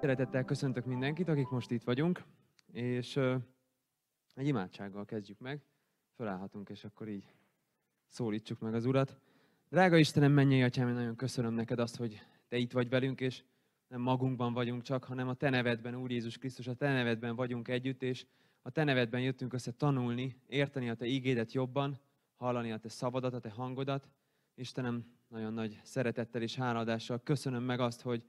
Szeretettel köszöntök mindenkit, akik most itt vagyunk, és egy imádsággal kezdjük meg. Fölállhatunk, és akkor így szólítsuk meg az Urat. Drága Istenem, mennyei Atyám, én nagyon köszönöm neked azt, hogy Te itt vagy velünk, és nem magunkban vagyunk csak, hanem a Te nevedben, Úr Jézus Krisztus, a Te nevedben vagyunk együtt, és a Te nevedben jöttünk össze tanulni, érteni a Te ígédet jobban, hallani a Te szavadat, a Te hangodat. Istenem, nagyon nagy szeretettel és háladással köszönöm meg azt, hogy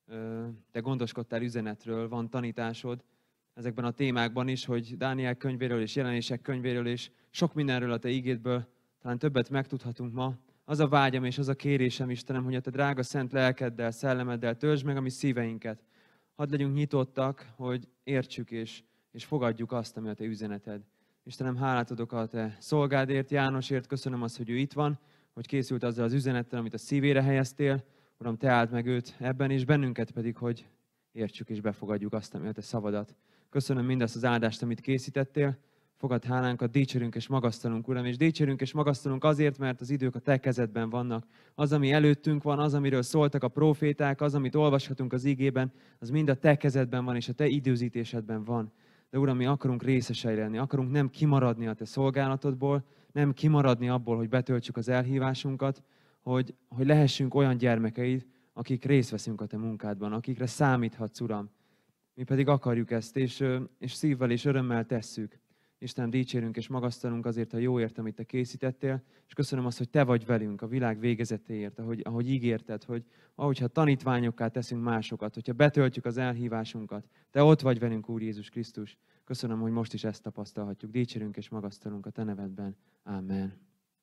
Te gondoskodtál üzenetről, van tanításod ezekben a témákban is, hogy Dániel könyvéről és Jelenések könyvéről és sok mindenről a Te ígédből talán többet megtudhatunk ma. Az a vágyam és az a kérésem, Istenem, hogy a Te drága szent lelkeddel, szellemeddel töltsd meg a mi szíveinket. Hadd legyünk nyitottak, hogy értsük és fogadjuk azt, ami a Te üzeneted. Istenem, hálát adok a Te szolgádért, Jánosért, köszönöm azt, hogy ő itt van, hogy készült azzal az üzenettel, amit a szívére helyeztél. Uram, Te áld meg őt ebben, és bennünket pedig, hogy értsük és befogadjuk azt, ami a Te szavadat. Köszönöm mindazt az áldást, amit készítettél. Fogad hálánkat, dicsérünk és magasztalunk, Uram, és dicsérünk és magasztalunk azért, mert az idők a Te kezedben vannak. Az, ami előttünk van, az, amiről szóltak a próféták, az, amit olvashatunk az ígében, az mind a Te kezedben van, és a Te időzítésedben van. De Uram, mi akarunk részesei lenni, akarunk nem kimaradni a Te szolgálatodból, nem kimaradni abból, hogy betöltsük az elhívásunkat, hogy lehessünk olyan gyermekeid, akik részt veszünk a Te munkádban, akikre számíthatsz, Uram. Mi pedig akarjuk ezt, és szívvel és örömmel tesszük. Istenem, dicsérünk és magasztalunk azért a jóért, amit Te készítettél, és köszönöm azt, hogy Te vagy velünk a világ végezetéért, ahogy ígérted, hogy ahogyha tanítványokká teszünk másokat, hogyha betöltjük az elhívásunkat, Te ott vagy velünk, Úr Jézus Krisztus. Köszönöm, hogy most is ezt tapasztalhatjuk. Dicsérünk és magasztalunk a Te nevedben. Ámen.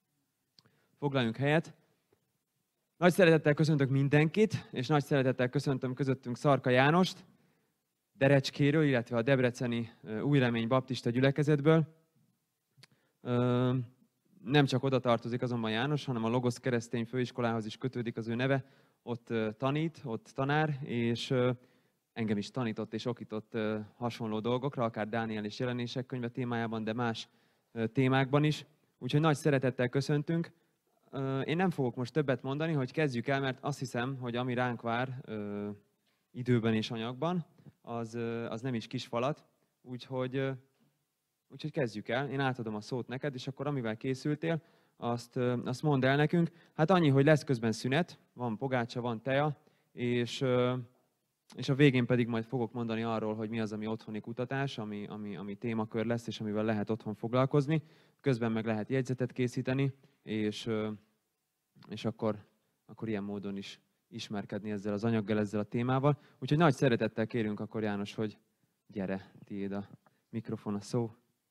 Foglaljunk helyet. Nagy szeretettel köszöntök mindenkit, és nagy szeretettel köszöntöm közöttünk Szarka Jánost, Derecskéről, illetve a debreceni Új Remény Baptista gyülekezetből. Nem csak oda tartozik azonban János, hanem a Logosz keresztény főiskolához is kötődik az ő neve. Ott tanít, ott tanár, és engem is tanított és okított hasonló dolgokra, akár Dániel és Jelenések könyve témájában, de más témákban is. Úgyhogy nagy szeretettel köszöntünk. Én nem fogok most többet mondani, hogy kezdjük el, mert azt hiszem, hogy ami ránk vár időben és anyagban, az nem is kis falat, úgyhogy kezdjük el. Én átadom a szót neked, és akkor amivel készültél, azt mondd el nekünk. Hát annyi, hogy lesz közben szünet, van pogácsa, van teja, és a végén pedig majd fogok mondani arról, hogy mi az, ami otthoni kutatás, ami témakör lesz, és amivel lehet otthon foglalkozni. Közben meg lehet jegyzetet készíteni, és akkor ilyen módon is ismerkedni ezzel az anyaggal, ezzel a témával. Úgyhogy nagy szeretettel kérünk akkor, János, hogy gyere, tiéd a mikrofon, a szó.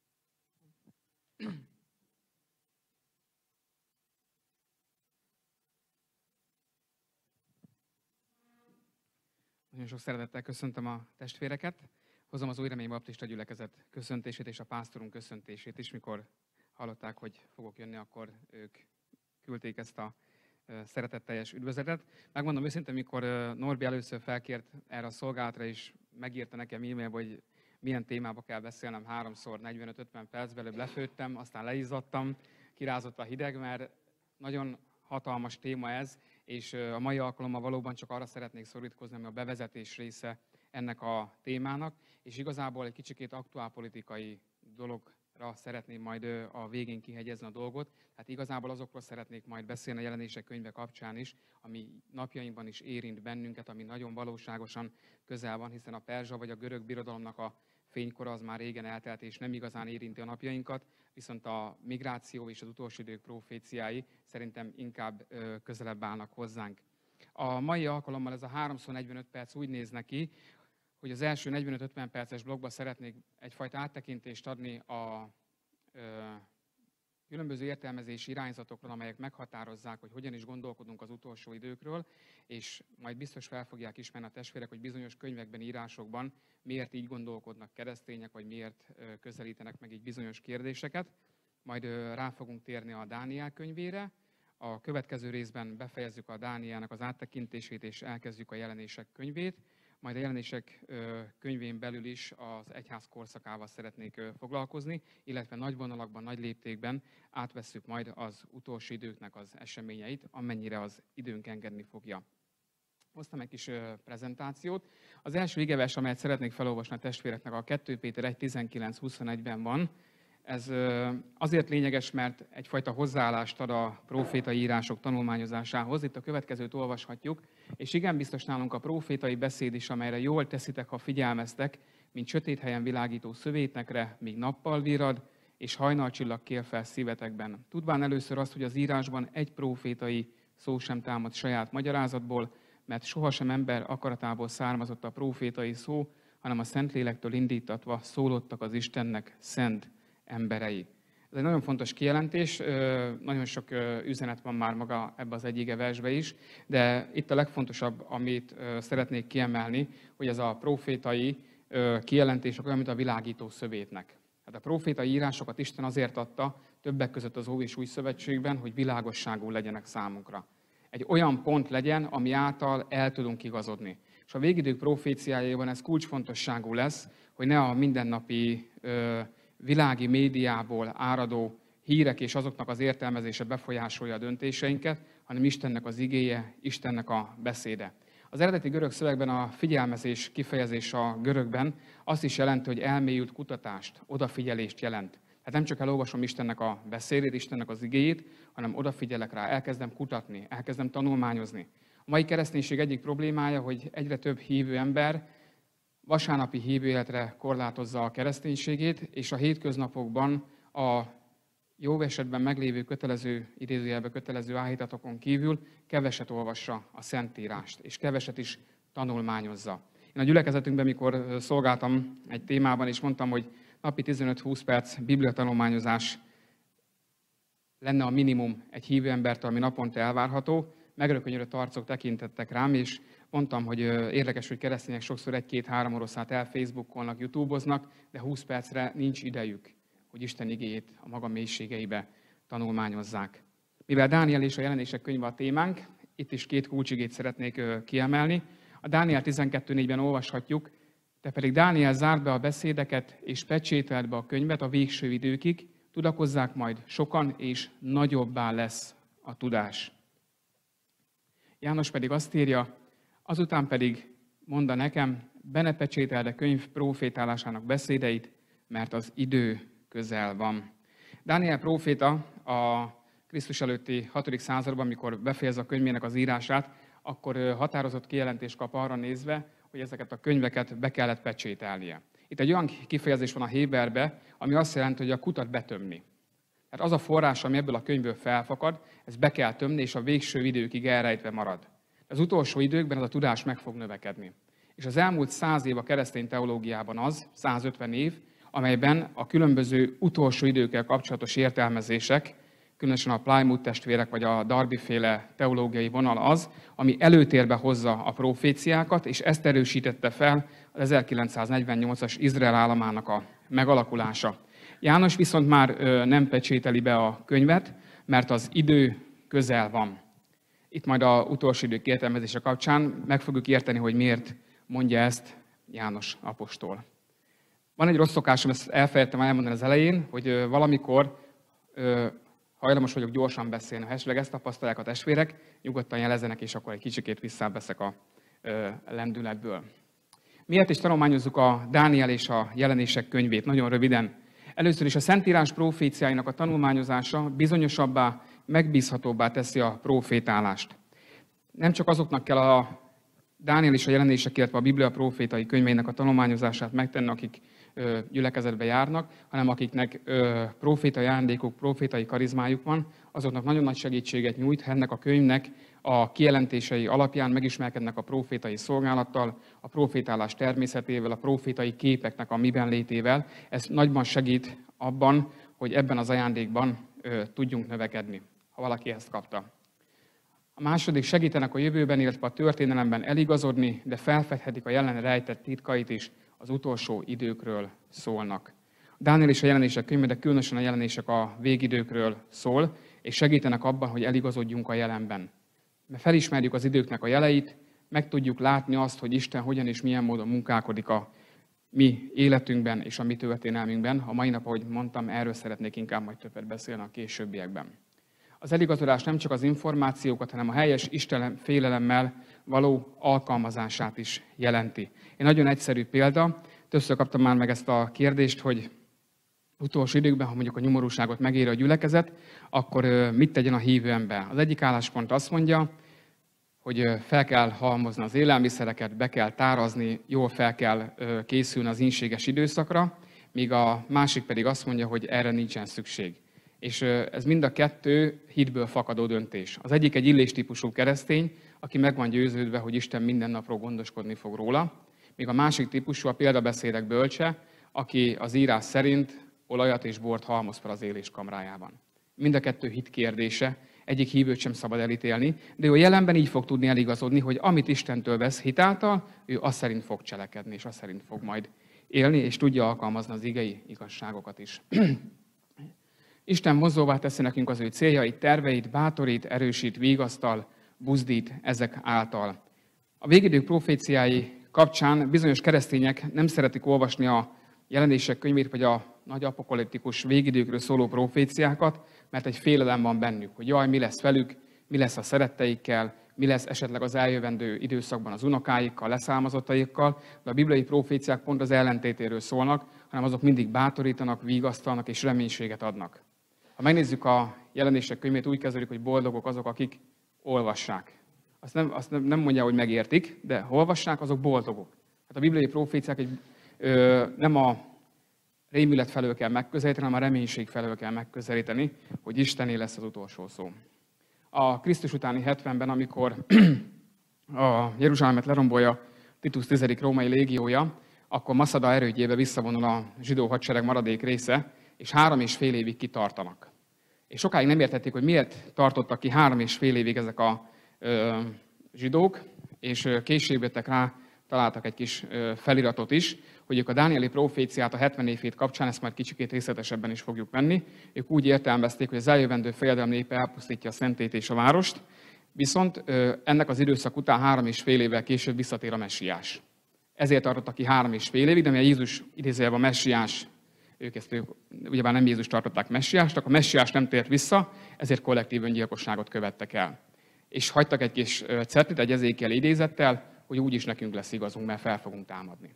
Nagyon sok szeretettel köszöntöm a testvéreket. Hozom az Új Remény Baptista gyülekezet köszöntését és a pásztorunk köszöntését is. Mikor hallották, hogy fogok jönni, akkor ők küldték ezt a szeretetteljes üdvözletet. Megmondom őszintén, mikor Norbi először felkért erre a szolgálatra, és megírta nekem e-mailbe, hogy milyen témába kell beszélnem 3-szor 45-50 percben, előbb lefőttem, aztán leizzadtam, kirázott a hideg, mert nagyon hatalmas téma ez, és a mai alkalommal valóban csak arra szeretnék szorítkozni, ami a bevezetés része ennek a témának, és igazából egy kicsikét aktuálpolitikai dologra szeretném majd a végén kihegyezni a dolgot. Tehát igazából azokról szeretnék majd beszélni a Jelenések könyve kapcsán is, ami napjainkban is érint bennünket, ami nagyon valóságosan közel van, hiszen a perzsa vagy a görög birodalomnak a fénykora az már régen eltelt, és nem igazán érinti a napjainkat, viszont a migráció és az utolsó idők proféciái szerintem inkább közelebb állnak hozzánk. A mai alkalommal ez a 3x45 perc úgy néz neki, hogy az első 45-50 perces blogban szeretnék egyfajta áttekintést adni a különböző értelmezési irányzatokról, amelyek meghatározzák, hogy hogyan is gondolkodunk az utolsó időkről, és majd biztos fel fogják ismerni a testvérek, hogy bizonyos könyvekben, írásokban miért így gondolkodnak keresztények, vagy miért közelítenek meg így bizonyos kérdéseket. Majd rá fogunk térni a Dániel könyvére. A következő részben befejezzük a Dánielnek az áttekintését, és elkezdjük a Jelenések könyvét. Majd a Jelenések könyvén belül is az egyház korszakával szeretnék foglalkozni, illetve nagy vonalakban, nagy léptékben átvesszük majd az utolsó időknek az eseményeit, amennyire az időnk engedni fogja. hoztam egy kis prezentációt. Az első igevers, amelyet szeretnék felolvasni a testvéreknek, a 2 Péter 1.19-21-ben van. Ez azért lényeges, mert egyfajta hozzáállást ad a prófétai írások tanulmányozásához. Itt a következőt olvashatjuk, és igen biztos nálunk a prófétai beszéd is, amelyre jól teszitek, ha figyelmeztek, mint sötét helyen világító szövétnekre, míg nappal virrad, és hajnalcsillag kél fel szívetekben. Tudván először azt, hogy az írásban egy prófétai szó sem támad saját magyarázatból, mert sohasem ember akaratából származott a prófétai szó, hanem a Szentlélektől indítatva szólottak az Istennek szent emberei. Ez egy nagyon fontos kijelentés, nagyon sok üzenet van már maga ebbe az egy igeversbe is, de itt a legfontosabb, amit szeretnék kiemelni, hogy ez a prófétai kijelentés olyan, mint a világító szövétnek. Hát a prófétai írásokat Isten azért adta, többek között az Óv és Új Szövetségben, hogy világosságú legyenek számunkra. Egy olyan pont legyen, ami által el tudunk igazodni. És a végidők proféciájában ez kulcsfontosságú lesz, hogy ne a mindennapi világi médiából áradó hírek és azoknak az értelmezése befolyásolja a döntéseinket, hanem Istennek az igéje, Istennek a beszéde. Az eredeti görög szövegben a figyelmezés kifejezés a görögben azt is jelenti, hogy elmélyült kutatást, odafigyelést jelent. Tehát nem csak elolvasom Istennek a beszédét, Istennek az igéjét, hanem odafigyelek rá, elkezdem kutatni, elkezdem tanulmányozni. A mai kereszténység egyik problémája, hogy egyre több hívő ember vasárnapi hívő életre korlátozza a kereszténységét, és a hétköznapokban a jó esetben meglévő kötelező, idézőjelben kötelező áhítatokon kívül keveset olvassa a Szentírást, és keveset is tanulmányozza. Én a gyülekezetünkben, mikor szolgáltam egy témában, és mondtam, hogy napi 15-20 perc bibliatanulmányozás lenne a minimum egy hívő embertől, ami naponta elvárható, megrökönyödött arcok tekintettek rám, és mondtam, hogy érdekes, hogy keresztények sokszor 1-2-3 oroszát elfacebookolnak, youtuboznak, de 20 percre nincs idejük, hogy Isten igéjét a maga mélységeibe tanulmányozzák. Mivel Dániel és a jelenések könyve a témánk, itt is 2 kulcsigét szeretnék kiemelni. A Dániel 12.4-ben olvashatjuk, te pedig Dániel zárd be a beszédeket és pecsételd be a könyvet a végső időkig, tudakozzák majd sokan, és nagyobbá lesz a tudás. János pedig azt írja, azután pedig mondta nekem, be ne pecsételd a könyv prófétálásának beszédeit, mert az idő közel van. Dániel próféta a Krisztus előtti 6. században, amikor befejez a könyvének az írását, akkor határozott kijelentést kap arra nézve, hogy ezeket a könyveket be kellett pecsételnie. Itt egy olyan kifejezés van a héberbe, ami azt jelenti, hogy a kutat betömni. Tehát az a forrás, ami ebből a könyvből felfakad, ezt be kell tömni, és a végső időkig elrejtve marad. Az utolsó időkben ez a tudás meg fog növekedni. És az elmúlt 100 év a keresztény teológiában az, 150 év, amelyben a különböző utolsó időkkel kapcsolatos értelmezések, különösen a Plymouth testvérek vagy a Darby-féle teológiai vonal az, ami előtérbe hozza a proféciákat, és ezt erősítette fel az 1948-as Izrael államának a megalakulása. János viszont már nem pecsételi be a könyvet, mert az idő közel van. Itt majd az utolsó idők értelmezése kapcsán meg fogjuk érteni, hogy miért mondja ezt János apostol. Van egy rossz szokásom, ezt elfelejtettem elmondani az elején, hogy valamikor hajlamos vagyok gyorsan beszélni. Ha esetleg ezt tapasztalják a testvérek, nyugodtan jelezzenek, és akkor egy kicsikét visszaveszek a lendületből. Miért is tanulmányozzuk a Dániel és a jelenések könyvét? Nagyon röviden. Először is a Szentírás proféciáinak a tanulmányozása bizonyosabbá, megbízhatóbbá teszi a profétálást. Nem csak azoknak kell a Dániel és a jelenések, illetve a Biblia profétai könyveinek a tanulmányozását megtenni, akik gyülekezetbe járnak, hanem akiknek profétai ajándékuk, profétai karizmájuk van, azoknak nagyon nagy segítséget nyújt, ennek a könyvnek a kijelentései alapján megismerkednek a profétai szolgálattal, a profétálás természetével, a profétai képeknek a miben létével. Ez nagyban segít abban, hogy ebben az ajándékban tudjunk növekedni, ha valaki ezt kapta. A második, segítenek a jövőben, illetve a történelemben eligazodni, de felfedhetik a jelen rejtett titkait is, az utolsó időkről szólnak. A Dániel és a jelenések könyve, de különösen a jelenések a végidőkről szól, és segítenek abban, hogy eligazodjunk a jelenben. Mert felismerjük az időknek a jeleit, meg tudjuk látni azt, hogy Isten hogyan és milyen módon munkálkodik a mi életünkben és a mi történelmünkben. A mai nap, ahogy mondtam, erről szeretnék inkább majd többet beszélni a későbbiekben. Az eligazodás nem csak az információkat, hanem a helyes Isten félelemmel való alkalmazását is jelenti. Egy nagyon egyszerű példa, többször kaptam már meg ezt a kérdést, hogy utolsó időkben, ha mondjuk a nyomorúságot megéri a gyülekezet, akkor mit tegyen a hívő ember? Az egyik álláspont azt mondja, hogy fel kell halmozni az élelmiszereket, be kell tárazni, jól fel kell készülni az ínséges időszakra, míg a másik pedig azt mondja, hogy erre nincsen szükség. És ez mind a kettő hitből fakadó döntés. Az egyik egy illéstípusú keresztény, aki meg van győződve, hogy Isten minden napról gondoskodni fog róla, míg a másik típusú a példabeszédek bölcse, aki az írás szerint olajat és bort halmoz fel az élés kamrájában. Mind a kettő hit kérdése, egyik hívőt sem szabad elítélni, de ő a jelenben így fog tudni eligazodni, hogy amit Istentől vesz hitáltal, ő azt szerint fog cselekedni, és azt szerint fog majd élni, és tudja alkalmazni az igei igazságokat is. Isten vonzóvá teszi nekünk az ő céljait, terveit, bátorít, erősít, vigasztal, buzdít ezek által. A végidők proféciái kapcsán bizonyos keresztények nem szeretik olvasni a Jelenések könyvét, vagy a nagy apokaliptikus végidőkről szóló proféciákat, mert egy félelem van bennük, hogy jaj, mi lesz velük, mi lesz a szeretteikkel, mi lesz esetleg az eljövendő időszakban az unokáikkal, leszármazottaikkal, de a bibliai proféciák pont az ellentétéről szólnak, hanem azok mindig bátorítanak, vigasztalnak és reménységet adnak. Ha megnézzük a Jelenések könyvét, úgy kezelik, hogy boldogok azok, akik olvassák. Azt nem mondja, hogy megértik, de ha olvassák, azok boldogok. Hát a bibliai proféciák nem a rémület felől kell megközelíteni, hanem a reménység felől kell megközelíteni, hogy Istené lesz az utolsó szó. A Krisztus utáni 70-ben, amikor a Jeruzsálemet lerombolja Titus 10. római légiója, akkor Maszada erődjébe visszavonul a zsidó hadsereg maradék része, és 3,5 évig kitartanak. És sokáig nem értették, hogy miért tartottak ki 3,5 évig ezek a zsidók, és később jöttek rá, találtak egy kis feliratot is, hogy ők a dánieli proféciát a 70 évét kapcsán, ezt majd kicsikét részletesebben is fogjuk venni, ők úgy értelmezték, hogy az eljövendő fejedelem népe elpusztítja a szentét és a várost, viszont ennek az időszak után 3,5 évvel később visszatér a messiás. Ezért tartottak ki 3,5 évig, de mivel Jézus idézőjelben a messiás, ők ugyebár nem Jézus tartották messiást, akkor a messiás nem tért vissza, ezért kollektív öngyilkosságot követtek el. És hagytak egy kis cetlit, egy Ezékiel idézettel, hogy úgyis nekünk lesz igazunk, mert fel fogunk támadni.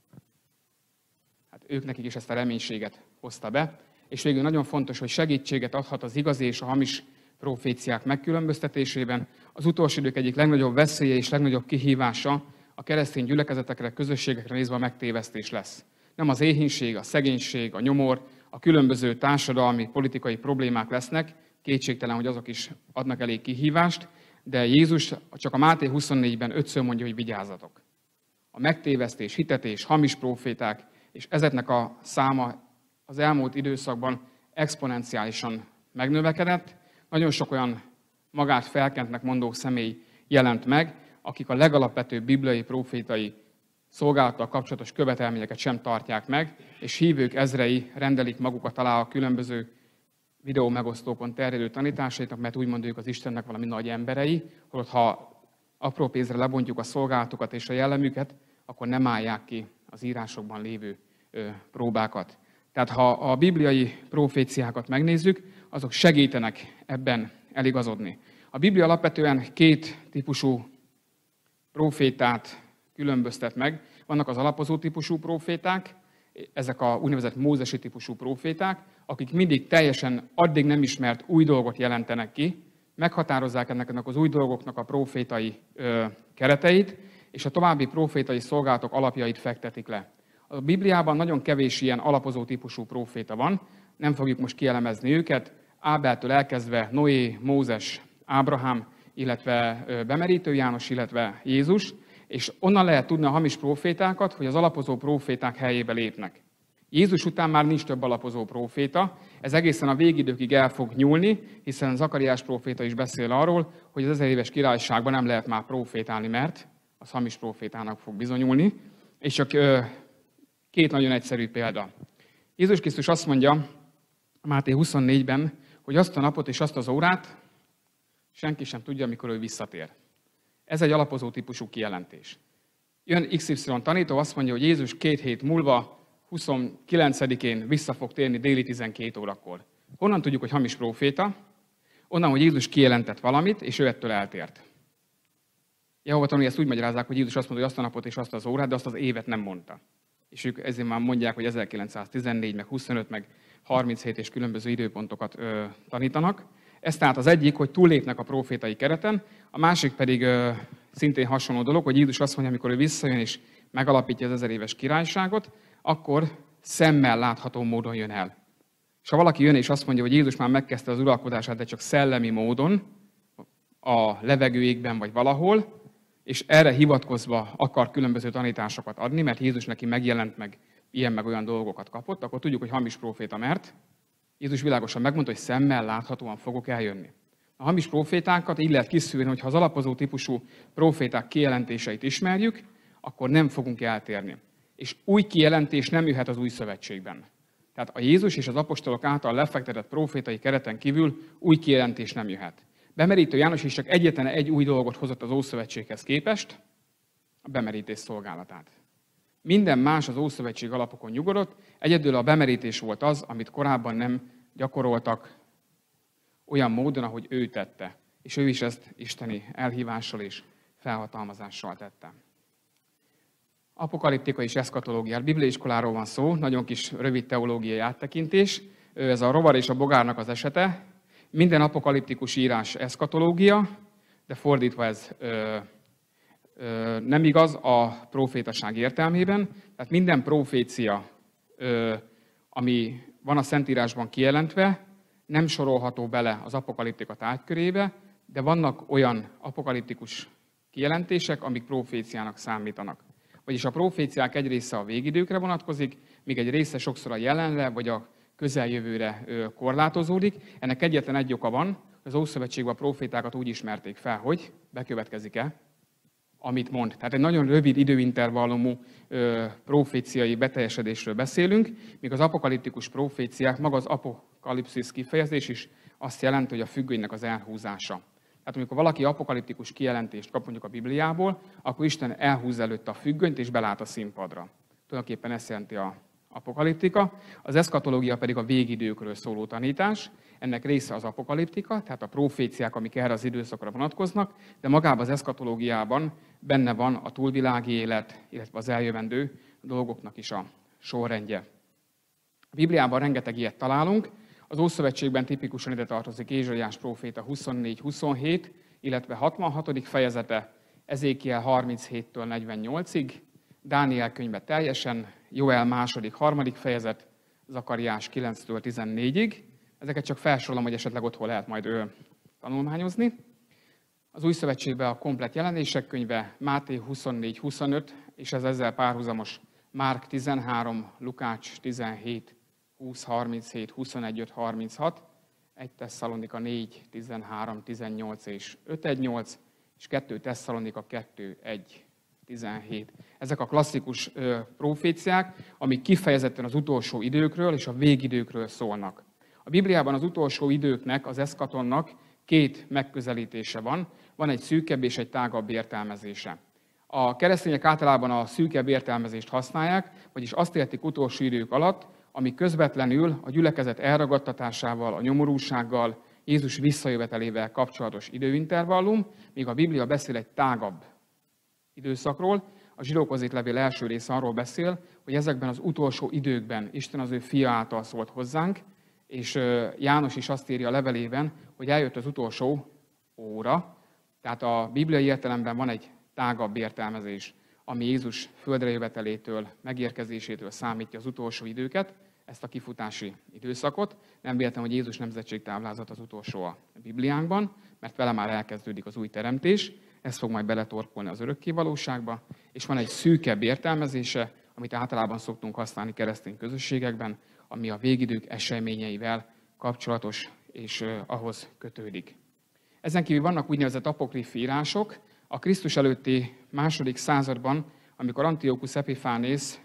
Hát ők nekik is ezt a reménységet hozta be, és végül nagyon fontos, hogy segítséget adhat az igazi és a hamis proféciák megkülönböztetésében. Az utolsó idők egyik legnagyobb veszélye és legnagyobb kihívása a keresztény gyülekezetekre, közösségekre nézve a megtévesztés lesz. Nem az éhínség, a szegénység, a nyomor, a különböző társadalmi, politikai problémák lesznek, kétségtelen, hogy azok is adnak elég kihívást, de Jézus csak a Máté 24-ben 5-ször mondja, hogy vigyázzatok. A megtévesztés, hitetés, hamis proféták, és ezeknek a száma az elmúlt időszakban exponenciálisan megnövekedett. Nagyon sok olyan magát felkentnek mondó személy jelent meg, akik a legalapvetőbb bibliai profétai szolgálattal kapcsolatos követelményeket sem tartják meg, és hívők ezrei rendelik magukat alá a különböző videó megosztókon terjedő tanításaitnak, mert úgy mondjuk az Istennek valami nagy emberei, holott ha apró pénzre lebontjuk a szolgálatokat és a jellemüket, akkor nem állják ki az írásokban lévő próbákat. Tehát ha a bibliai proféciákat megnézzük, azok segítenek ebben eligazodni. A Biblia alapvetően két típusú profétát különböztet meg. Vannak az alapozó típusú proféták, ezek a úgynevezett mózesi típusú proféták, akik mindig teljesen addig nem ismert új dolgot jelentenek ki, meghatározzák ennek az új dolgoknak a profétai kereteit, és a további profétai szolgálatok alapjait fektetik le. A Bibliában nagyon kevés ilyen alapozó típusú proféta van, nem fogjuk most kielemezni őket, Ábeltől elkezdve Noé, Mózes, Ábrahám, illetve Bemerítő János, illetve Jézus, és onnan lehet tudni a hamis profétákat, hogy az alapozó proféták helyébe lépnek. Jézus után már nincs több alapozó proféta, ez egészen a végidőkig el fog nyúlni, hiszen Zakariás proféta is beszél arról, hogy az 1000 éves királyságban nem lehet már profétálni, mert az hamis profétának fog bizonyulni. És csak két nagyon egyszerű példa. Jézus Krisztus azt mondja Máté 24-ben, hogy azt a napot és azt az órát senki sem tudja, amikor ő visszatér. Ez egy alapozó típusú kijelentés. Jön XY tanító, azt mondja, hogy Jézus 2 hét múlva, 29-én vissza fog térni déli 12 órakor. Honnan tudjuk, hogy hamis próféta? Onnan, hogy Jézus kijelentett valamit, és ő ettől eltért. Jehova tanúi ezt úgy magyarázzák, hogy Jézus azt mondta, hogy azt a napot és azt az órát, de azt az évet nem mondta. És ők ezért már mondják, hogy 1914, meg 25, meg 37 és különböző időpontokat tanítanak. Ez tehát az egyik, hogy túllépnek a profétai kereten, a másik pedig szintén hasonló dolog, hogy Jézus azt mondja, amikor ő visszajön és megalapítja az 1000 éves királyságot, akkor szemmel látható módon jön el. És ha valaki jön és azt mondja, hogy Jézus már megkezdte az uralkodását, de csak szellemi módon, a levegőjégben vagy valahol, és erre hivatkozva akar különböző tanításokat adni, mert Jézus neki megjelent, meg ilyen meg olyan dolgokat kapott, akkor tudjuk, hogy hamis próféta, mert Jézus világosan megmondta, hogy szemmel láthatóan fogok eljönni. A hamis prófétákat így lehet kiszűrni, hogy ha az alapozó típusú próféták kijelentéseit ismerjük, akkor nem fogunk eltérni. És új kijelentés nem jöhet az új szövetségben. Tehát a Jézus és az apostolok által lefektetett prófétai kereten kívül új kijelentés nem jöhet. Bemerítő János is csak egyetlen egy új dolgot hozott az Ószövetséghez képest, a bemerítés szolgálatát. Minden más az Ószövetség alapokon nyugodott, egyedül a bemerítés volt az, amit korábban nem gyakoroltak olyan módon, ahogy ő tette. És ő is ezt isteni elhívással és felhatalmazással tette. Apokaliptika és eszkatológia. Bibliaiskoláról van szó, nagyon kis rövid teológiai áttekintés. Ez a rovar és a bogárnak az esete. Minden apokaliptikus írás eszkatológia, de fordítva ez nem igaz a profétaság értelmében. Tehát minden profécia, ami van a Szentírásban kijelentve, nem sorolható bele az apokaliptika tárgykörébe, de vannak olyan apokaliptikus kijelentések, amik proféciának számítanak. Vagyis a proféciák egy része a végidőkre vonatkozik, míg egy része sokszor a jelenre vagy a közeljövőre korlátozódik. Ennek egyetlen egy oka van, az Ószövetségben a profétákat úgy ismerték fel, hogy bekövetkezik-e, amit mond. Tehát egy nagyon rövid időintervallumú proféciai beteljesedésről beszélünk, míg az apokaliptikus proféciák, maga az apokalipszis kifejezés is azt jelenti, hogy a függönynek az elhúzása. Tehát amikor valaki apokaliptikus kijelentést kap mondjuk a Bibliából, akkor Isten elhúz előtt a függönyt és belát a színpadra. Tulajdonképpen ezt jelenti a apokaliptika. Az eszkatológia pedig a végidőkről szóló tanítás. Ennek része az apokaliptika, tehát a proféciák, amik erre az időszakra vonatkoznak, de magában az eszkatológiában benne van a túlvilági élet, illetve az eljövendő dolgoknak is a sorrendje. A Bibliában rengeteg ilyet találunk. Az Ószövetségben tipikusan ide tartozik Ézsaiás próféta 24-27, illetve 66. fejezete, Ezékiel 37-től 48-ig, Dániel könyve teljesen, Joel 2.-3. fejezet, Zakariás 9-től 14-ig. Ezeket csak felsorolom, hogy esetleg otthon lehet majd tanulmányozni. Az Új Szövetségben a komplett jelenések könyve, Máté 24-25, és ez ezzel párhuzamos Márk 13, Lukács 17, 20-37, 21-5-36, 1 Tesszalonika 4, 13, 18 és 5-1-8, és 2 Tesszalonika 2, 1, 17. Ezek a klasszikus proféciák, amik kifejezetten az utolsó időkről és a végidőkről szólnak. A Bibliában az utolsó időknek, az eszkatonnak két megközelítése van. Van egy szűkebb és egy tágabb értelmezése. A keresztények általában a szűkebb értelmezést használják, vagyis azt értik utolsó idők alatt, ami közvetlenül a gyülekezet elragadtatásával, a nyomorúsággal, Jézus visszajövetelével kapcsolatos időintervallum, míg a Biblia beszél egy tágabb időszakról. A Zsidókhoz írt levél első része arról beszél, hogy ezekben az utolsó időkben Isten az ő fia által szólt hozzánk, és János is azt írja a levelében, hogy eljött az utolsó óra. Tehát a bibliai értelemben van egy tágabb értelmezés, ami Jézus földre jövetelétől, megérkezésétől számítja az utolsó időket, ezt a kifutási időszakot. Nem véletlen, hogy Jézus nemzetségtáblázat az utolsó a Bibliánkban, mert vele már elkezdődik az új teremtés, ez fog majd beletorkolni az örökké valóságba, és van egy szűkebb értelmezése, amit általában szoktunk használni keresztény közösségekben, ami a végidők eseményeivel kapcsolatos és ahhoz kötődik. Ezen kívül vannak úgynevezett apokrif írások. A Krisztus előtti II. Században, amikor Antiochus Epiphánész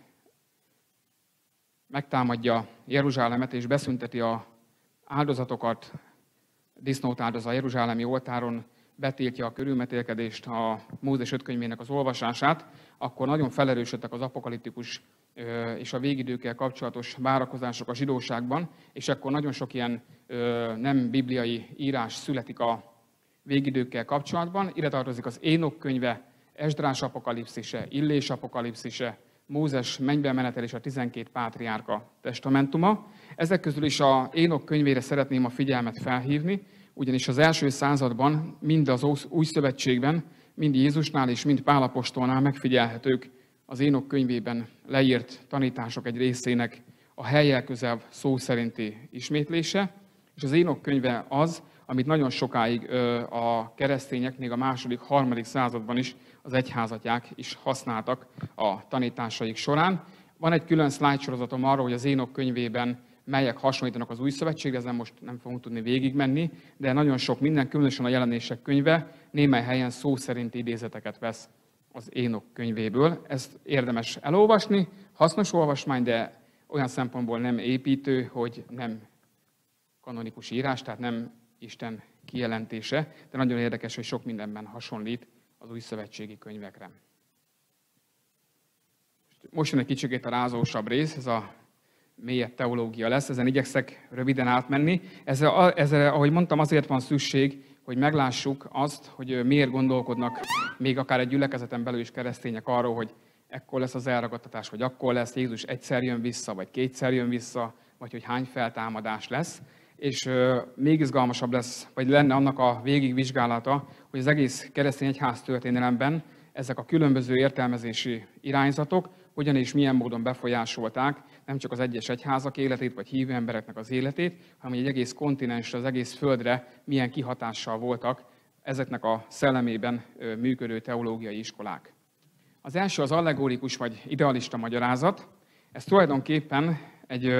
megtámadja Jeruzsálemet és beszünteti az áldozatokat, disznót áldoz a jeruzsálemi oltáron, betiltja a körülmetélkedést, a Mózes 5 könyvének az olvasását, akkor nagyon felerősödtek az apokaliptikus és a végidőkkel kapcsolatos várakozások a zsidóságban, és akkor nagyon sok ilyen nem bibliai írás születik a végidőkkel kapcsolatban. Ide tartozik az Énok könyve, Esdrás apokalipszise, Illés apokalipszise, Mózes mennybe menetel és a 12 pátriárka testamentuma. Ezek közül is a Énok könyvére szeretném a figyelmet felhívni, ugyanis az első században mind az Új Szövetségben, mind Jézusnál és mind Pál apostolnál megfigyelhetők az Énok könyvében leírt tanítások egy részének a hellyel közel szó szerinti ismétlése, és az Énok könyve az, amit nagyon sokáig a keresztények, még a második, harmadik században is az egyházatják is használtak a tanításaik során. Van egy külön szlájd sorozatom arról, hogy az Énok könyvében melyek hasonlítanak az Új Szövetségre, ezen most nem fogunk tudni végigmenni, de nagyon sok minden, különösen a Jelenések könyve némely helyen szó szerinti idézeteket vesz az Énok könyvéből. Ezt érdemes elolvasni, hasznos olvasmány, de olyan szempontból nem építő, hogy nem kanonikus írás, tehát nem Isten kijelentése, de nagyon érdekes, hogy sok mindenben hasonlít az új szövetségi könyvekre. Most jön egy kicsikét a rázósabb rész, ez a mélyebb teológia lesz, ezen igyekszek röviden átmenni. Ezzel, ahogy mondtam, azért van szükség, hogy meglássuk azt, hogy miért gondolkodnak még akár egy gyülekezeten belül is keresztények arról, hogy ekkor lesz az elragadtatás, vagy akkor lesz, Jézus egyszer jön vissza, vagy kétszer jön vissza, vagy hogy hány feltámadás lesz. És még izgalmasabb lesz, vagy lenne annak a végigvizsgálata, hogy az egész keresztény egyház történelemben ezek a különböző értelmezési irányzatok hogyan és milyen módon befolyásolták nem csak az egyes egyházak életét, vagy hívő embereknek az életét, hanem egy egész kontinensre, az egész földre milyen kihatással voltak ezeknek a szellemében működő teológiai iskolák. Az első az allegorikus vagy idealista magyarázat. Ez tulajdonképpen egy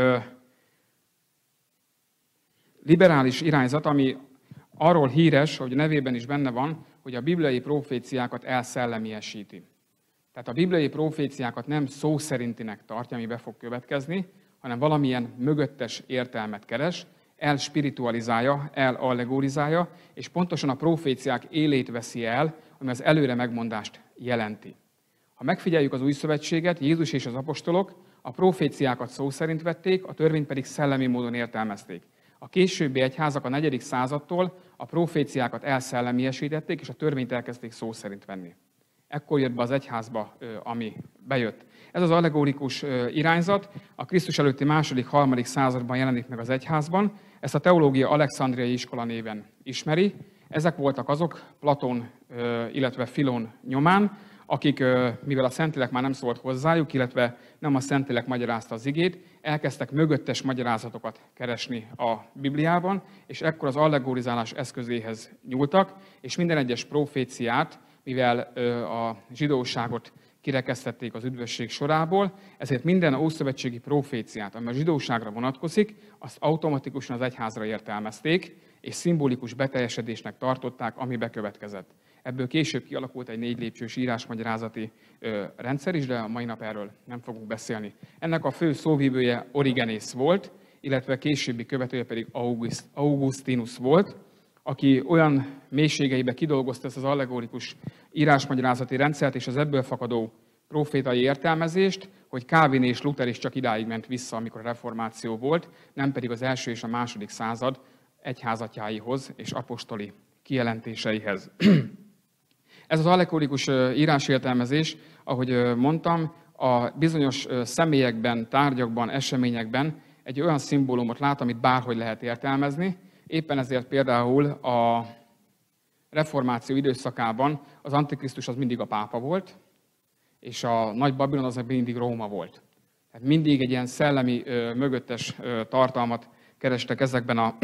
liberális irányzat, ami arról híres, hogy a nevében is benne van, hogy a bibliai proféciákat elszellemiesíti. Tehát a bibliai proféciákat nem szó szerintinek tartja, ami be fog következni, hanem valamilyen mögöttes értelmet keres, elspiritualizálja, elallegorizálja, és pontosan a proféciák élét veszi el, ami az előre megmondást jelenti. Ha megfigyeljük az új szövetséget, Jézus és az apostolok a proféciákat szó szerint vették, a törvényt pedig szellemi módon értelmezték. A későbbi egyházak a 4. századtól a proféciákat elszellemiesítették, és a törvényt elkezdték szó szerint venni. Ekkor jött be az egyházba, ami bejött. Ez az allegorikus irányzat a Krisztus előtti 2.-3. században jelenik meg az egyházban. Ezt a teológia Alexandriai iskola néven ismeri. Ezek voltak azok Platón, illetve Filón nyomán, akik, mivel a Szentlélek már nem szólt hozzájuk, illetve nem a Szentlélek magyarázta az igét, elkezdtek mögöttes magyarázatokat keresni a Bibliában, és ekkor az allegorizálás eszközéhez nyúltak, és minden egyes proféciát, mivel a zsidóságot kirekesztették az üdvösség sorából, ezért minden ószövetségi proféciát, ami a zsidóságra vonatkozik, azt automatikusan az egyházra értelmezték, és szimbolikus beteljesedésnek tartották, ami bekövetkezett. Ebből később kialakult egy 4 lépcsős írásmagyarázati rendszer is, de a mai nap erről nem fogunk beszélni. Ennek a fő szóvivője Origenész volt, illetve későbbi követője pedig Augustinus volt, aki olyan mélységeibe kidolgozta ezt az allegorikus írásmagyarázati rendszert és az ebből fakadó profétai értelmezést, hogy Calvin és Luther is csak idáig ment vissza, amikor a reformáció volt, nem pedig az 1. és a 2. század egyházatjáihoz és apostoli kijelentéseihez. Ez az allegorikus írásértelmezés, ahogy mondtam, a bizonyos személyekben, tárgyakban, eseményekben egy olyan szimbólumot lát, amit bárhogy lehet értelmezni. Éppen ezért például a reformáció időszakában az Antikrisztus az mindig a pápa volt, és a Nagy Babilon az mindig Róma volt. Tehát mindig egy ilyen szellemi mögöttes tartalmat kerestek ezekben a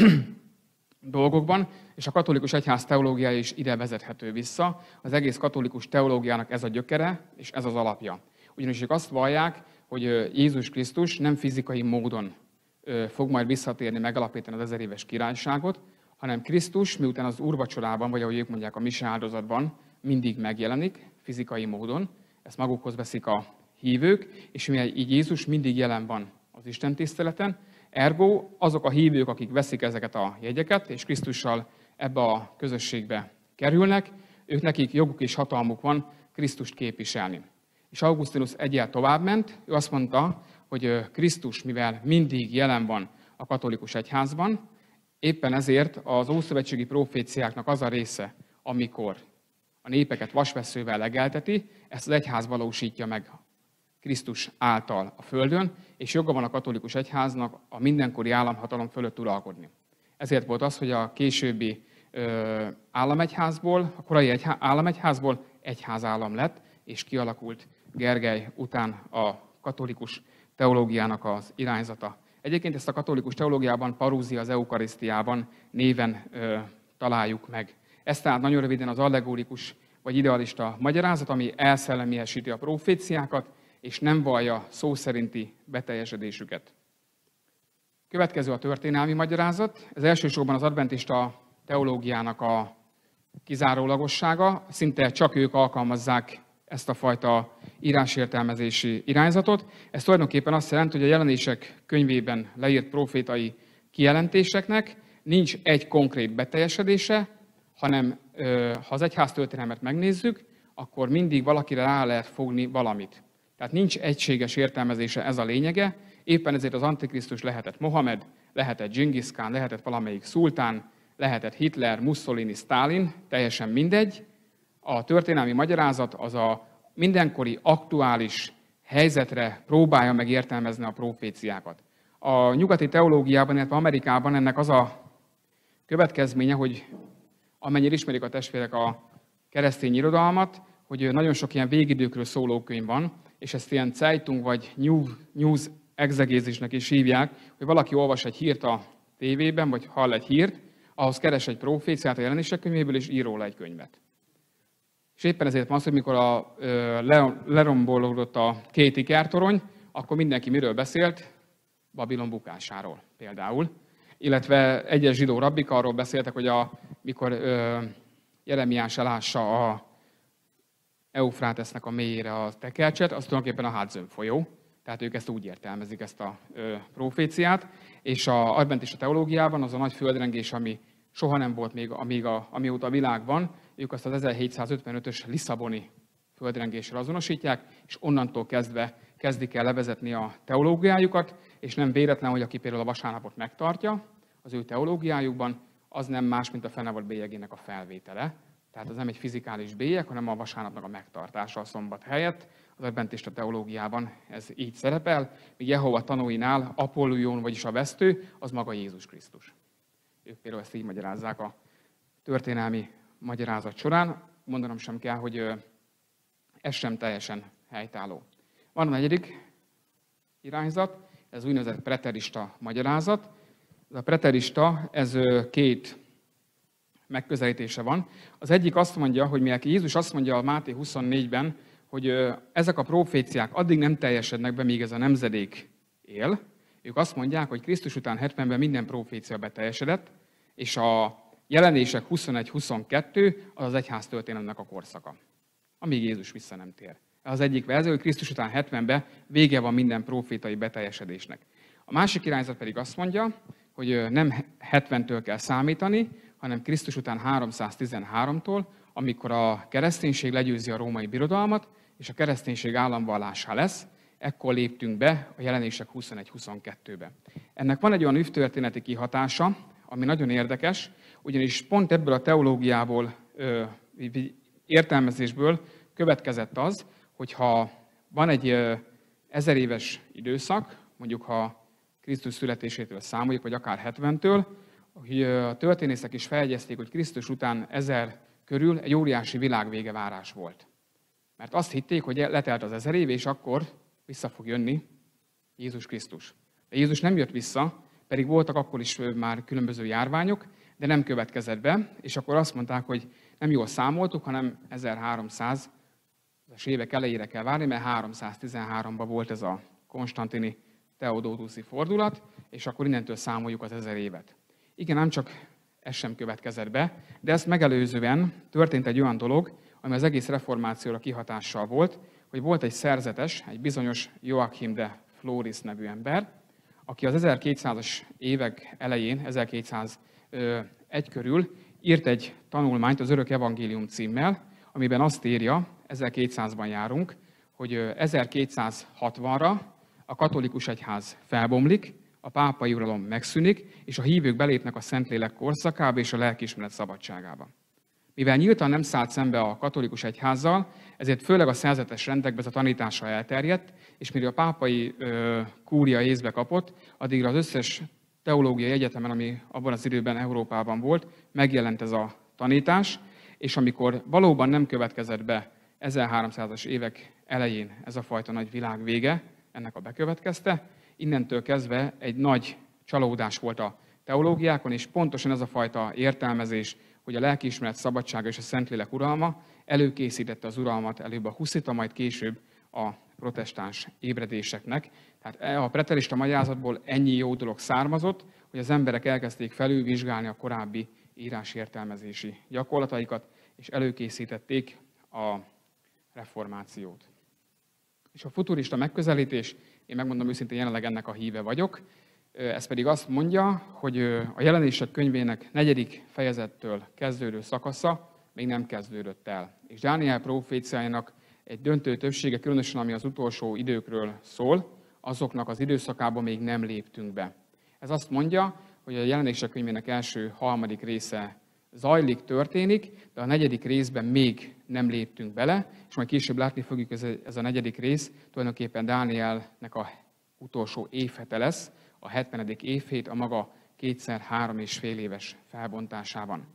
dolgokban, és a katolikus egyház teológiája is ide vezethető vissza. Az egész katolikus teológiának ez a gyökere, és ez az alapja. Ugyanis ők azt vallják, hogy Jézus Krisztus nem fizikai módon fog majd visszatérni, megalapítani az 1000 éves királyságot, hanem Krisztus, miután az úrvacsorában, vagy ahogy ők mondják, a mise áldozatban mindig megjelenik, fizikai módon, ezt magukhoz veszik a hívők, és mivel így Jézus mindig jelen van az Isten tiszteleten, ergo azok a hívők, akik veszik ezeket a jegyeket, és Krisztussal ebbe a közösségbe kerülnek, ők nekik joguk és hatalmuk van Krisztust képviselni. És Augustinus egyel továbbment, ő azt mondta, hogy Krisztus, mivel mindig jelen van a katolikus egyházban, éppen ezért az ószövetségi proféciáknak az a része, amikor a népeket vasvesszővel legelteti, ezt az egyház valósítja meg Krisztus által a földön, és joga van a katolikus egyháznak a mindenkori államhatalom fölött uralkodni. Ezért volt az, hogy a későbbi államegyházból, a korai államegyházból egyházállam lett, és kialakult Gergely után a katolikus teológiának az irányzata. Egyébként ezt a katolikus teológiában, parúzia az eukarisztiában néven találjuk meg. Ez tehát nagyon röviden az allegorikus vagy idealista magyarázat, ami elszellemiesíti a proféciákat, és nem vallja szó szerinti beteljesedésüket. Következő a történelmi magyarázat. Ez elsősorban az adventista teológiának a kizárólagossága. Szinte csak ők alkalmazzák ezt a fajta írásértelmezési irányzatot. Ez tulajdonképpen azt jelenti, hogy a jelenések könyvében leírt profétai kijelentéseknek nincs egy konkrét beteljesedése, hanem ha az egyháztörténelmet megnézzük, akkor mindig valakire rá lehet fogni valamit. Tehát nincs egységes értelmezése, ez a lényege. Éppen ezért az Antikrisztus lehetett Mohamed, lehetett Dzsingisz Kán, lehetett valamelyik szultán, lehetett Hitler, Mussolini, Sztálin, teljesen mindegy. A történelmi magyarázat az a mindenkori aktuális helyzetre próbálja meg értelmezni a proféciákat. A nyugati teológiában, illetve Amerikában ennek az a következménye, hogy amennyire ismerik a testvérek a keresztény irodalmat, hogy nagyon sok ilyen végidőkről szóló könyv van, és ezt ilyen Zeitung vagy news exegézisnek is hívják, hogy valaki olvas egy hírt a tévében, vagy hall egy hírt, ahhoz keres egy proféciát a jelenések könyvéből, és ír róla egy könyvet. És éppen ezért van az, hogy mikor lerombolódott a két ikertorony, akkor mindenki miről beszélt? Babilon bukásáról például. Illetve egyes zsidó rabbik arról beszéltek, hogy mikor Jeremiás elássa a Eufrátesznek a mélyére a tekercset, az tulajdonképpen a Hudson folyó. Tehát ők ezt úgy értelmezik, ezt a proféciát. És az adventista teológiában az a nagy földrengés, ami soha nem volt még, amióta a világ van, ők azt az 1755-ös Lisszaboni földrengéssel azonosítják, és onnantól kezdve kezdik el levezetni a teológiájukat, és nem véletlen, hogy aki például a vasárnapot megtartja az ő teológiájukban, az nem más, mint a fennevolt bélyegének a felvétele. Tehát az nem egy fizikális bélyeg, hanem a vasárnapnak a megtartása a szombat helyett. Az adventista teológiában ez így szerepel, míg Jehova tanúinál Apollójon, vagyis a vesztő, az maga Jézus Krisztus. Ők például ezt így magyarázzák a történelmi magyarázat során. Mondanom sem kell, hogy ez sem teljesen helytálló. Van a negyedik irányzat, ez úgynevezett preterista magyarázat. Ez a preterista, ez két megközelítése van. Az egyik azt mondja, hogy mivel Jézus azt mondja a Máté 24-ben, hogy ezek a proféciák addig nem teljesednek be, míg ez a nemzedék él. Ők azt mondják, hogy Krisztus után 70-ben minden profécia beteljesedett, és a jelenések 21-22 az az egyház történelemnek a korszaka, amíg Jézus vissza nem tér. Ez az egyik verzió, hogy Krisztus után 70-ben vége van minden profétai beteljesedésnek. A másik irányzat pedig azt mondja, hogy nem 70-től kell számítani, hanem Krisztus után 313-tól, amikor a kereszténység legyőzi a római birodalmat, és a kereszténység államvallásá lesz, ekkor léptünk be a jelenések 21-22-be. Ennek van egy olyan üvtörténeti kihatása, ami nagyon érdekes, ugyanis pont ebből a teológiából, értelmezésből következett az, hogyha van egy 1000 éves időszak, mondjuk ha Krisztus születésétől számoljuk, vagy akár 70-től, hogy a történészek is feljegyezték, hogy Krisztus után 1000 körül egy óriási világvége várás volt. Mert azt hitték, hogy letelt az 1000 év, és akkor vissza fog jönni Jézus Krisztus. De Jézus nem jött vissza, pedig voltak akkor is már különböző járványok, de nem következett be, és akkor azt mondták, hogy nem jól számoltuk, hanem 1300 évek elejére kell várni, mert 313-ban volt ez a konstantini teodótuszi fordulat, és akkor innentől számoljuk az 1000 évet. Igen, nem csak ez sem következett be, de ezt megelőzően történt egy olyan dolog, ami az egész reformációra kihatással volt, hogy volt egy szerzetes, egy bizonyos Joachim de Floris nevű ember, aki az 1200-as évek elején, 1201 körül írt egy tanulmányt az Örök Evangélium címmel, amiben azt írja, 1200-ban járunk, hogy 1260-ra a katolikus egyház felbomlik, a pápai uralom megszűnik, és a hívők belépnek a Szentlélek korszakába és a lelkiismeret szabadságába. Mivel nyíltan nem szállt szembe a katolikus egyházzal, ezért főleg a szerzetes rendekben ez a tanítása elterjedt, és mire a pápai kúria észbe kapott, addigra az összes teológiai egyetemen, ami abban az időben Európában volt, megjelent ez a tanítás, és amikor valóban nem következett be 1300-as évek elején ez a fajta nagy világvége, ennek a bekövetkezte, innentől kezdve egy nagy csalódás volt a teológiákon, és pontosan ez a fajta értelmezés, hogy a lelkiismeret szabadsága és a Szentlélek uralma előkészítette az uralmat előbb a huszita, majd később a protestáns ébredéseknek. Tehát a preterista magyarázatból ennyi jó dolog származott, hogy az emberek elkezdték felülvizsgálni a korábbi írásértelmezési gyakorlataikat, és előkészítették a reformációt. És a futurista megközelítés, én megmondom őszintén, jelenleg ennek a híve vagyok, ez pedig azt mondja, hogy a Jelenések könyvének 4. fejezettől kezdődő szakasza még nem kezdődött el. És Dániel proféciájának egy döntő többsége, különösen ami az utolsó időkről szól, azoknak az időszakában még nem léptünk be. Ez azt mondja, hogy a Jelenések könyvének első 3. része zajlik, történik, de a 4. részben még nem léptünk bele, és majd később látni fogjuk, ez a 4. rész tulajdonképpen Dánielnek a utolsó évhete lesz, a 70. évhét a maga 2-3,5 éves felbontásában.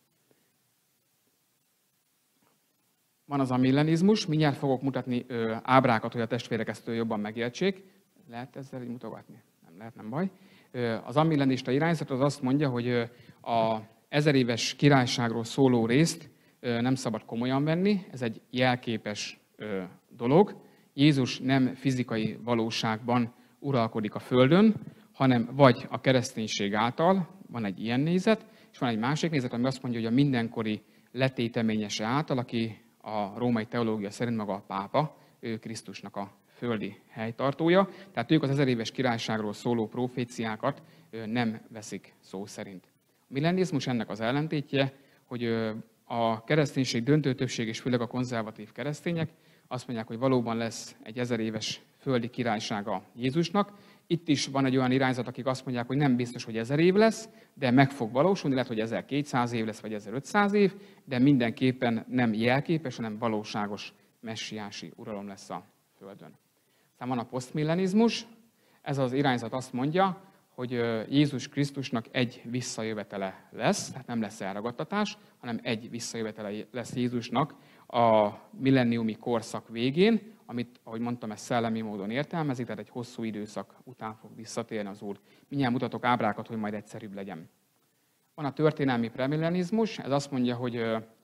Van az amillenizmus, mindjárt fogok mutatni ábrákat, hogy a testvérek ezt jobban megértsék. Lehet ezzel így mutogatni? Nem lehet, nem baj. Az amillenista irányzat az azt mondja, hogy a 1000 éves királyságról szóló részt nem szabad komolyan venni, ez egy jelképes dolog. Jézus nem fizikai valóságban uralkodik a Földön, hanem vagy a kereszténység által, van egy ilyen nézet, és van egy másik nézet, ami azt mondja, hogy a mindenkori letéteményese által, aki a római teológia szerint maga a pápa, ő Krisztusnak a földi helytartója. Tehát ők az 1000 éves királyságról szóló proféciákat nem veszik szó szerint. A millenizmus ennek az ellentétje, hogy a kereszténység döntő többség, és főleg a konzervatív keresztények azt mondják, hogy valóban lesz egy 1000 éves földi királysága Jézusnak. Itt is van egy olyan irányzat, akik azt mondják, hogy nem biztos, hogy 1000 év lesz, de meg fog valósulni, lehet, hogy 1200 év lesz, vagy 1500 év, de mindenképpen nem jelképes, hanem valóságos messiási uralom lesz a Földön. Aztán van a posztmillenizmus, ez az irányzat azt mondja, hogy Jézus Krisztusnak egy visszajövetele lesz, tehát nem lesz elragadtatás, hanem egy visszajövetele lesz Jézusnak a millenniumi korszak végén, amit, ahogy mondtam, ezt szellemi módon értelmezik, tehát egy hosszú időszak után fog visszatérni az Úr. Mindjárt mutatok ábrákat, hogy majd egyszerűbb legyen. Van a történelmi premillenizmus, ez azt mondja, hogy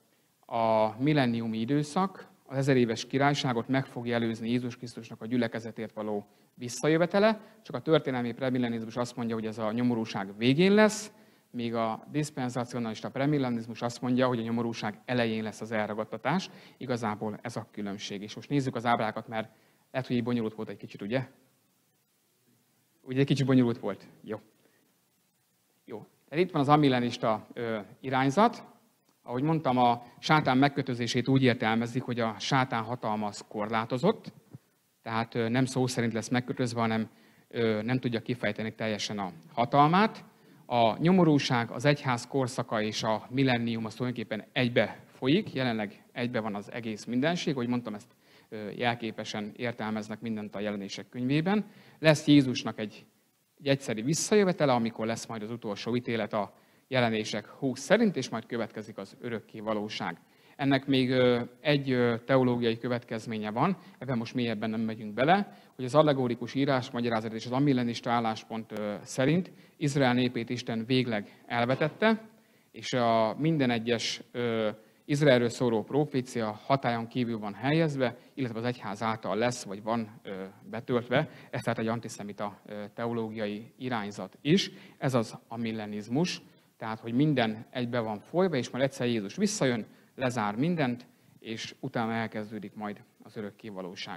a millenniumi időszak, az 1000 éves királyságot meg fogja előzni Jézus Krisztusnak a gyülekezetért való visszajövetele, csak a történelmi premillenizmus azt mondja, hogy ez a nyomorúság végén lesz, míg a diszpenzacionalista premillenizmus azt mondja, hogy a nyomorúság elején lesz az elragadtatás. Igazából ez a különbség. És most nézzük az ábrákat, mert lehet, hogy így bonyolult volt egy kicsit, ugye? Ugye egy kicsit bonyolult volt? Jó. Tehát itt van az amillenista irányzat. Ahogy mondtam, a sátán megkötözését úgy értelmezik, hogy a sátán hatalma az korlátozott, tehát nem szó szerint lesz megkötözve, hanem nem tudja kifejteni teljesen a hatalmát. A nyomorúság, az egyház korszaka és a millennium az tulajdonképpen egybe folyik, jelenleg egybe van az egész mindenség, ahogy mondtam, ezt jelképesen értelmeznek mindent a Jelenések könyvében. Lesz Jézusnak egy egyszeri visszajövetele, amikor lesz majd az utolsó ítélet a Jelenések 20 szerint, és majd következik az örökké valóság. Ennek még egy teológiai következménye van, ebben most mélyebben nem megyünk bele, hogy az allegorikus írásmagyarázat és az amillenista álláspont szerint Izrael népét Isten végleg elvetette, és a minden egyes Izraelről szóló profécia hatályon kívül van helyezve, illetve az egyház által lesz, vagy van betöltve. Ez tehát egy antiszemita teológiai irányzat is. Ez az amillenizmus, tehát hogy minden egybe van folyva, és majd egyszer Jézus visszajön, lezár mindent, és utána elkezdődik majd az örökké valóság.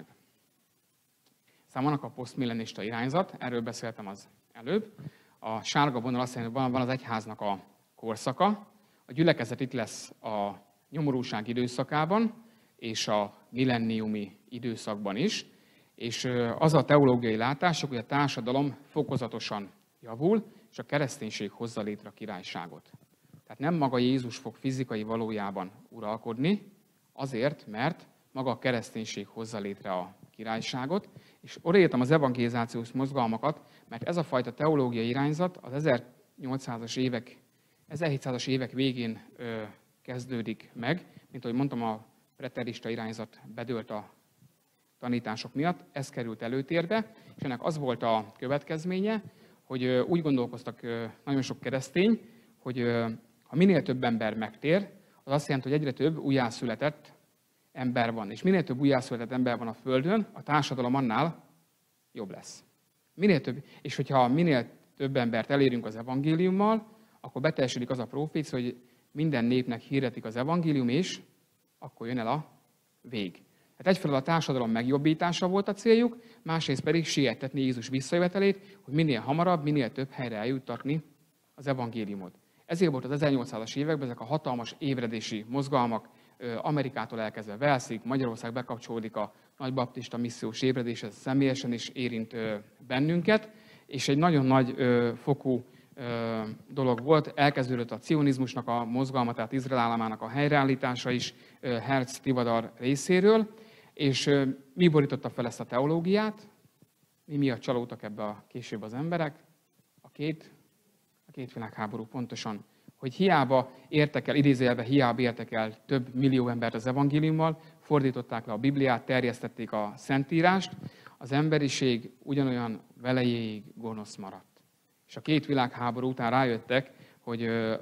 Aztán vannak a posztmillenista irányzat, erről beszéltem az előbb. A sárga vonal azt jelenti, hogy van az egyháznak a korszaka, a gyülekezet itt lesz a nyomorúság időszakában, és a millenniumi időszakban is. És az a teológiai látások, hogy a társadalom fokozatosan javul, és a kereszténység hozza létre a királyságot. Tehát nem maga Jézus fog fizikai valójában uralkodni, azért, mert maga a kereszténység hozza létre a királyságot, és odaírtam az evangelizációs mozgalmakat, mert ez a fajta teológiai irányzat az 1700-as évek végén kezdődik meg, mint ahogy mondtam, a preterista irányzat bedőlt a tanítások miatt, ez került előtérbe, és ennek az volt a következménye, hogy úgy gondolkoztak nagyon sok keresztény, hogy ha minél több ember megtér, az azt jelenti, hogy egyre több újjászületett ember van. És minél több újjászületett ember van a Földön, a társadalom annál jobb lesz. Minél több, és hogyha minél több embert elérünk az evangéliummal, akkor beteljesedik az a profécia, hogy minden népnek hirdetik az evangélium, és akkor jön el a vég. Tehát egyfelől a társadalom megjobbítása volt a céljuk, másrészt pedig sietetni Jézus visszajövetelét, hogy minél hamarabb, minél több helyre eljuttatni az evangéliumot. Ezért volt az 1800-as években ezek a hatalmas ébredési mozgalmak, Amerikától elkezdve Walesig, Magyarország bekapcsolódik a nagybaptista missziós ébredés, ez személyesen is érint bennünket, és egy nagyon nagy fokú dolog volt, elkezdődött a cionizmusnak a mozgalma, tehát Izrael államának a helyreállítása is Herz Tivadar részéről, és mi borította fel ezt a teológiát, mi miatt csalódtak ebbe később az emberek? A két világháború pontosan, hogy hiába értek el, idézőjelben hiába értek el több millió embert az evangéliummal, fordították le a Bibliát, terjesztették a Szentírást, az emberiség ugyanolyan velejéig gonosz maradt. És a két világháború után rájöttek, hogy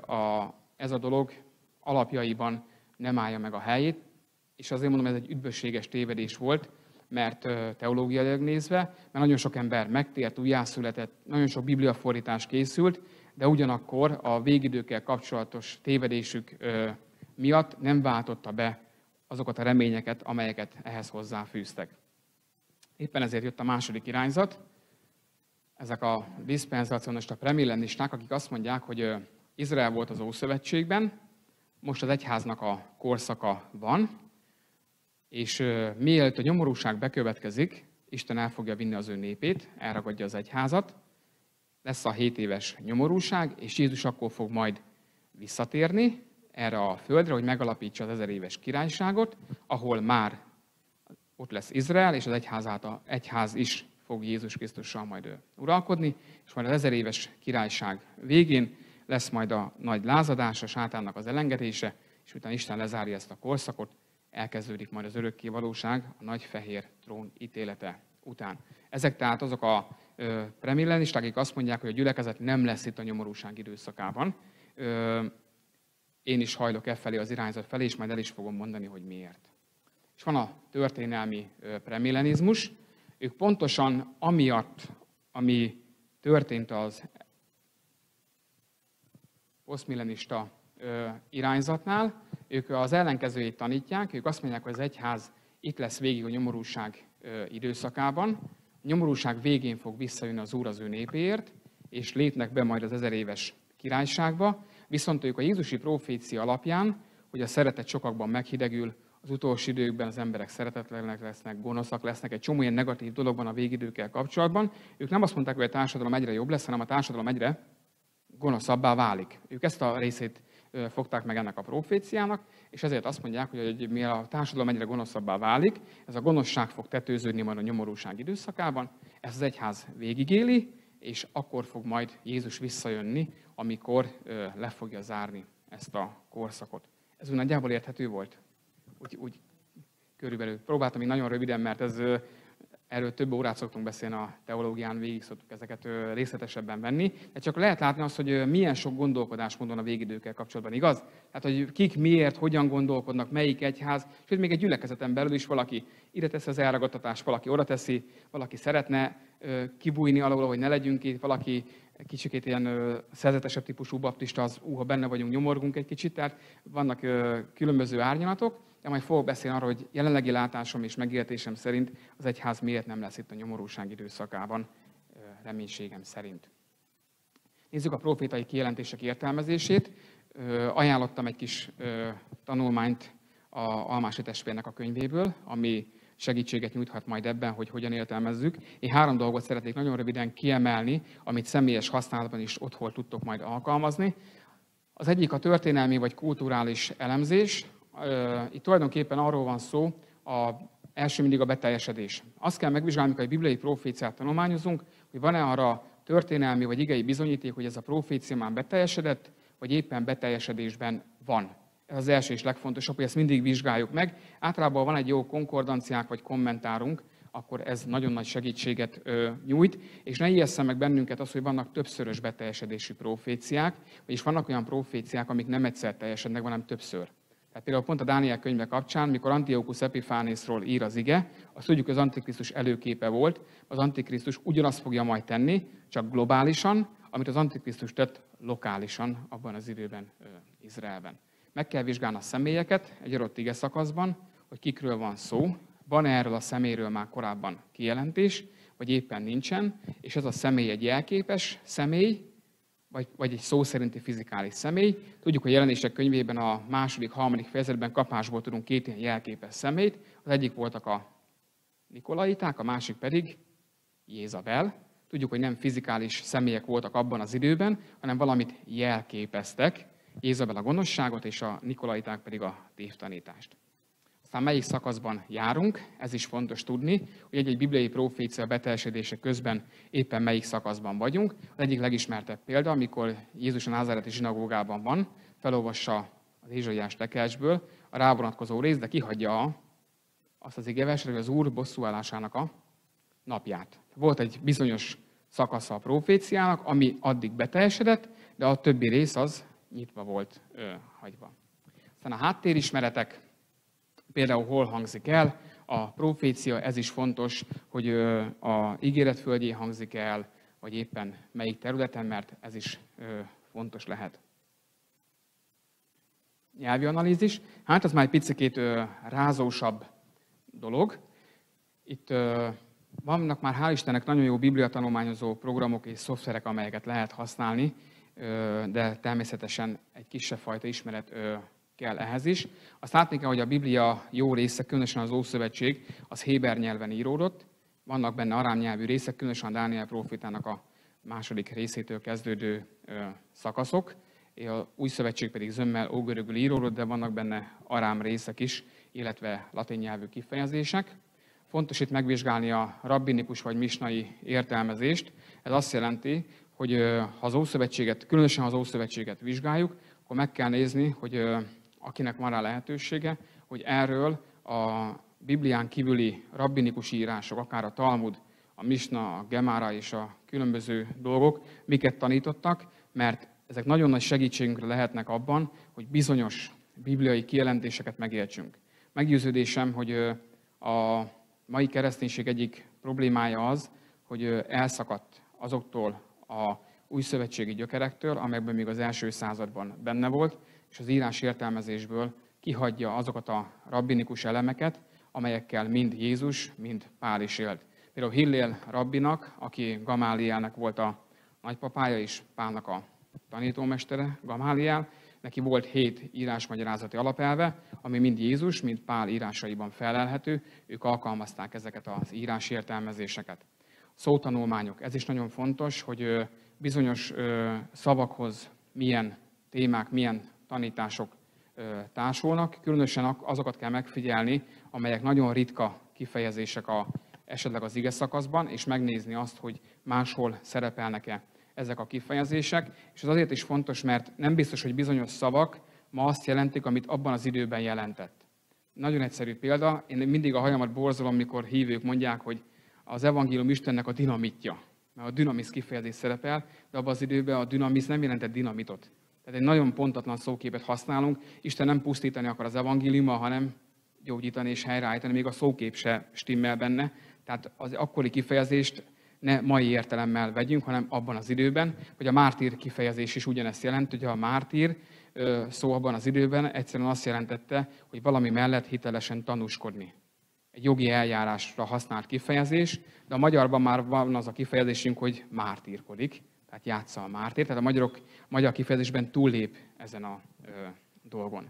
ez a dolog alapjaiban nem állja meg a helyét, és azért mondom, ez egy üdvösséges tévedés volt, mert teológiailag nézve, mert nagyon sok ember megtért, újjászületett, nagyon sok bibliafordítás készült, de ugyanakkor a végidőkkel kapcsolatos tévedésük miatt nem váltotta be azokat a reményeket, amelyeket ehhez hozzáfűztek. Éppen ezért jött a második irányzat, ezek a diszpenzacionista premillennisták, akik azt mondják, hogy Izrael volt az Ószövetségben, most az egyháznak a korszaka van, és mielőtt a nyomorúság bekövetkezik, Isten el fogja vinni az ő népét, elragadja az egyházat, lesz a 7 éves nyomorúság, és Jézus akkor fog majd visszatérni erre a földre, hogy megalapítsa az 1000 éves királyságot, ahol már ott lesz Izrael, és az egyház is fog Jézus Krisztussal majd uralkodni, és majd az 1000 éves királyság végén lesz majd a nagy lázadás, a sátánnak az elengedése, és utána Isten lezárja ezt a korszakot, elkezdődik majd az örökké valóság, a nagy fehér trón ítélete után. Ezek tehát azok a premillennisták, akik azt mondják, hogy a gyülekezet nem lesz itt a nyomorúság időszakában. Én is hajlok felé az irányzat felé, és majd el is fogom mondani, hogy miért. És van a történelmi premillenizmus. Ők pontosan amiatt, ami történt az posztmillenista irányzatnál, ők az ellenkezőjét tanítják, ők azt mondják, hogy az egyház itt lesz végig a nyomorúság időszakában, a nyomorúság végén fog visszajönni az Úr az ő népéért, és lépnek be majd az 1000 éves királyságba, viszont ők a jézusi profécia alapján, hogy a szeretet sokakban meghidegül, az utolsó időkben az emberek szeretetlenek lesznek, gonoszak lesznek, egy csomó ilyen negatív dologban a végidőkkel kapcsolatban. Ők nem azt mondták, hogy a társadalom egyre jobb lesz, hanem a társadalom egyre gonoszabbá válik. Ők ezt a részét fogták meg ennek a proféciának, és ezért azt mondják, hogy mivel a társadalom egyre gonoszabbá válik, ez a gonoszság fog tetőződni majd a nyomorúság időszakában, ezt az egyház végigéli, és akkor fog majd Jézus visszajönni, amikor le fogja zárni ezt a korszakot. Ez úgy nagyjából érthető volt? Úgy körülbelül. Próbáltam még nagyon röviden, mert erről több órát szoktunk beszélni a teológián, végig szoktuk ezeket részletesebben venni, de csak lehet látni azt, hogy milyen sok gondolkodásmódon a végidőkkel kapcsolatban, igaz? Tehát, hogy kik miért, hogyan gondolkodnak, melyik egyház, sőt, még egy gyülekezeten belül is valaki ide teszi az elragadtatást, valaki oda teszi, valaki szeretne kibújni alól, hogy ne legyünk itt, valaki kicsikét ilyen szerzetesebb típusú baptista, az ha benne vagyunk, nyomorgunk egy kicsit, tehát vannak különböző árnyalatok, de majd fogok beszélni arról, hogy jelenlegi látásom és megértésem szerint az egyház miért nem lesz itt a nyomorúság időszakában, reménységem szerint. Nézzük a profétai kijelentések értelmezését. Ajánlottam egy kis tanulmányt a Almási testvérnek a könyvéből, ami segítséget nyújthat majd ebben, hogy hogyan értelmezzük. Én 3 dolgot szeretnék nagyon röviden kiemelni, amit személyes használatban is otthon tudtok majd alkalmazni. Az egyik a történelmi vagy kulturális elemzés. Itt tulajdonképpen arról van szó, első mindig a beteljesedés. Azt kell megvizsgálni, amikor egy bibliai proféciát tanulmányozunk, hogy van-e arra történelmi vagy igei bizonyíték, hogy ez a profécia már beteljesedett, vagy éppen beteljesedésben van. Ez az első és legfontosabb, hogy ezt mindig vizsgáljuk meg. Általában van egy jó konkordanciák vagy kommentárunk, akkor ez nagyon nagy segítséget nyújt, és ne ijesszen meg bennünket az, hogy vannak többszörös beteljesedésű proféciák, vagyis vannak olyan proféciák, amik nem egyszer teljesednek, hanem többször. Tehát például pont a Dániel könyve kapcsán, mikor Antiochus Epiphanesról ír az ige, azt tudjuk, hogy az Antikrisztus előképe volt, az Antikrisztus ugyanazt fogja majd tenni, csak globálisan, amit az Antikrisztus tett lokálisan abban az időben Izraelben. Meg kell vizsgálni a személyeket egy adott ige szakaszban, hogy kikről van szó, van erről a személyről már korábban kijelentés, vagy éppen nincsen, és ez a személy egy jelképes személy, vagy egy szó szerinti fizikális személy. Tudjuk, hogy a Jelenések könyvében a 2.-3. fejezetben kapásból tudunk 2 ilyen jelképes személyt. Az egyik voltak a nikolaiták, a másik pedig Jézabel. Tudjuk, hogy nem fizikális személyek voltak abban az időben, hanem valamit jelképeztek. Jézabel a gonoszságot, és a nikolaiták pedig a tévtanítást. Aztán melyik szakaszban járunk, ez is fontos tudni, hogy egy bibliai profécia beteljesedése közben éppen melyik szakaszban vagyunk. Az egyik legismertebb példa, amikor Jézus a názáreti zsinagógában van, felolvassa az Ézsaiás tekercsből a rávonatkozó részt, de kihagyja azt az igeverset, hogy az Úr bosszúállásának a napját. Volt egy bizonyos szakasza a proféciának, ami addig beteljesedett, de a többi rész az nyitva volt hagyva. Aztán a háttérismeretek, például hol hangzik el a profécia, ez is fontos, hogy a ígéret földjén hangzik el, vagy éppen melyik területen, mert ez is fontos lehet. Nyelvi analízis. Hát ez már egy picikét rázósabb dolog. Itt vannak már hál' Istennek nagyon jó bibliatanulmányozó programok és szoftverek, amelyeket lehet használni, de természetesen egy kisebb fajta ismeret kell ehhez is. Azt látni kell, hogy a Biblia jó része, különösen az Ószövetség, az héber nyelven íródott. Vannak benne arám nyelvű részek, különösen a Dániel prófétának a 2. részétől kezdődő szakaszok. A Új Szövetség pedig zömmel ógörögül íródott, de vannak benne arám részek is, illetve latin nyelvű kifejezések. Fontos itt megvizsgálni a rabbinikus vagy misnai értelmezést. Ez azt jelenti, hogy ha az Ószövetséget, különösen ha az Ószövetséget vizsgáljuk, akkor meg kell nézni, hogy akinek van rá lehetősége, hogy erről a Biblián kívüli rabbinikus írások, akár a Talmud, a Misna, a Gemára és a különböző dolgok, miket tanítottak, mert ezek nagyon nagy segítségünkre lehetnek abban, hogy bizonyos bibliai kijelentéseket megértsünk. Meggyőződésem, hogy a mai kereszténység egyik problémája az, hogy elszakadt azoktól a újszövetségi gyökerektől, amelyekben még az első században benne volt, és az írás értelmezésből kihagyja azokat a rabbinikus elemeket, amelyekkel mind Jézus, mind Pál is élt. Például Hillél rabbinak, aki Gamálielnek volt a nagypapája, és Pálnak a tanítómestere, Gamáliel, neki volt 7 írásmagyarázati alapelve, ami mind Jézus, mind Pál írásaiban felelhető, ők alkalmazták ezeket az írásértelmezéseket. Szótanulmányok, ez is nagyon fontos, hogy bizonyos szavakhoz milyen témák, milyen tanítások társulnak. Különösen azokat kell megfigyelni, amelyek nagyon ritka kifejezések esetleg az ige szakaszban, és megnézni azt, hogy máshol szerepelnek-e ezek a kifejezések. És ez azért is fontos, mert nem biztos, hogy bizonyos szavak ma azt jelentik, amit abban az időben jelentett. Nagyon egyszerű példa, én mindig a hajamat borzolom, mikor hívők mondják, hogy az evangélium Istennek a dinamitja. Mert a dinamisz kifejezés szerepel, de abban az időben a dinamisz nem jelentett dinamitot. Tehát egy nagyon pontatlan szóképet használunk. Isten nem pusztítani akar az evangéliummal, hanem gyógyítani és helyreállítani, még a szókép se stimmel benne. Tehát az akkori kifejezést ne mai értelemmel vegyünk, hanem abban az időben, hogy a mártír kifejezés is ugyanezt jelent, hogy a mártír szó abban az időben egyszerűen azt jelentette, hogy valami mellett hitelesen tanúskodni. Egy jogi eljárásra használt kifejezés, de a magyarban már van az a kifejezésünk, hogy mártírkodik, tehát játsza a mártír, tehát a magyar kifejezésben túllép ezen a dolgon.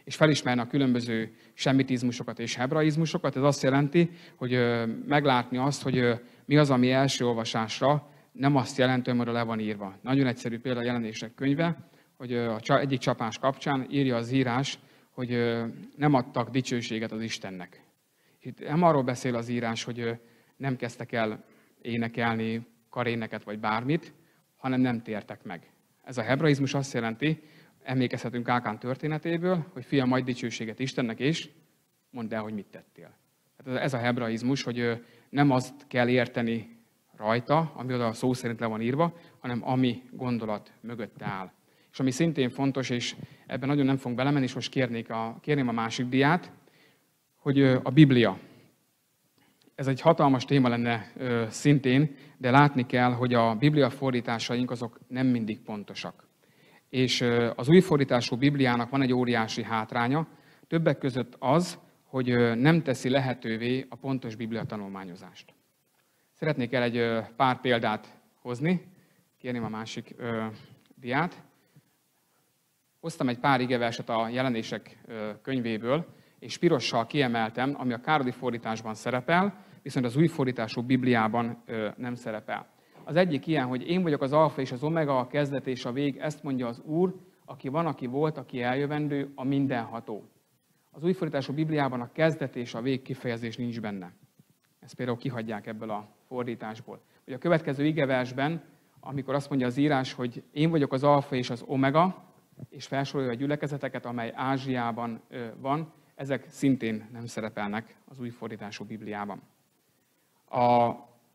és felismerni a különböző semitizmusokat és hebraizmusokat. Ez azt jelenti, hogy meglátni azt, hogy mi az, ami első olvasásra nem azt jelenti, hogy le van írva. Nagyon egyszerű példa a Jelenések könyve, hogy egyik csapás kapcsán írja az írás, hogy nem adtak dicsőséget az Istennek. Itt nem arról beszél az írás, hogy nem kezdtek el énekelni karéneket vagy bármit, hanem nem tértek meg. Ez a hebraizmus azt jelenti, emlékezhetünk Ákán történetéből, hogy fiam, adj dicsőséget Istennek, és mondd el, hogy mit tettél. Hát ez a hebraizmus, hogy nem azt kell érteni rajta, ami oda szó szerint le van írva, hanem ami gondolat mögötte áll. És ami szintén fontos, és ebben nagyon nem fogunk belemenni, és most kérném a másik diát, hogy a Biblia. Ez egy hatalmas téma lenne szintén, de látni kell, hogy a Biblia fordításaink azok nem mindig pontosak. És az új fordítású Bibliának van egy óriási hátránya, többek között az, hogy nem teszi lehetővé a pontos Biblia tanulmányozást. Szeretnék el egy pár példát hozni, kérném a másik diát. Hoztam egy pár igeverset a Jelenések könyvéből, és pirossal kiemeltem, ami a Károli fordításban szerepel, viszont az új fordítású Bibliában nem szerepel. Az egyik ilyen, hogy én vagyok az alfa és az omega, a kezdet és a vég, ezt mondja az Úr, aki van, aki volt, aki eljövendő, a mindenható. Az új fordítású Bibliában a kezdet és a vég kifejezés nincs benne. Ezt például kihagyják ebből a fordításból. Vagy a következő igeversben, amikor azt mondja az írás, hogy én vagyok az alfa és az omega, és felsorolja a gyülekezeteket, amely Ázsiában van, ezek szintén nem szerepelnek az új fordítású Bibliában. A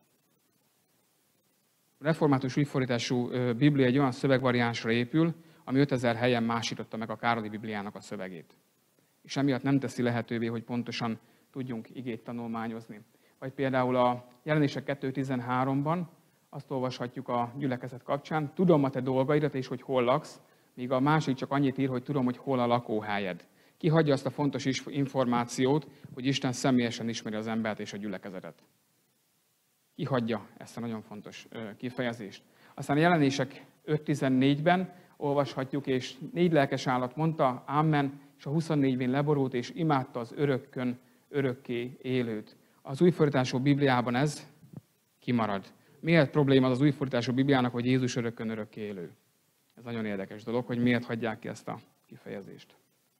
református új fordítású Biblia egy olyan szövegvariánsra épül, ami 5000 helyen másította meg a Károli Bibliának a szövegét. És emiatt nem teszi lehetővé, hogy pontosan tudjunk igét tanulmányozni. Vagy például a Jelenések 2.13-ban azt olvashatjuk a gyülekezet kapcsán, tudom a te dolgaidat és hogy hol laksz, míg a másik csak annyit ír, hogy tudom, hogy hol a lakóhelyed. Kihagyja azt a fontos információt, hogy Isten személyesen ismeri az embert és a gyülekezetet. Kihagyja ezt a nagyon fontos kifejezést. Aztán a Jelenések 5.14-ben olvashatjuk, és 4 lelkes állat mondta, Amen, és a 24-ben leborult, és imádta az örökkön örökké élőt. Az újfordítású Bibliában ez kimarad. Miért probléma az újfordítású Bibliának, hogy Jézus örökkön örökké élő? Ez nagyon érdekes dolog, hogy miért hagyják ki ezt a kifejezést.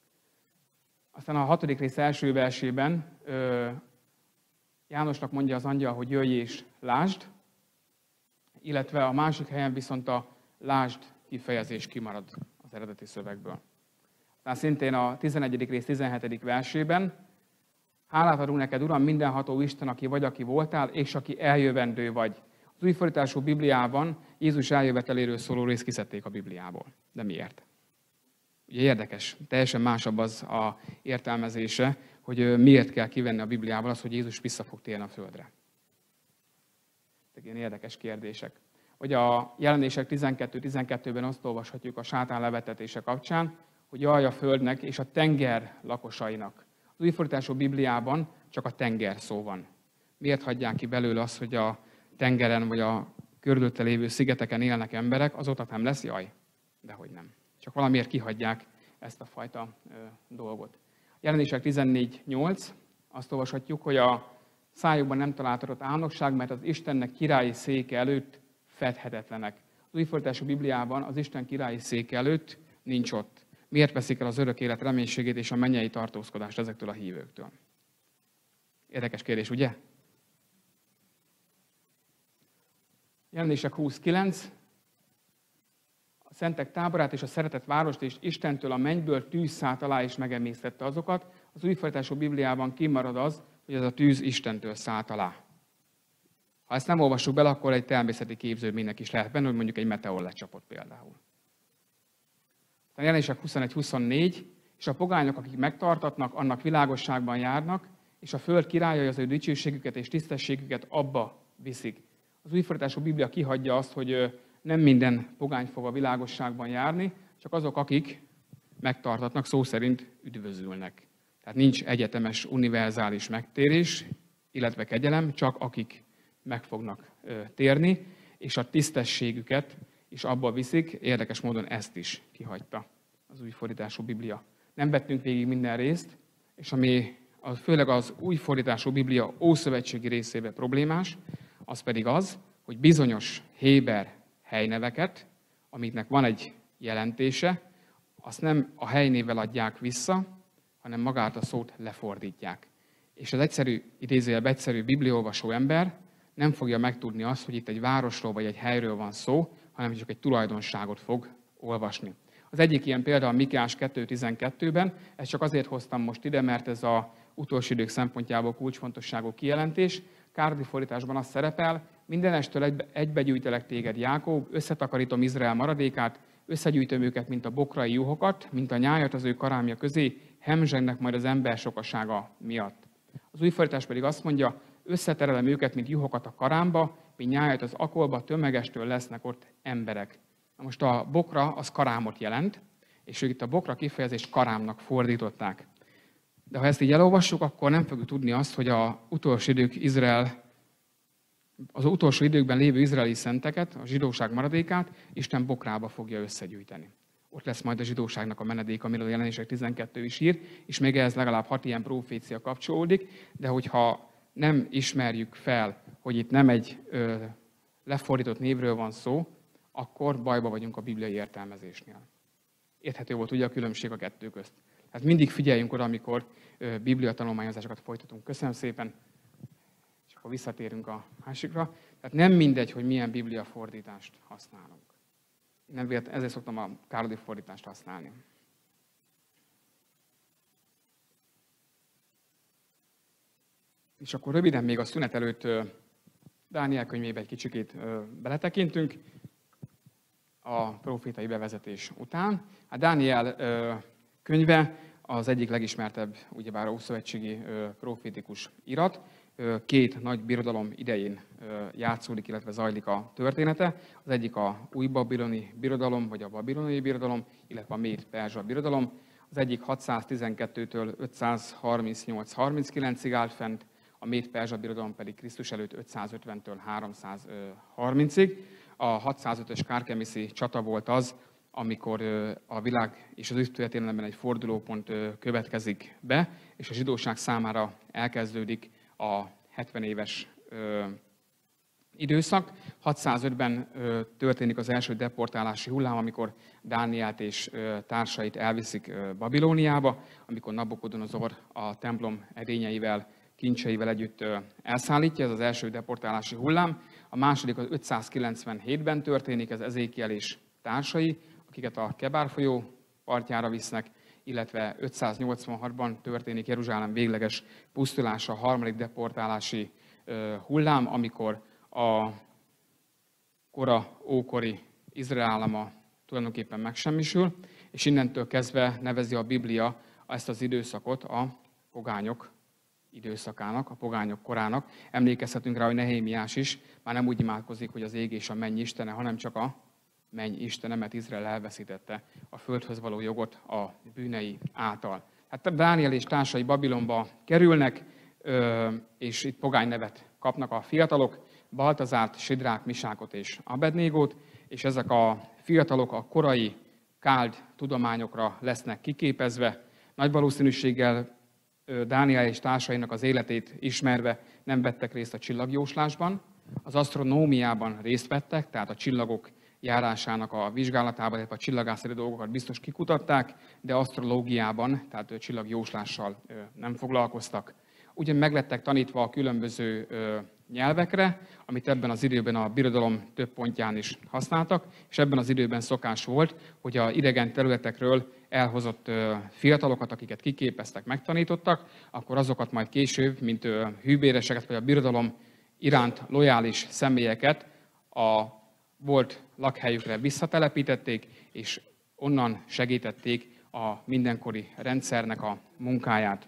Aztán a 6. rész első versében Jánosnak mondja az angyal, hogy jöjj és lásd, illetve a másik helyen viszont a lásd kifejezés kimarad az eredeti szövegből. Aztán szintén a 11. rész 17. versében hálát adunk neked, Uram, mindenható Isten, aki vagy, aki voltál, és aki eljövendő vagy. Az újfordítású Bibliában Jézus eljöveteléről szóló részt kiszedték a Bibliából. De miért? Ugye érdekes, teljesen másabb az a értelmezése, hogy miért kell kivenni a Bibliából az, hogy Jézus vissza fog térni a földre. Ilyen érdekes kérdések. Vagy a Jelenések 12.12-ben azt olvashatjuk a sátán levetetése kapcsán, hogy jaj a földnek és a tenger lakosainak. Az újfordítású Bibliában csak a tenger szó van. Miért hagyják ki belőle azt, hogy a tengeren vagy a körülötte lévő szigeteken élnek emberek, azóta nem lesz jaj? Dehogy nem. Csak valamiért kihagyják ezt a fajta dolgot. Jelenések 14.8, azt olvashatjuk, hogy a szájukban nem találtatott álnokság, mert az Istennek királyi széke előtt fedhetetlenek. Az újfordítású Bibliában az Isten királyi széke előtt nincs ott. Miért veszik el az örök élet reménységét és a mennyei tartózkodást ezektől a hívőktől? Érdekes kérdés, ugye? Jelenések 20.9. A szentek táborát és a szeretett várost és Istentől a mennyből tűz szállt alá és megemésztette azokat. Az újfordítású Bibliában kimarad az, hogy ez a tűz Istentől szállt alá. Ha ezt nem olvassuk bele, akkor egy természeti képződménynek is lehet benne, hogy mondjuk egy meteor lecsapott például. A Jelenések 21-24, és a pogányok, akik megtartatnak, annak világosságban járnak, és a föld királyai az ő dicsőségüket és tisztességüket abba viszik. Az újfordítású Biblia kihagyja azt, hogy nem minden pogány fog a világosságban járni, csak azok, akik megtartatnak, szó szerint üdvözülnek. Tehát nincs egyetemes, univerzális megtérés, illetve kegyelem, csak akik meg fognak térni, és a tisztességüket is abba viszik. Érdekes módon ezt is kihagyta az újfordítású Biblia. nem vettünk végig minden részt, és ami főleg az új fordítású Biblia ószövetségi részében problémás, az pedig az, hogy bizonyos héber helyneveket, amiknek van egy jelentése, azt nem a helynévvel adják vissza, hanem magát a szót lefordítják. És az egyszerű, idézőjelben egyszerű bibliaolvasó ember nem fogja megtudni azt, hogy itt egy városról vagy egy helyről van szó, hanem csak egy tulajdonságot fog olvasni. Az egyik ilyen példa a Mikéás 2.12-ben, ezt csak azért hoztam most ide, mert ez az utolsó idők szempontjából kulcsfontosságú kijelentés. Kárdi fordításban az szerepel, mindenestől egybegyűjtelek téged, Jákob, összetakarítom Izrael maradékát, összegyűjtöm őket, mint a bokrai juhokat, mint a nyájat az ő karámja közé, hemzsegnek majd az ember sokasága miatt. Az új fordítás pedig azt mondja, összeterelem őket, mint juhokat a karámba, mint nyájat az akolba, tömegestől lesznek ott emberek. Na most a bokra az karámot jelent, és ők itt a bokra kifejezést karámnak fordították. De ha ezt így elolvassuk, akkor nem fogjuk tudni azt, hogy az utolsó időkben lévő izraeli szenteket, a zsidóság maradékát Isten bokrába fogja összegyűjteni. Ott lesz majd a zsidóságnak a menedék, amiről a Jelenések 12 is ír, és még ehhez legalább 6 ilyen profécia kapcsolódik, de hogyha nem ismerjük fel, hogy itt nem egy lefordított névről van szó, akkor bajba vagyunk a bibliai értelmezésnél. Érthető volt ugye a különbség a kettő közt. Hát mindig figyeljünk oda, amikor bibliatanulmányozásokat folytatunk. Köszönöm szépen, és akkor visszatérünk a másikra. Tehát nem mindegy, hogy milyen bibliafordítást használunk. Ezért szoktam a Kárdi fordítást használni. És akkor röviden még a szünet előtt Dániel könyvébe egy kicsikét beletekintünk a profétai bevezetés után. A Dániel könyve az egyik legismertebb, ugyebár ószövetségi profétikus irat. 2 nagy birodalom idején játszódik, illetve zajlik a története. Az egyik a új babiloni birodalom, vagy a babiloni birodalom, illetve a méd-perzsa birodalom. Az egyik 612-től 538-39-ig állt fent, a méd-perzsa birodalom pedig Krisztus előtt 550-től 330-ig. A 605-ös Kárkemiszi csata volt az, amikor a világ és az történelemben egy fordulópont következik be, és a zsidóság számára elkezdődik a 70 éves időszak. 605-ben történik az első deportálási hullám, amikor Dánielt és társait elviszik Babilóniába, amikor Nabukodonozor a templom edényeivel, kincseivel együtt elszállítja, ez az első deportálási hullám. A második az 597-ben történik, ez Ezékiel és társai, akiket a Kebár folyó partjára visznek, illetve 586-ban történik Jeruzsálem végleges pusztulása, a harmadik deportálási hullám, amikor a ókori Izrael állama tulajdonképpen megsemmisül, és innentől kezdve nevezi a Biblia ezt az időszakot a pogányok időszakának, a pogányok korának. Emlékezhetünk rá, hogy Nehémiás is már nem úgy imádkozik, hogy az ég és a menny istene, hanem csak a menny istene, mert Izrael elveszítette a földhöz való jogot a bűnei által. Hát Dániel és társai Babilonba kerülnek, és itt pogány nevet kapnak a fiatalok, Baltazárt, Sidrák, Misákot és Abednégót, és ezek a fiatalok a korai káld tudományokra lesznek kiképezve. Nagy valószínűséggel Dániel és társainak az életét ismerve nem vettek részt a csillagjóslásban, az asztronómiában részt vettek, tehát a csillagok járásának a vizsgálatában, illetve a csillagászati dolgokat biztos kikutatták, de asztrológiában, tehát csillagjóslással nem foglalkoztak. Ugyan meglettek tanítva a különböző nyelvekre, amit ebben az időben a birodalom több pontján is használtak, és ebben az időben szokás volt, hogy a idegen területekről elhozott fiatalokat, akiket kiképeztek, megtanítottak, akkor azokat majd később, mint hűbéreseket, vagy a birodalom iránt lojális személyeket a volt lakhelyükre visszatelepítették, és onnan segítették a mindenkori rendszernek a munkáját.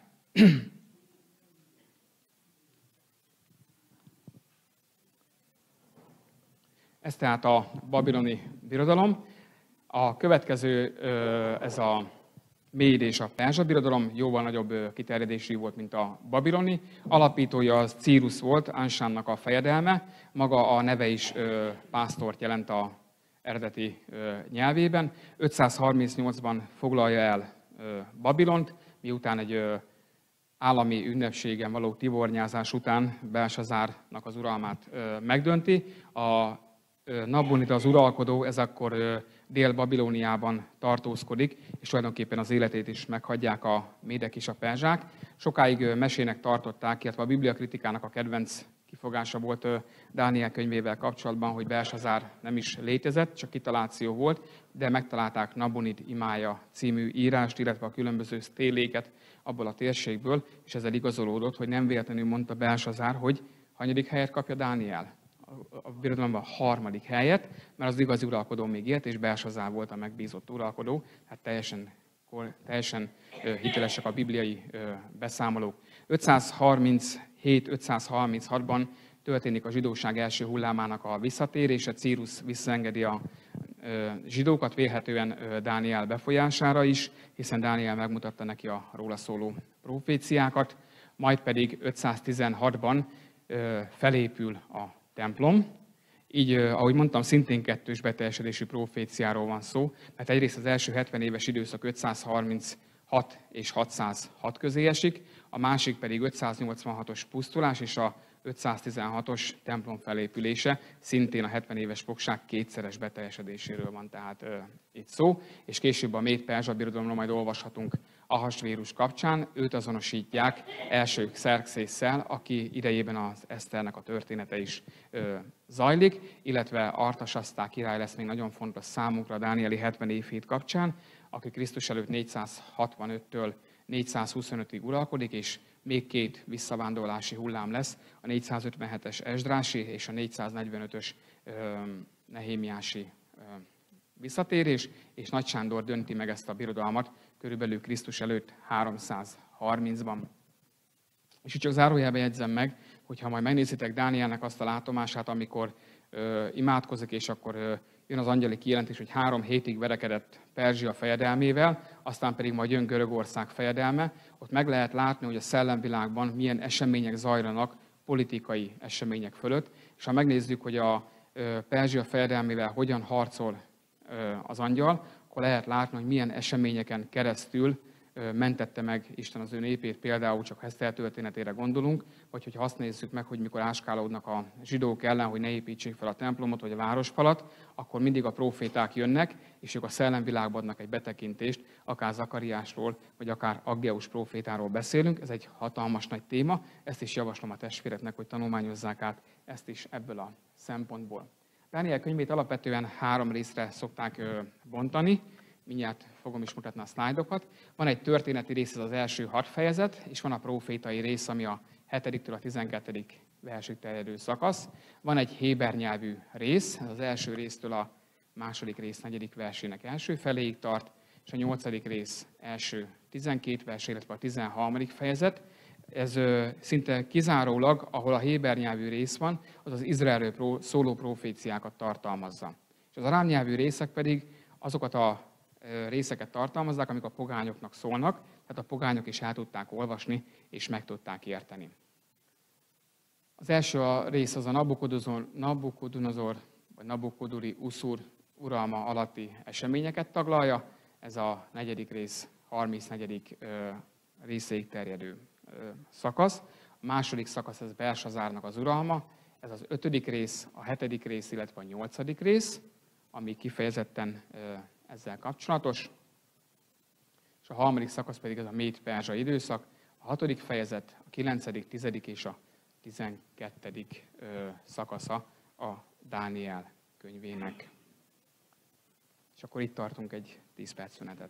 Ez tehát a babiloni birodalom. A következő, ez a méd és a perzsa birodalom, jóval nagyobb kiterjedésű volt, mint a babiloni. Alapítója az Círus volt, Ansánnak a fejedelme. Maga a neve is pásztort jelent az eredeti nyelvében. 538-ban foglalja el Babilont, miután egy állami ünnepségen való tivornyázás után Belsazárnak az uralmát megdönti. A Nabonid az uralkodó, ez akkor Dél-Babilóniában tartózkodik, és tulajdonképpen az életét is meghagyják a médek és a perzsák. Sokáig mesének tartották, illetve a bibliakritikának a kedvenc kifogása volt Dániel könyvével kapcsolatban, hogy Belsazár nem is létezett, csak kitaláció volt, de megtalálták Nabonid imája című írást, illetve a különböző sztéléket abból a térségből, és ezzel igazolódott, hogy nem véletlenül mondta Belsazár, hogy hanyadik helyet kapja Dániel. A birodalomban a 3. helyet, mert az igazi uralkodó még élt, és Belsazár volt a megbízott uralkodó, hát teljesen hitelesek a bibliai beszámolók. 537-536-ban történik a zsidóság első hullámának a visszatérése, Círus visszaengedi a zsidókat, vélhetően Dániel befolyására is, hiszen Dániel megmutatta neki a róla szóló proféciákat, majd pedig 516-ban felépül a templom. Így, ahogy mondtam, szintén kettős beteljesedésű proféciáról van szó, mert egyrészt az első 70 éves időszak 536 és 606 közé esik, a másik pedig 586-os pusztulás és a 516-os templom felépülése, szintén a 70 éves fogság kétszeres beteljesedéséről van tehát itt szó, és később a Méd-Perzsa birodalomról majd olvashatunk Ahasvérus kapcsán, őt azonosítják első Xerxésszel, aki idejében az Eszternek a története is zajlik, illetve Artasasztá király lesz még nagyon fontos számunkra a dánieli 70 évhét kapcsán, aki Krisztus előtt 465-től 425-ig uralkodik, és még 2 visszavándorlási hullám lesz, a 457-es Esdrási és a 445-ös Nehémiási visszatérés, és Nagy Sándor dönti meg ezt a birodalmat körülbelül Krisztus előtt 330-ban. És itt csak zárójelben jegyzem meg, hogyha majd megnézitek Dánielnek azt a látomását, amikor imádkozik, és akkor jön az angyali kijelentés, hogy 3 hétig verekedett Perzsia fejedelmével, aztán pedig majd jön Görögország fejedelme. Ott meg lehet látni, hogy a szellemvilágban milyen események zajlanak politikai események fölött. És ha megnézzük, hogy a Perzsia fejedelmével hogyan harcol az angyal, akkor lehet látni, hogy milyen eseményeken keresztül mentette meg Isten az ő népét, például csak Eszter történetére gondolunk, vagy hogyha azt nézzük meg, hogy mikor áskálódnak a zsidók ellen, hogy ne építsék fel a templomot vagy a városfalat, akkor mindig a próféták jönnek, és ők a szellemvilágban adnak egy betekintést, akár Zakariásról, vagy akár Aggeus prófétáról beszélünk. Ez egy hatalmas nagy téma, ezt is javaslom a testvéreknek, hogy tanulmányozzák át ezt is ebből a szempontból. Dániel könyvét alapvetően 3 részre szokták bontani, mindjárt fogom is mutatni a szlájdokat. Van egy történeti rész, ez az első 6 fejezet, és van a prófétai rész, ami a 7-től a 12. versig terjedő szakasz. Van egy héber nyelvű rész, ez az első résztől a második rész 4. versének első feléig tart, és a 8. rész első 12 vers, illetve a 13. fejezet. Ez szinte kizárólag, ahol a héber nyelvű rész van, az az Izraelről szóló proféciákat tartalmazza. És az arám nyelvű részek pedig azokat a részeket tartalmazzák, amik a pogányoknak szólnak, tehát a pogányok is el tudták olvasni, és meg tudták érteni. Az első rész az a Nabukodonozor, vagy Nabukoduri Uszur uralma alatti eseményeket taglalja, ez a 4. rész 34. részéig terjedő szakasz. A második szakasz ez Belsazárnak az uralma, ez az 5. rész, a 7. rész, illetve a 8. rész, ami kifejezetten ezzel kapcsolatos. És a 3. szakasz pedig ez a Méd-Perzsa időszak, a 6. fejezet, a 9., 10. és a 12. szakasza a Dániel könyvének. És akkor itt tartunk egy 10 perc szünetet.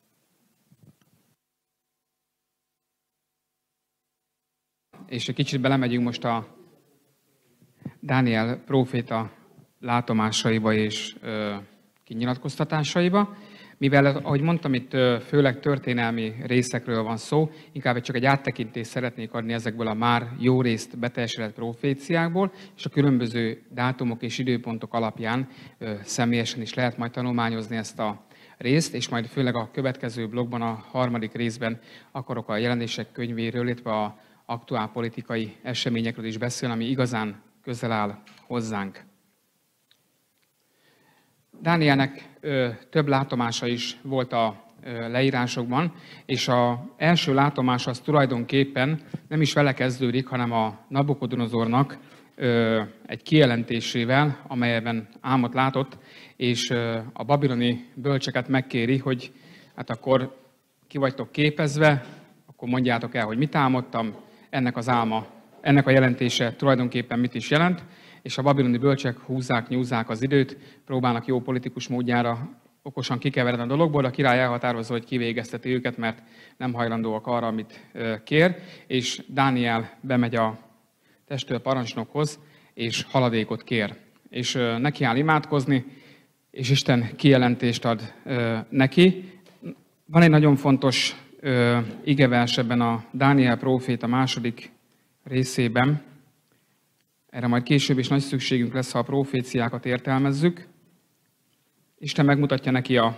És egy kicsit belemegyünk most a Dániel próféta látomásaiba és kinyilatkoztatásaiba. Mivel, ahogy mondtam, itt főleg történelmi részekről van szó, inkább csak egy áttekintést szeretnék adni ezekből a már jó részt beteljesedett proféciákból, és a különböző dátumok és időpontok alapján személyesen is lehet majd tanulmányozni ezt a részt, és majd főleg a következő blogban, a 3. részben akarok a jelenések könyvéről, illetve a aktuál politikai eseményekről is beszélni, ami igazán közel áll hozzánk. Dánielnek több látomása is volt a leírásokban, és az első látomás az tulajdonképpen nem is vele kezdődik, hanem a Nabukodonozornak egy kijelentésével, amelyben álmot látott, és a babiloni bölcseket megkéri, hogy hát akkor ki vagytok képezve, akkor mondjátok el, hogy mit álmodtam, ennek az álma, ennek a jelentése tulajdonképpen mit is jelent, és a babiloni bölcsek húzzák, nyúzzák az időt, próbálnak jó politikus módjára okosan kikeverni a dologból, a király elhatározza, hogy kivégezteti őket, mert nem hajlandóak arra, amit kér, és Dániel bemegy a testőr parancsnokhoz, és haladékot kér. És neki áll imádkozni, és Isten kijelentést ad neki. Van egy nagyon fontos igevers ebben a Dániel próféta második részében. Erre majd később is nagy szükségünk lesz, ha a proféciákat értelmezzük. Isten megmutatja neki a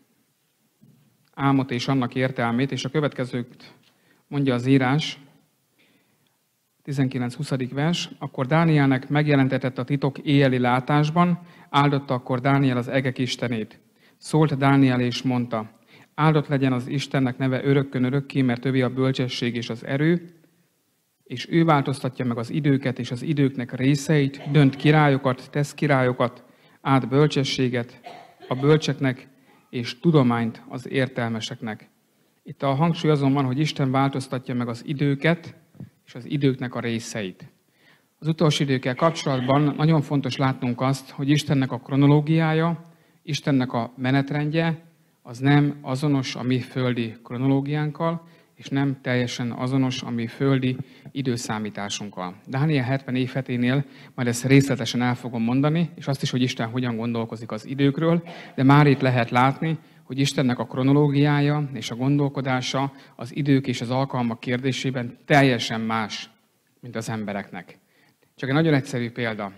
álmot és annak értelmét, és a következőt mondja az írás, 19-20. vers. Akkor Dánielnek megjelentetett a titok éjjeli látásban, áldotta akkor Dániel az egek istenét. Szólt Dániel és mondta, áldott legyen az Istennek neve örökkön örökké, mert övé a bölcsesség és az erő, és ő változtatja meg az időket és az időknek részeit, dönt királyokat, tesz királyokat, át bölcsességet a bölcseknek, és tudományt az értelmeseknek. Itt a hangsúly azon van, hogy Isten változtatja meg az időket és az időknek a részeit. Az utolsó időkkel kapcsolatban nagyon fontos látnunk azt, hogy Istennek a kronológiája, Istennek a menetrendje, az nem azonos a mi földi kronológiánkkal, és nem teljesen azonos a mi földi időszámításunkkal. Dániel 70 évheténél majd ezt részletesen el fogom mondani, és azt is, hogy Isten hogyan gondolkozik az időkről, de már itt lehet látni, hogy Istennek a kronológiája és a gondolkodása az idők és az alkalmak kérdésében teljesen más, mint az embereknek. Csak egy nagyon egyszerű példa.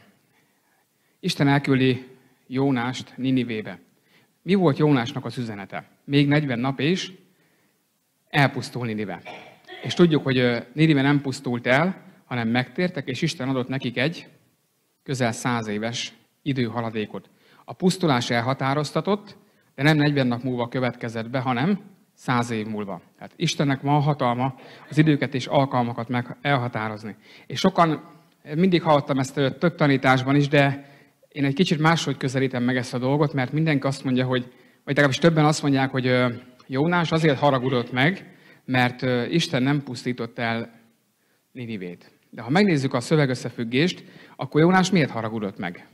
Isten elküldi Jónást Ninivébe. Mi volt Jónásnak az üzenete? Még 40 nap és elpusztul Ninive. És tudjuk, hogy Ninive nem pusztult el, hanem megtértek, és Isten adott nekik egy közel 100 éves időhaladékot. A pusztulás elhatároztatott, de nem 40 nap múlva következett be, hanem 100 év múlva. Tehát Istennek van hatalma az időket és alkalmakat meg elhatározni. És sokan, mindig hallottam ezt több tanításban is, de én egy kicsit máshogy közelítem meg ezt a dolgot, mert mindenki azt mondja, hogy, vagy legalábbis többen azt mondják, hogy Jónás azért haragudott meg, mert Isten nem pusztított el Ninivét. De ha megnézzük a szövegösszefüggést, akkor Jónás miért haragudott meg?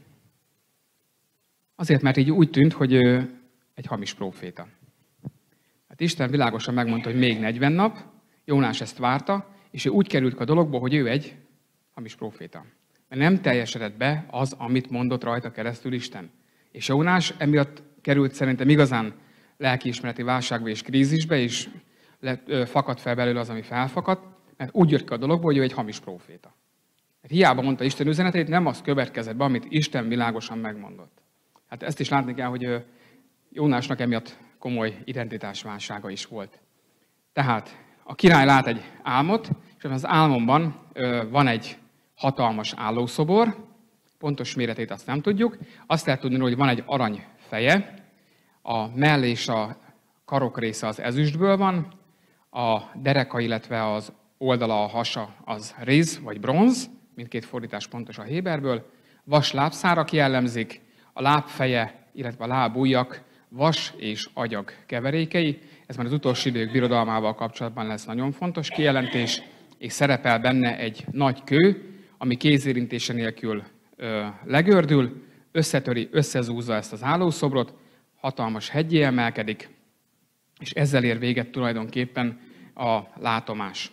Azért, mert így úgy tűnt, hogy egy hamis próféta. Hát Isten világosan megmondta, hogy még 40 nap, Jónás ezt várta, és ő úgy került a dologba, hogy ő egy hamis próféta. Mert nem teljesedett be az, amit mondott rajta keresztül Isten. És Jónás emiatt került szerintem igazán lelkiismereti válságba és krízisbe, és fakadt fel belőle az, ami felfakadt, mert úgy jött ki a dologból, hogy ő egy hamis próféta. Mert hiába mondta Isten üzenetét, nem az következett be, amit Isten világosan megmondott. Hát ezt is látni kell, hogy Jónásnak emiatt komoly identitásválsága is volt. Tehát a király lát egy álmot, és az álmomban van egy hatalmas állószobor, pontos méretét azt nem tudjuk. Azt lehet tudni, hogy van egy arany feje, a mell és a karok része az ezüstből van, a dereka, illetve az oldala, a hasa az réz vagy bronz, mindkét fordítás pontos a héberből, vas lábszárak jellemzik, a lábfeje, illetve a lábujjak vas és agyag keverékei. Ez már az utolsó idők birodalmával kapcsolatban lesz nagyon fontos kijelentés, és szerepel benne egy nagy kő, ami kézérintése nélkül legördül, összetöri, összezúzza ezt az állószobrot, hatalmas heggyé emelkedik, és ezzel ér véget tulajdonképpen a látomás.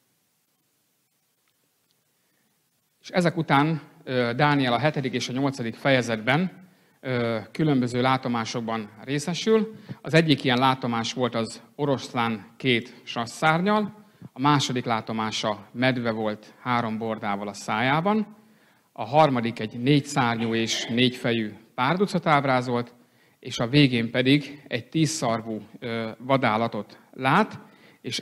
És ezek után Dániel a 7. és a 8. fejezetben különböző látomásokban részesül. Az egyik ilyen látomás volt az oroszlán 2 sasszárnnyal, a második látomása medve volt 3 bordával a szájában, a harmadik egy 4 szárnyú és 4 fejű párducat ábrázolt, és a végén pedig egy 10 szarvú vadállatot lát, és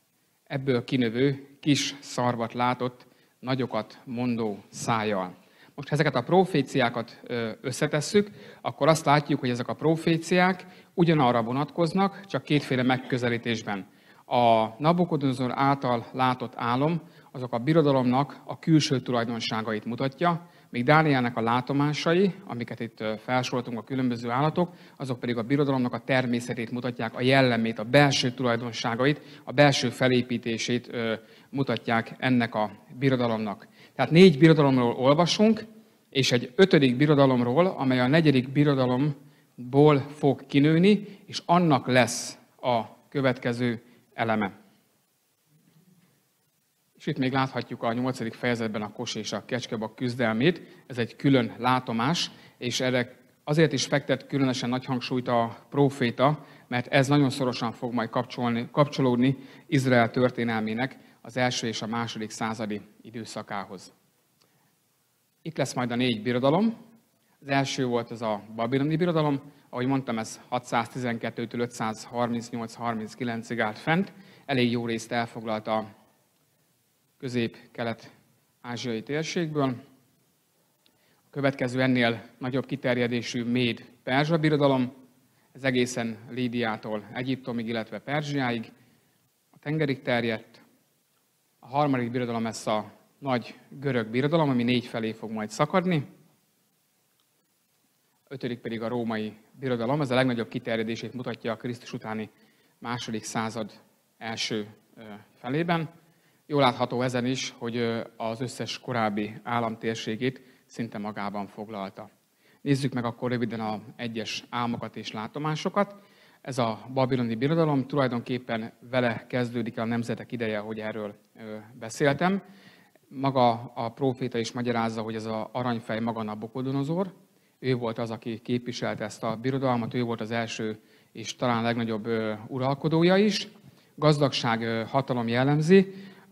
ebből kinövő kis szarvat látott, nagyokat mondó szájjal. Most, ha ezeket a proféciákat összetesszük, akkor azt látjuk, hogy ezek a proféciák ugyanarra vonatkoznak, csak kétféle megközelítésben. A Nabukodonozor által látott álom azok a birodalomnak a külső tulajdonságait mutatja, míg Dánielnek a látomásai, amiket itt felsoroltunk a különböző állatok, azok pedig a birodalomnak a természetét mutatják, a jellemét, a belső tulajdonságait, a belső felépítését mutatják ennek a birodalomnak. Tehát 4 birodalomról olvasunk, és egy 5. birodalomról, amely a 4. birodalomból fog kinőni, és annak lesz a következő eleme. És itt még láthatjuk a 8. fejezetben a kos és a kecskebak küzdelmét. Ez egy külön látomás, és erre azért is fektet különösen nagy hangsúlyt a próféta, mert ez nagyon szorosan fog majd kapcsolódni Izrael történelmének az első és a második századi időszakához. Itt lesz majd a 4 birodalom. Az első volt ez a babiloni birodalom, ahogy mondtam, ez 612-től 538-39-ig állt fent. Elég jó részt elfoglalta a közép-kelet-ázsiai térségből. A következő ennél nagyobb kiterjedésű Méd-Perzsa birodalom, ez egészen Lídiától Egyiptomig, illetve Perzsiáig, a tengerig terjedt. A 3. birodalom lesz a nagy görög birodalom, ami 4 felé fog majd szakadni. A 5. pedig a római birodalom, ez a legnagyobb kiterjedését mutatja a Krisztus utáni második század első felében. Jól látható ezen is, hogy az összes korábbi államtérségét szinte magában foglalta. Nézzük meg akkor röviden az egyes álmokat és látomásokat. Ez a babiloni birodalom, tulajdonképpen vele kezdődik a nemzetek ideje, ahogy erről beszéltem. Maga a próféta is magyarázza, hogy ez az aranyfej maga Nabukodonozor. Ő volt az, aki képviselte ezt a birodalmat, ő volt az első és talán legnagyobb uralkodója is. Gazdagság, hatalom jellemzi.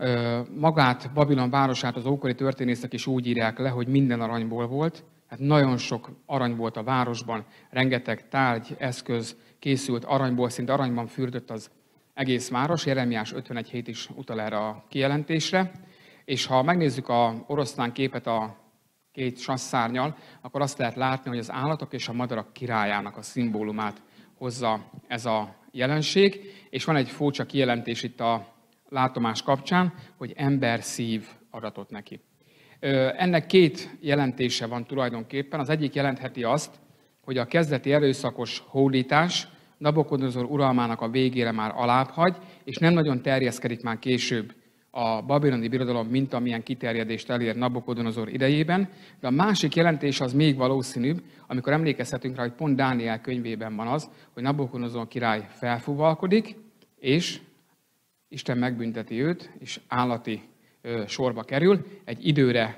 Magát, Babilon városát az ókori történészek is úgy írják le, hogy minden aranyból volt. Hát nagyon sok arany volt a városban, rengeteg tárgy, eszköz készült aranyból, szinte aranyban fürdött az egész város. Jeremiás 51:7 is utal erre a kijelentésre. És ha megnézzük az oroszlán képet a 2 sasszárnnyal, akkor azt lehet látni, hogy az állatok és a madarak királyának a szimbólumát hozza ez a jelenség. És van egy furcsa kijelentés itt a látomás kapcsán, hogy ember szív adatot neki. Ennek 2 jelentése van tulajdonképpen. Az egyik jelentheti azt, hogy a kezdeti erőszakos hódítás Nabukodonozor uralmának a végére már alábbhagy, és nem nagyon terjeszkedik már később a babiloni birodalom, mint amilyen kiterjedést elér Nabukodonozor idejében. De a másik jelentés az még valószínűbb, amikor emlékezhetünk rá, hogy pont Dániel könyvében van az, hogy Nabukodonozor király felfúvalkodik, és Isten megbünteti őt, és állati sorba kerül. Egy időre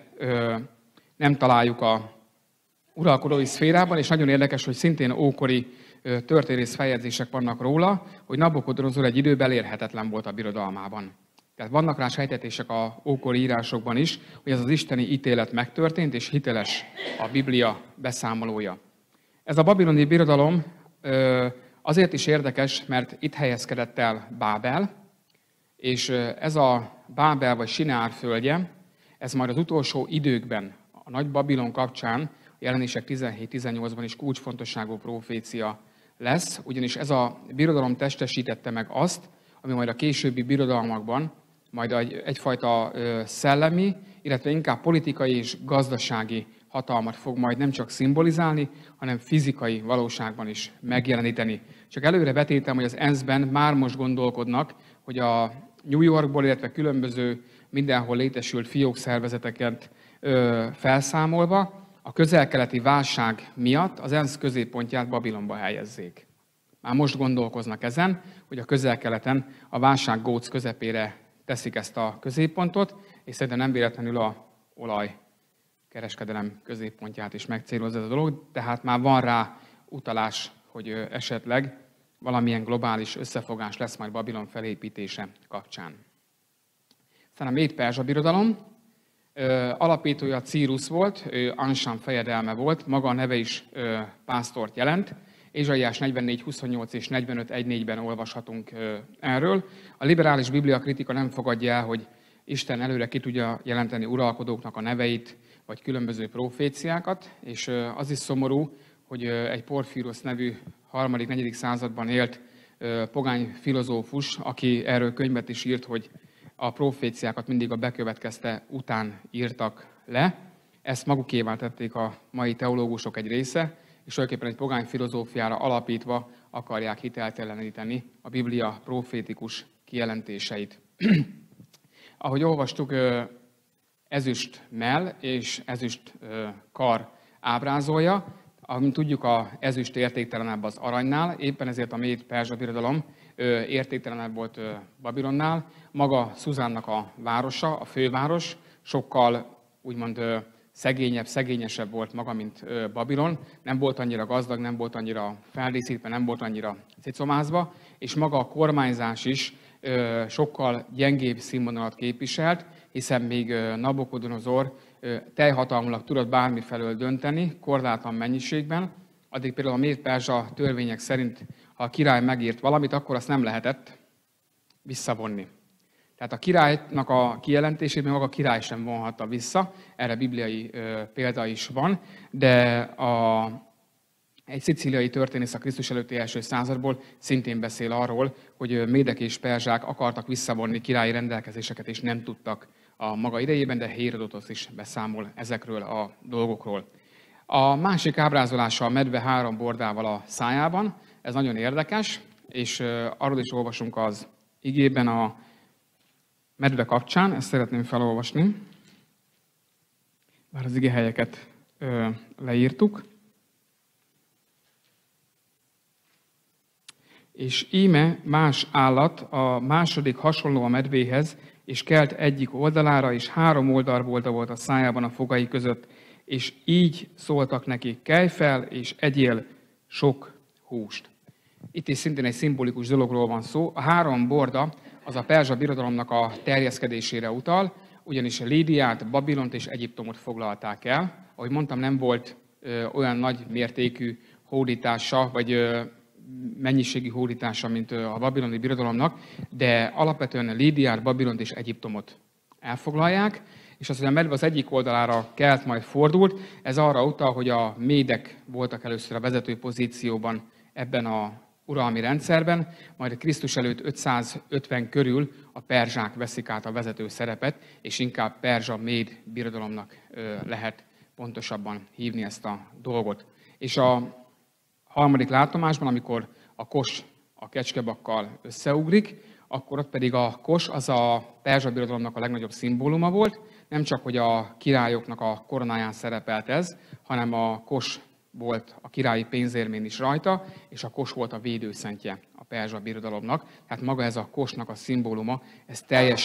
nem találjuk a uralkodói szférában, és nagyon érdekes, hogy szintén ókori történész feljegyzések vannak róla, hogy Nabukodonozor egy időben elérhetetlen volt a birodalmában. Tehát vannak rá sejtetések az ókori írásokban is, hogy ez az isteni ítélet megtörtént, és hiteles a Biblia beszámolója. Ez a babiloni birodalom azért is érdekes, mert itt helyezkedett el Bábel, és ez a Bábel vagy Sinár földje, ez majd az utolsó időkben, a Nagy Babilon kapcsán, a Jelenések 17-18-ban is kulcsfontosságú profécia lesz, ugyanis ez a birodalom testesítette meg azt, ami majd a későbbi birodalmakban majd egyfajta szellemi, illetve inkább politikai és gazdasági hatalmat fog majd nem csak szimbolizálni, hanem fizikai valóságban is megjeleníteni. Csak előre vetítem, hogy az ENSZ-ben már most gondolkodnak, hogy a New Yorkból, illetve különböző mindenhol létesült fiókszervezeteket felszámolva a közel-keleti válság miatt az ENSZ középpontját Babilonba helyezzék. Már most gondolkoznak ezen, hogy a közel-keleten a válság góc közepére teszik ezt a középpontot, és szerintem nem véletlenül a olajkereskedelem középpontját is megcélozza ez a dolog, tehát már van rá utalás, hogy esetleg valamilyen globális összefogás lesz majd Babilon felépítése kapcsán. Aztán a Méd-Perzsa birodalom alapítója Círus volt, Ansam fejedelme volt, maga a neve is pásztort jelent. Ézsaiás 44:28 és 45:1-4-ben olvashatunk erről. A liberális bibliakritika nem fogadja el, hogy Isten előre ki tudja jelenteni uralkodóknak a neveit, vagy különböző proféciákat, és az is szomorú, hogy egy Porfírosz nevű 3.-4. században élt pogány filozófus, aki erről könyvet is írt, hogy a proféciákat mindig a bekövetkezte után írtak le. Ezt magukévá tették a mai teológusok egy része, és tulajdonképpen egy pogány filozófiára alapítva akarják hitelteleníteni a Biblia profétikus kijelentéseit. Ahogy olvastuk, ezüst mell és ezüst kar ábrázolja. Amint tudjuk, az ezüst értéktelenebb az aranynál, éppen ezért a Méd-Perzsa birodalom értéktelenebb volt Babilonnál. Maga Szuzánnak a városa, a főváros, sokkal úgymond szegényesebb volt maga, mint Babilon. Nem volt annyira gazdag, nem volt annyira feldíszítve, nem volt annyira cicomázva, és maga a kormányzás is sokkal gyengébb színvonalat képviselt, hiszen még Nabukodonozor teljhatalmulag tudott bármifelől dönteni, korlátlan mennyiségben, addig például a Méd-Perzsa törvények szerint, ha a király megírt valamit, akkor azt nem lehetett visszavonni. Tehát a királynak a kijelentését még maga a király sem vonhatta vissza, erre bibliai példa is van, de egy szicíliai történész a Krisztus előtti első századból szintén beszél arról, hogy médek és perzsák akartak visszavonni királyi rendelkezéseket, és nem tudtak a maga idejében, de Hérodotosz is beszámol ezekről a dolgokról. A másik ábrázolása a medve 3 bordával a szájában, ez nagyon érdekes, és arról is olvasunk az igében a medve kapcsán, ezt szeretném felolvasni, bár az igehelyeket leírtuk. És íme más állat, a második hasonló a medvéhez, és kelt egyik oldalára, és 3 oldalbolda volt a szájában a fogai között, és így szóltak neki, kelj fel, és egyél sok húst. Itt is szintén egy szimbolikus dologról van szó. A 3 borda az a Perzsa birodalomnak a terjeszkedésére utal, ugyanis Lídiát, Babilont és Egyiptomot foglalták el. Ahogy mondtam, nem volt olyan nagy mértékű hódítása, vagy mennyiségi hódítása, mint a babiloni birodalomnak, de alapvetően Lídiát, Babilont és Egyiptomot elfoglalják, és az, hogy a medve az egyik oldalára kelt, majd fordult, ez arra utal, hogy a médek voltak először a vezető pozícióban ebben a uralmi rendszerben, majd Krisztus előtt 550 körül a perzsák veszik át a vezető szerepet, és inkább Perzsa-Méd birodalomnak lehet pontosabban hívni ezt a dolgot. És a harmadik látomásban, amikor a kos a kecskebakkal összeugrik, akkor ott pedig a kos az a Perzsa birodalomnak a legnagyobb szimbóluma volt. Nem csak, hogy a királyoknak a koronáján szerepelt ez, hanem a kos volt a királyi pénzérmén is rajta, és a kos volt a védőszentje a Perzsa birodalomnak. Tehát maga ez a kosnak a szimbóluma, ez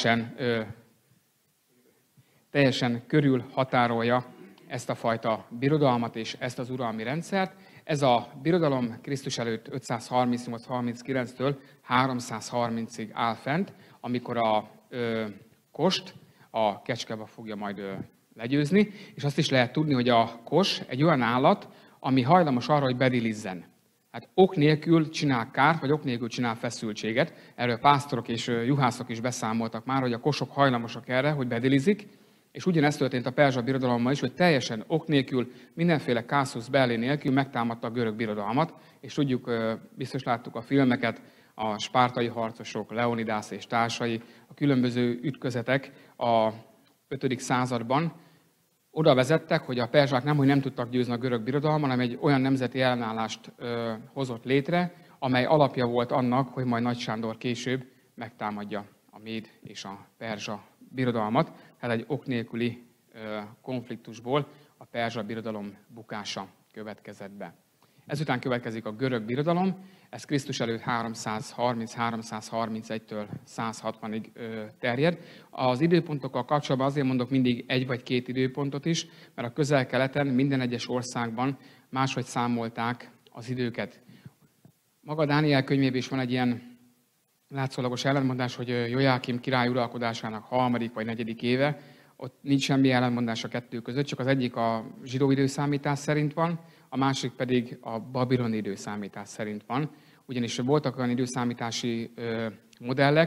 teljesen körül határolja ezt a fajta birodalmat és ezt az uralmi rendszert. Ez a birodalom Krisztus előtt 538-39-től 330-ig áll fent, amikor a kost a kecskeba fogja majd legyőzni, és azt is lehet tudni, hogy a kos egy olyan állat, ami hajlamos arra, hogy bedilizzen. Hát ok nélkül csinál kárt, vagy ok nélkül csinál feszültséget. Erről pásztorok és juhászok is beszámoltak már, hogy a kosok hajlamosak erre, hogy bedilizik, és ugyanezt történt a Perzsa birodalommal is, hogy teljesen ok nélkül, mindenféle casus belli nélkül megtámadta a görög birodalmat, és tudjuk, biztos láttuk a filmeket, a spártai harcosok, Leonidász és társai, a különböző ütközetek a 5. században oda vezettek, hogy a perzsák nemhogy nem tudtak győzni a görög birodalmat, hanem egy olyan nemzeti ellenállást hozott létre, amely alapja volt annak, hogy majd Nagy Sándor később megtámadja a méd és a perzsa birodalmat. Tehát egy ok nélküli konfliktusból a Perzsa birodalom bukása következett be. Ezután következik a görög birodalom, ez Krisztus előtt 330-331-től 160-ig terjed. Az időpontokkal kapcsolatban azért mondok mindig 1 vagy 2 időpontot is, mert a Közel-Keleten minden egyes országban máshogy számolták az időket. Maga Dániel könyvében is van egy ilyen látszólagos ellentmondás, hogy Jojákim király uralkodásának 3. vagy 4. éve, ott nincs semmi ellentmondás a 2 között, csak az egyik a zsidó időszámítás szerint van, a másik pedig a babiloni időszámítás szerint van. Ugyanis voltak olyan időszámítási modellek,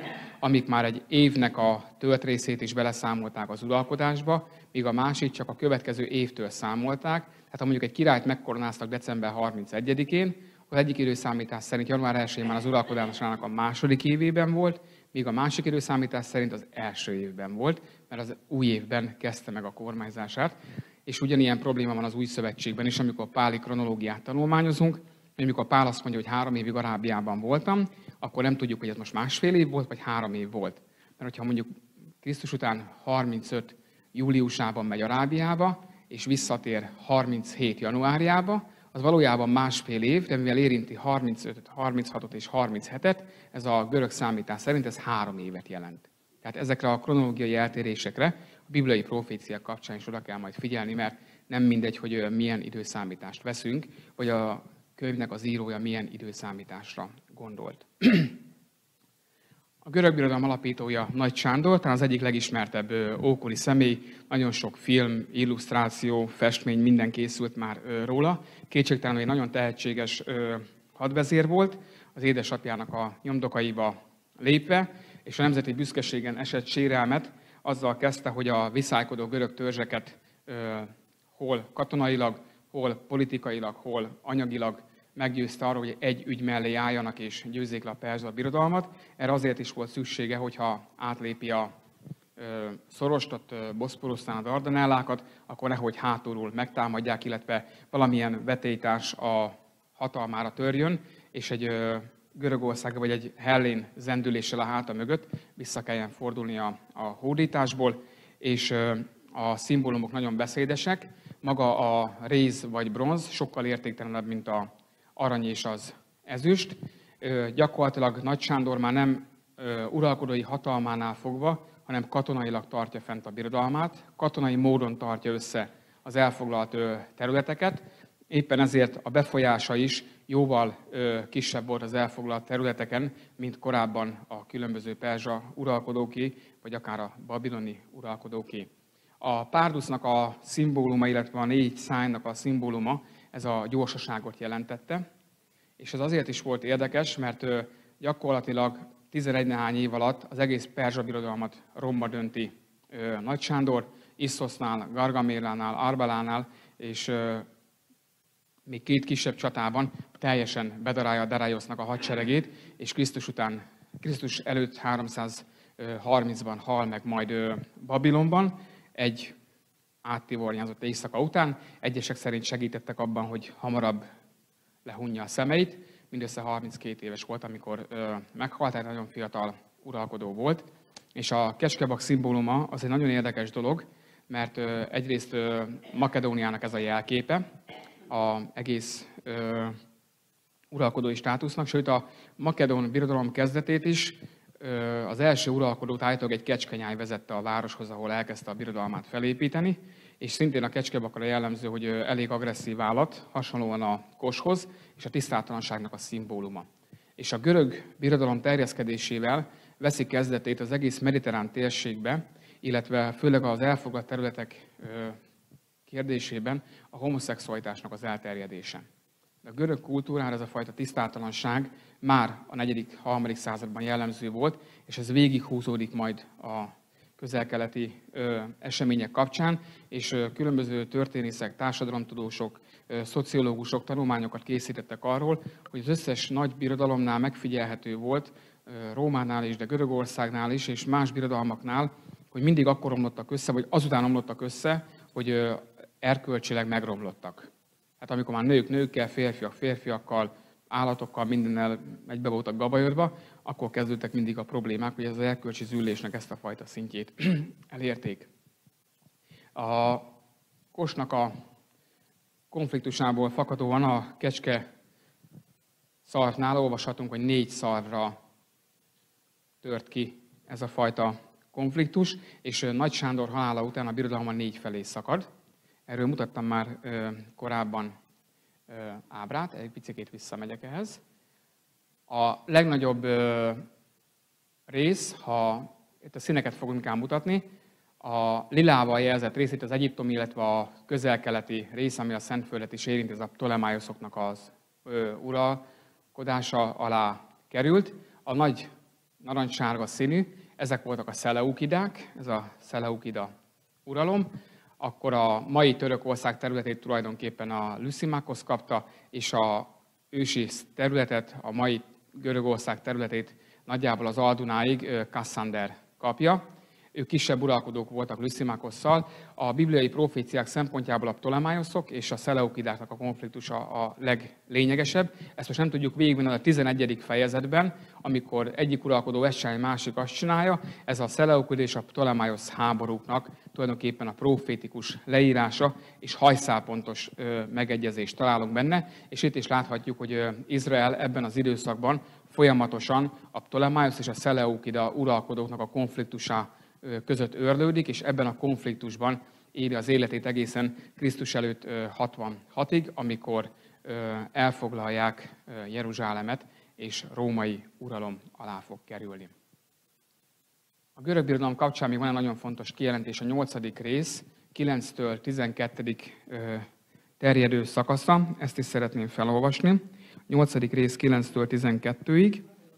amik már egy évnek a tölt is beleszámolták az uralkodásba, míg a másik csak a következő évtől számolták. Tehát ha mondjuk egy királyt megkoronáztak december 31-én, az egyik időszámítás szerint január 1-én már az uralkodásának a második évében volt, míg a másik időszámítás szerint az első évben volt, mert az új évben kezdte meg a kormányzását. És ugyanilyen probléma van az új szövetségben is, amikor páli kronológiát tanulmányozunk, amikor Pál azt mondja, hogy 3 évig Arábiában voltam, akkor nem tudjuk, hogy ez most másfél év volt, vagy 3 év volt. Mert hogyha mondjuk Krisztus után 35 júliusában megy Arábiába, és visszatér 37 januárjába, az valójában másfél év, de mivel érinti 35-öt, 36-ot és 37-et, ez a görög számítás szerint ez 3 évet jelent. Tehát ezekre a kronológiai eltérésekre a bibliai proféciák kapcsán is oda kell majd figyelni, mert nem mindegy, hogy milyen időszámítást veszünk, vagy a könyvnek az írója milyen időszámításra gondolt. A görög birodalom alapítója Nagy Sándor, talán az egyik legismertebb ókori személy, nagyon sok film, illusztráció, festmény, minden készült már róla. Kétségtelenül egy nagyon tehetséges hadvezér volt, az édesapjának a nyomdokaiba lépve, és a nemzeti büszkeségen esett sérelmet azzal kezdte, hogy a viszálykodó görög törzseket hol katonailag, hol politikailag, hol anyagilag meggyőzte arról, hogy egy ügy mellé álljanak és győzzék le a perzsa birodalmat. Erre azért is volt szüksége, hogyha átlépi a Szorost, Boszporusznál a Dardanellákat, akkor nehogy hátulról megtámadják, illetve valamilyen vetélytárs a hatalmára törjön, és egy Görögország vagy egy hellén zendüléssel a háta mögött vissza kelljen fordulni a hódításból, és a szimbólumok nagyon beszédesek. Maga a réz vagy bronz sokkal értéktelenebb, mint az arany és az ezüst. Gyakorlatilag Nagy Sándor már nem uralkodói hatalmánál fogva, hanem katonailag tartja fent a birodalmát, katonai módon tartja össze az elfoglalt területeket. Éppen ezért a befolyása is jóval kisebb volt az elfoglalt területeken, mint korábban a különböző perzsa uralkodóké, vagy akár a babiloni uralkodóké. A párdusznak a szimbóluma, illetve a 4 szárnynak a szimbóluma, ez a gyorsaságot jelentette. És ez azért is volt érdekes, mert gyakorlatilag 11 nehány év alatt az egész perzsa birodalmat romba dönti Nagy Sándor, Isszosznál, Gargamélánál, Arbelánál, és még 2 kisebb csatában teljesen bedarálja Dareiosznak a hadseregét, és Krisztus előtt 330-ban hal meg majd Babilonban, egy áttivornyázott éjszaka után. Egyesek szerint segítettek abban, hogy hamarabb lehunja a szemeit. Mindössze 32 éves volt, amikor meghalt, tehát nagyon fiatal uralkodó volt. És a kecskebak szimbóluma az egy nagyon érdekes dolog, mert egyrészt Makedóniának ez a jelképe, az egész uralkodói státusznak, sőt a makedón birodalom kezdetét is az első uralkodót állítólag egy kecskenyáj vezette a városhoz, ahol elkezdte a birodalmát felépíteni, és szintén a kecskebakra jellemző, hogy elég agresszív állat, hasonlóan a koshoz, és a tisztátalanságnak a szimbóluma. És a görög birodalom terjeszkedésével veszi kezdetét az egész mediterrán térségbe, illetve főleg az elfoglalt területek kérdésében a homoszexualitásnak az elterjedése. De a görög kultúrára ez a fajta tisztátalanság már a 4.-3. században jellemző volt, és ez végighúzódik majd a közel-keleti események kapcsán, és különböző történészek, társadalomtudósok, szociológusok tanulmányokat készítettek arról, hogy az összes nagy birodalomnál megfigyelhető volt, Rómánál is, de Görögországnál is, és más birodalmaknál, hogy mindig akkor omlottak össze, vagy azután omlottak össze, hogy erkölcsileg megromlottak. Hát amikor már nők nőkkel, férfiak férfiakkal, állatokkal, mindennel egybe voltak gabajodva, akkor kezdődtek mindig a problémák, hogy ez az erkölcsi zűlésnek ezt a fajta szintjét elérték. A kosnak a konfliktusából fakadóan a kecske szarvnál olvashatunk, hogy 4 szarvra tört ki ez a fajta konfliktus, és Nagy Sándor halála után a birodalma 4 felé szakad. Erről mutattam már korábban ábrát, egy picikét visszamegyek ehhez. A legnagyobb rész, ha itt a színeket fogunk inkább mutatni, a lilával jelzett rész, itt az egyiptomi, illetve a közel-keleti rész, ami a Szentföldet is érinti, ez a Ptolemájoszoknak az uralkodása alá került. A nagy narancssárga színű, ezek voltak a szeleukidák, ez a szeleukida uralom. Akkor a mai Törökország területét tulajdonképpen a Lysimakos kapta, és a ősi területet, a mai Görögország területét nagyjából az Aldunáig Kassander kapja. Ők kisebb uralkodók voltak Lysimakosszal. A bibliai proféciák szempontjából a Ptolemaioszok és a szeleukidáknak a konfliktusa a leglényegesebb. Ezt most nem tudjuk végigvenni a 11. fejezetben, amikor egyik uralkodó ezt csinálja, másik azt csinálja. Ez a szeleukid és a Ptolemaiosz háborúknak tulajdonképpen a profétikus leírása és hajszálpontos megegyezést találunk benne. És itt is láthatjuk, hogy Izrael ebben az időszakban folyamatosan a Ptolemaiosz és a szeleukida uralkodóknak a konfliktusa között őrlődik, és ebben a konfliktusban éli az életét egészen Krisztus előtt 66-ig, amikor elfoglalják Jeruzsálemet, és római uralom alá fog kerülni. A görög birodalom kapcsán még van egy nagyon fontos kijelentés, a 8. rész, 9-től 12. terjedő szakasza, ezt is szeretném felolvasni. 8. rész 9-től 12-ig.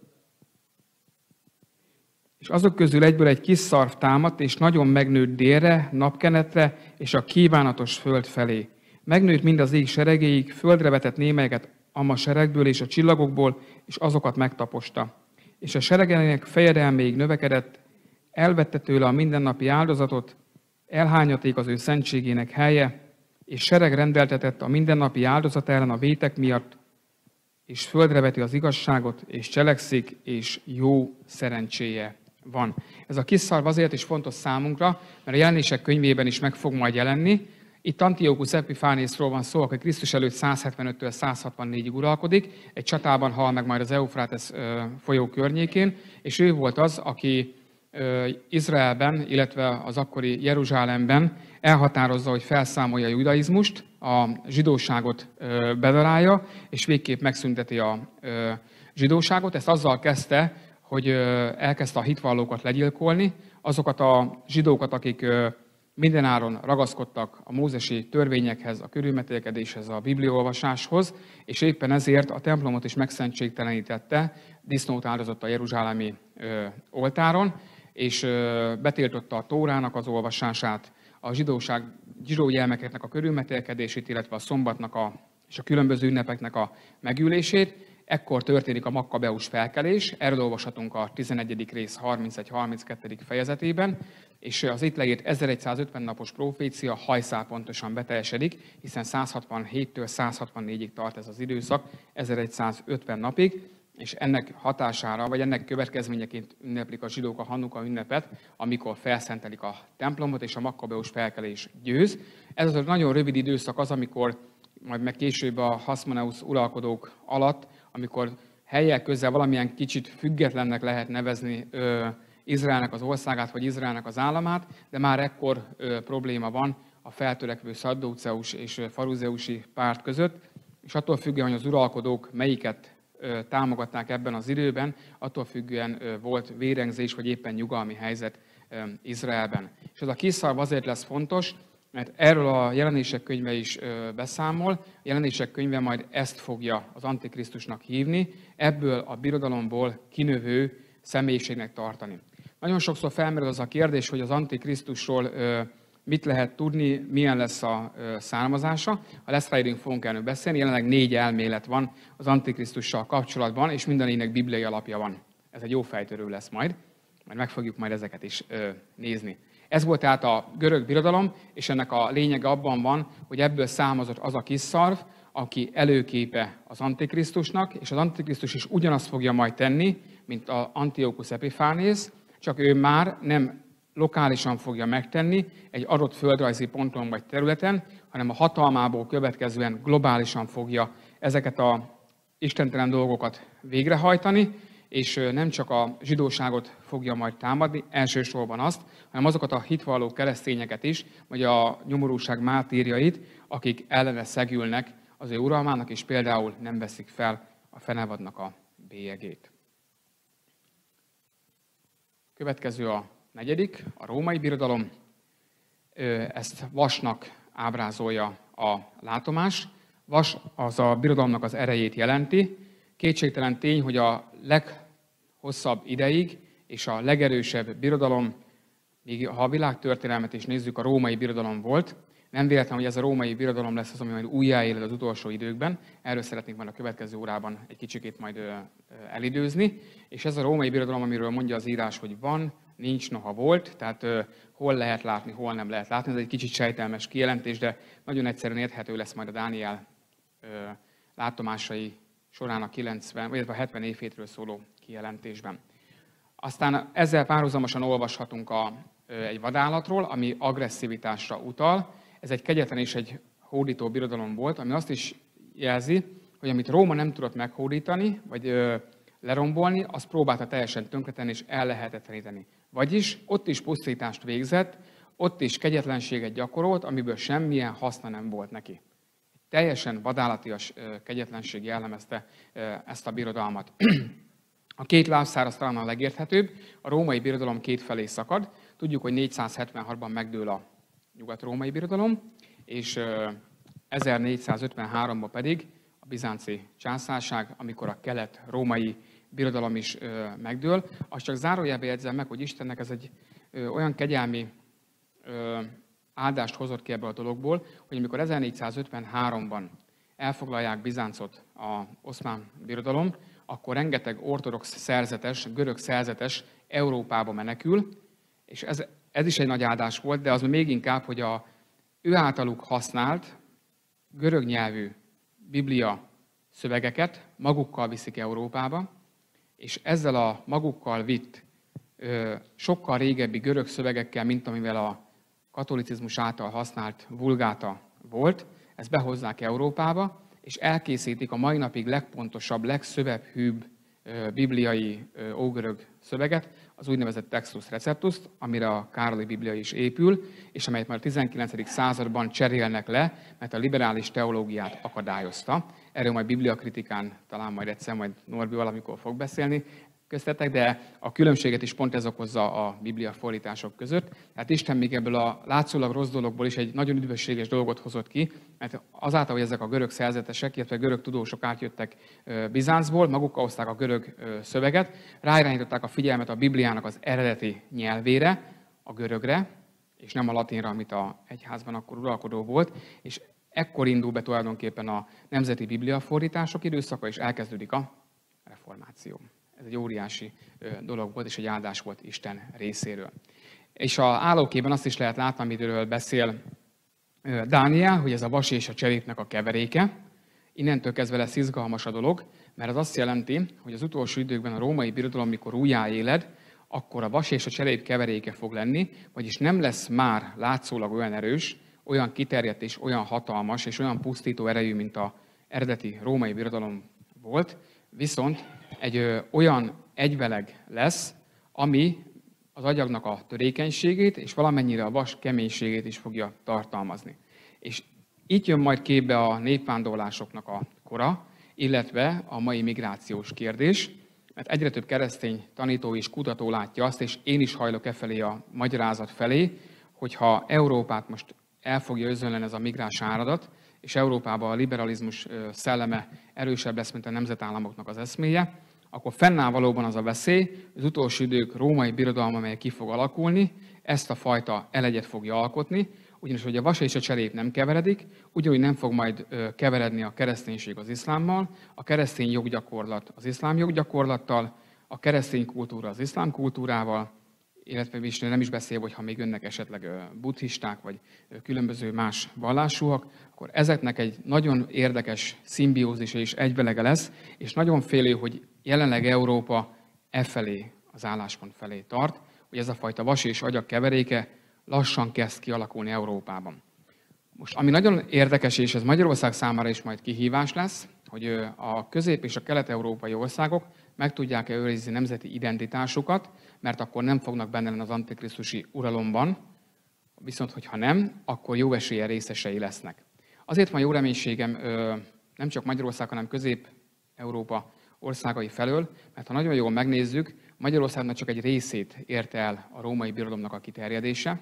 És azok közül egyből egy kis szarv támadt, és nagyon megnőtt délre, napkenetre, és a kívánatos föld felé. Megnőtt mind az ég seregéig, földre vetett némelyeket a seregből és a csillagokból, és azokat megtaposta. És a seregének fejedelméig növekedett, elvette tőle a mindennapi áldozatot, elhányaték az ő szentségének helye, és sereg rendeltetett a mindennapi áldozat ellen a vétek miatt, és földre veti az igazságot, és cselekszik, és jó szerencséje van. Ez a kis szarv azért is fontos számunkra, mert a Jelenések könyvében is meg fog majd jelenni. Itt Antiochus Epiphanészról van szó, aki Krisztus előtt 175-től 164-ig uralkodik, egy csatában hal meg majd az Eufrátesz folyó környékén, és ő volt az, aki Izraelben, illetve az akkori Jeruzsálemben elhatározza, hogy felszámolja a judaizmust, a zsidóságot bedarálja, és végképp megszünteti a zsidóságot. Ezt azzal kezdte, hogy elkezdte a hitvallókat legyilkolni, azokat a zsidókat, akik mindenáron ragaszkodtak a mózesi törvényekhez, a körülmetélkedéshez, a bibliaolvasáshoz, és éppen ezért a templomot is megszentségtelenítette, disznót áldozott a jeruzsálemi oltáron, és betiltotta a Tórának az olvasását, a zsidó gyermekeknek a körülmetélkedését, illetve a szombatnak és a különböző ünnepeknek a megülését. Ekkor történik a Makkabeus felkelés, erről olvashatunk a 11. rész 31-32. fejezetében, és az itt leírt 1150 napos profécia hajszálpontosan beteljesedik, hiszen 167-től 164-ig tart ez az időszak, 1150 napig, és ennek hatására, vagy ennek következményeként ünneplik a zsidók a Hannuka ünnepet, amikor felszentelik a templomot, és a Makkabeus felkelés győz. Ez az a nagyon rövid időszak az, amikor majd meg később a Haszmoneusz uralkodók alatt, amikor helyek közel valamilyen kicsit függetlennek lehet nevezni Izraelnek az országát, vagy Izraelnek az államát, de már ekkor probléma van a feltörekvő szaddóceus és faruzeusi párt között, és attól függően, hogy az uralkodók melyiket támogatták ebben az időben, attól függően volt vérengzés, vagy éppen nyugalmi helyzet Izraelben. És ez a kis szarv azért lesz fontos, mert erről a Jelenések könyve is beszámol. A Jelenések könyve majd ezt fogja az Antikrisztusnak hívni, ebből a birodalomból kinövő személyiségnek tartani. Nagyon sokszor felmerül az a kérdés, hogy az Antikrisztusról mit lehet tudni, milyen lesz a származása. Ha lesz rá időnk, fogunk erről beszélni. Jelenleg 4 elmélet van az Antikrisztussal kapcsolatban, és mindenének bibliai alapja van. Ez egy jó fejtörő lesz majd meg fogjuk majd ezeket is nézni. Ez volt tehát a görög birodalom, és ennek a lényege abban van, hogy ebből származott az a kis szarv, aki előképe az Antikrisztusnak, és az Antikrisztus is ugyanazt fogja majd tenni, mint az Antiochus Epiphanész, csak ő már nem lokálisan fogja megtenni egy adott földrajzi ponton vagy területen, hanem a hatalmából következően globálisan fogja ezeket a istentelen dolgokat végrehajtani, és nem csak a zsidóságot fogja majd támadni, elsősorban azt, hanem azokat a hitvalló keresztényeket is, vagy a nyomorúság mártírjait, akik ellene szegülnek az ő uralmának, és például nem veszik fel a fenevadnak a bélyegét. Következő a 4., a római birodalom. Ezt vasnak ábrázolja a látomás. Vas az a birodalomnak az erejét jelenti. Kétségtelen tény, hogy a hosszabb ideig, és a legerősebb birodalom, még ha a világtörténelmet is nézzük, a római birodalom volt. Nem véletlen, hogy ez a római birodalom lesz az, ami majd újjáél az utolsó időkben. Erről szeretnék majd a következő órában egy kicsikét majd elidőzni. És ez a római birodalom, amiről mondja az írás, hogy van, nincs, noha volt, tehát hol lehet látni, hol nem lehet látni. Ez egy kicsit sejtelmes kijelentés, de nagyon egyszerűen érthető lesz majd a Dániel látomásai során a 90, vagy a 70 évhétről szóló kijelentésben. Aztán ezzel párhuzamosan olvashatunk egy vadállatról, ami agresszivitásra utal. Ez egy kegyetlen és egy hódító birodalom volt, ami azt is jelzi, hogy amit Róma nem tudott meghódítani, vagy lerombolni, azt próbálta teljesen tönkretenni és ellehetetleníteni. Vagyis ott is pusztítást végzett, ott is kegyetlenséget gyakorolt, amiből semmilyen haszna nem volt neki. Teljesen vadállatias kegyetlenség jellemezte ezt a birodalmat. A két lábszár az talán a legérthetőbb. A római birodalom két felé szakad. Tudjuk, hogy 476-ban megdől a nyugat-római birodalom, és 1453-ban pedig a bizánci császárság, amikor a kelet-római birodalom is megdől. Azt csak zárójelbe jegyzem meg, hogy Istennek ez egy olyan kegyelmi áldást hozott ki ebből a dologból, hogy amikor 1453-ban elfoglalják Bizáncot az oszmán birodalom, akkor rengeteg ortodox szerzetes, görög szerzetes Európába menekül, és ez is egy nagy áldás volt, de az még inkább, hogy ő általuk használt görög nyelvű Biblia szövegeket magukkal viszik Európába, és ezzel a magukkal vitt sokkal régebbi görög szövegekkel, mint amivel a katolicizmus által használt vulgáta volt, ezt behozzák Európába, és elkészítik a mai napig legpontosabb, legszövevhűbb bibliai ógörög szöveget, az úgynevezett Textus Receptust, amire a Károli Biblia is épül, és amelyet már a 19. században cserélnek le, mert a liberális teológiát akadályozta. Erről majd bibliakritikán talán majd egyszer, majd Norbi valamikor fog beszélni köztetek, de a különbséget is pont ez okozza a Biblia fordítások között. Tehát Isten még ebből a látszólag rossz dologból is egy nagyon üdvösséges dolgot hozott ki, mert azáltal, hogy ezek a görög szerzetesek, illetve görög tudósok átjöttek Bizáncból, magukkal hozták a görög szöveget, ráirányították a figyelmet a Bibliának az eredeti nyelvére, a görögre, és nem a latinra, amit az egyházban akkor uralkodó volt, és ekkor indul be tulajdonképpen a nemzeti bibliafordítások időszaka, és elkezdődik a reformáció. Ez egy óriási dolog volt, és egy áldás volt Isten részéről. És a állókében azt is lehet látni, amiről beszél Dániel, hogy ez a vas és a cserépnek a keveréke. Innentől kezdve lesz izgalmas a dolog, mert az azt jelenti, hogy az utolsó időkben a római birodalom, mikor újjáéled, akkor a vas és a cserép keveréke fog lenni, vagyis nem lesz már látszólag olyan erős, olyan kiterjedt és olyan hatalmas és olyan pusztító erejű, mint az eredeti római birodalom volt, viszont egy olyan egyveleg lesz, ami az agyagnak a törékenységét és valamennyire a vas keménységét is fogja tartalmazni. És itt jön majd képbe a népvándorlásoknak a kora, illetve a mai migrációs kérdés, mert egyre több keresztény tanító és kutató látja azt, és én is hajlok felé a magyarázat felé, hogyha Európát most el fogja özönleni ez a migráns áradat, és Európában a liberalizmus szelleme erősebb lesz, mint a nemzetállamoknak az eszméje, akkor fennáll valóban az a veszély, az utolsó idők római birodalma, amely ki fog alakulni, ezt a fajta elegyet fogja alkotni, ugyanis hogy a vas és a cserép nem keveredik, ugyanúgy nem fog majd keveredni a kereszténység az iszlámmal, a keresztény joggyakorlat az iszlám joggyakorlattal, a keresztény kultúra az iszlám kultúrával, illetve nem is beszél, hogy ha még jönnek esetleg buddhisták, vagy különböző más vallásúak, akkor ezeknek egy nagyon érdekes szimbiózisa és egyvelege lesz, és nagyon félő, hogy jelenleg Európa felé, az álláspont felé tart, hogy ez a fajta vas és agyak keveréke lassan kezd kialakulni Európában. Most, ami nagyon érdekes, és ez Magyarország számára is majd kihívás lesz, hogy a közép- és a kelet-európai országok meg tudják őrizni nemzeti identitásukat, mert akkor nem fognak benne lenni az antikrisztusi uralomban, viszont hogyha nem, akkor jó eséllyel részesei lesznek. Azért van jó reménységem nem csak Magyarország, hanem Közép-Európa országai felől, mert ha nagyon jól megnézzük, Magyarországnak csak egy részét érte el a római birodalomnak a kiterjedése.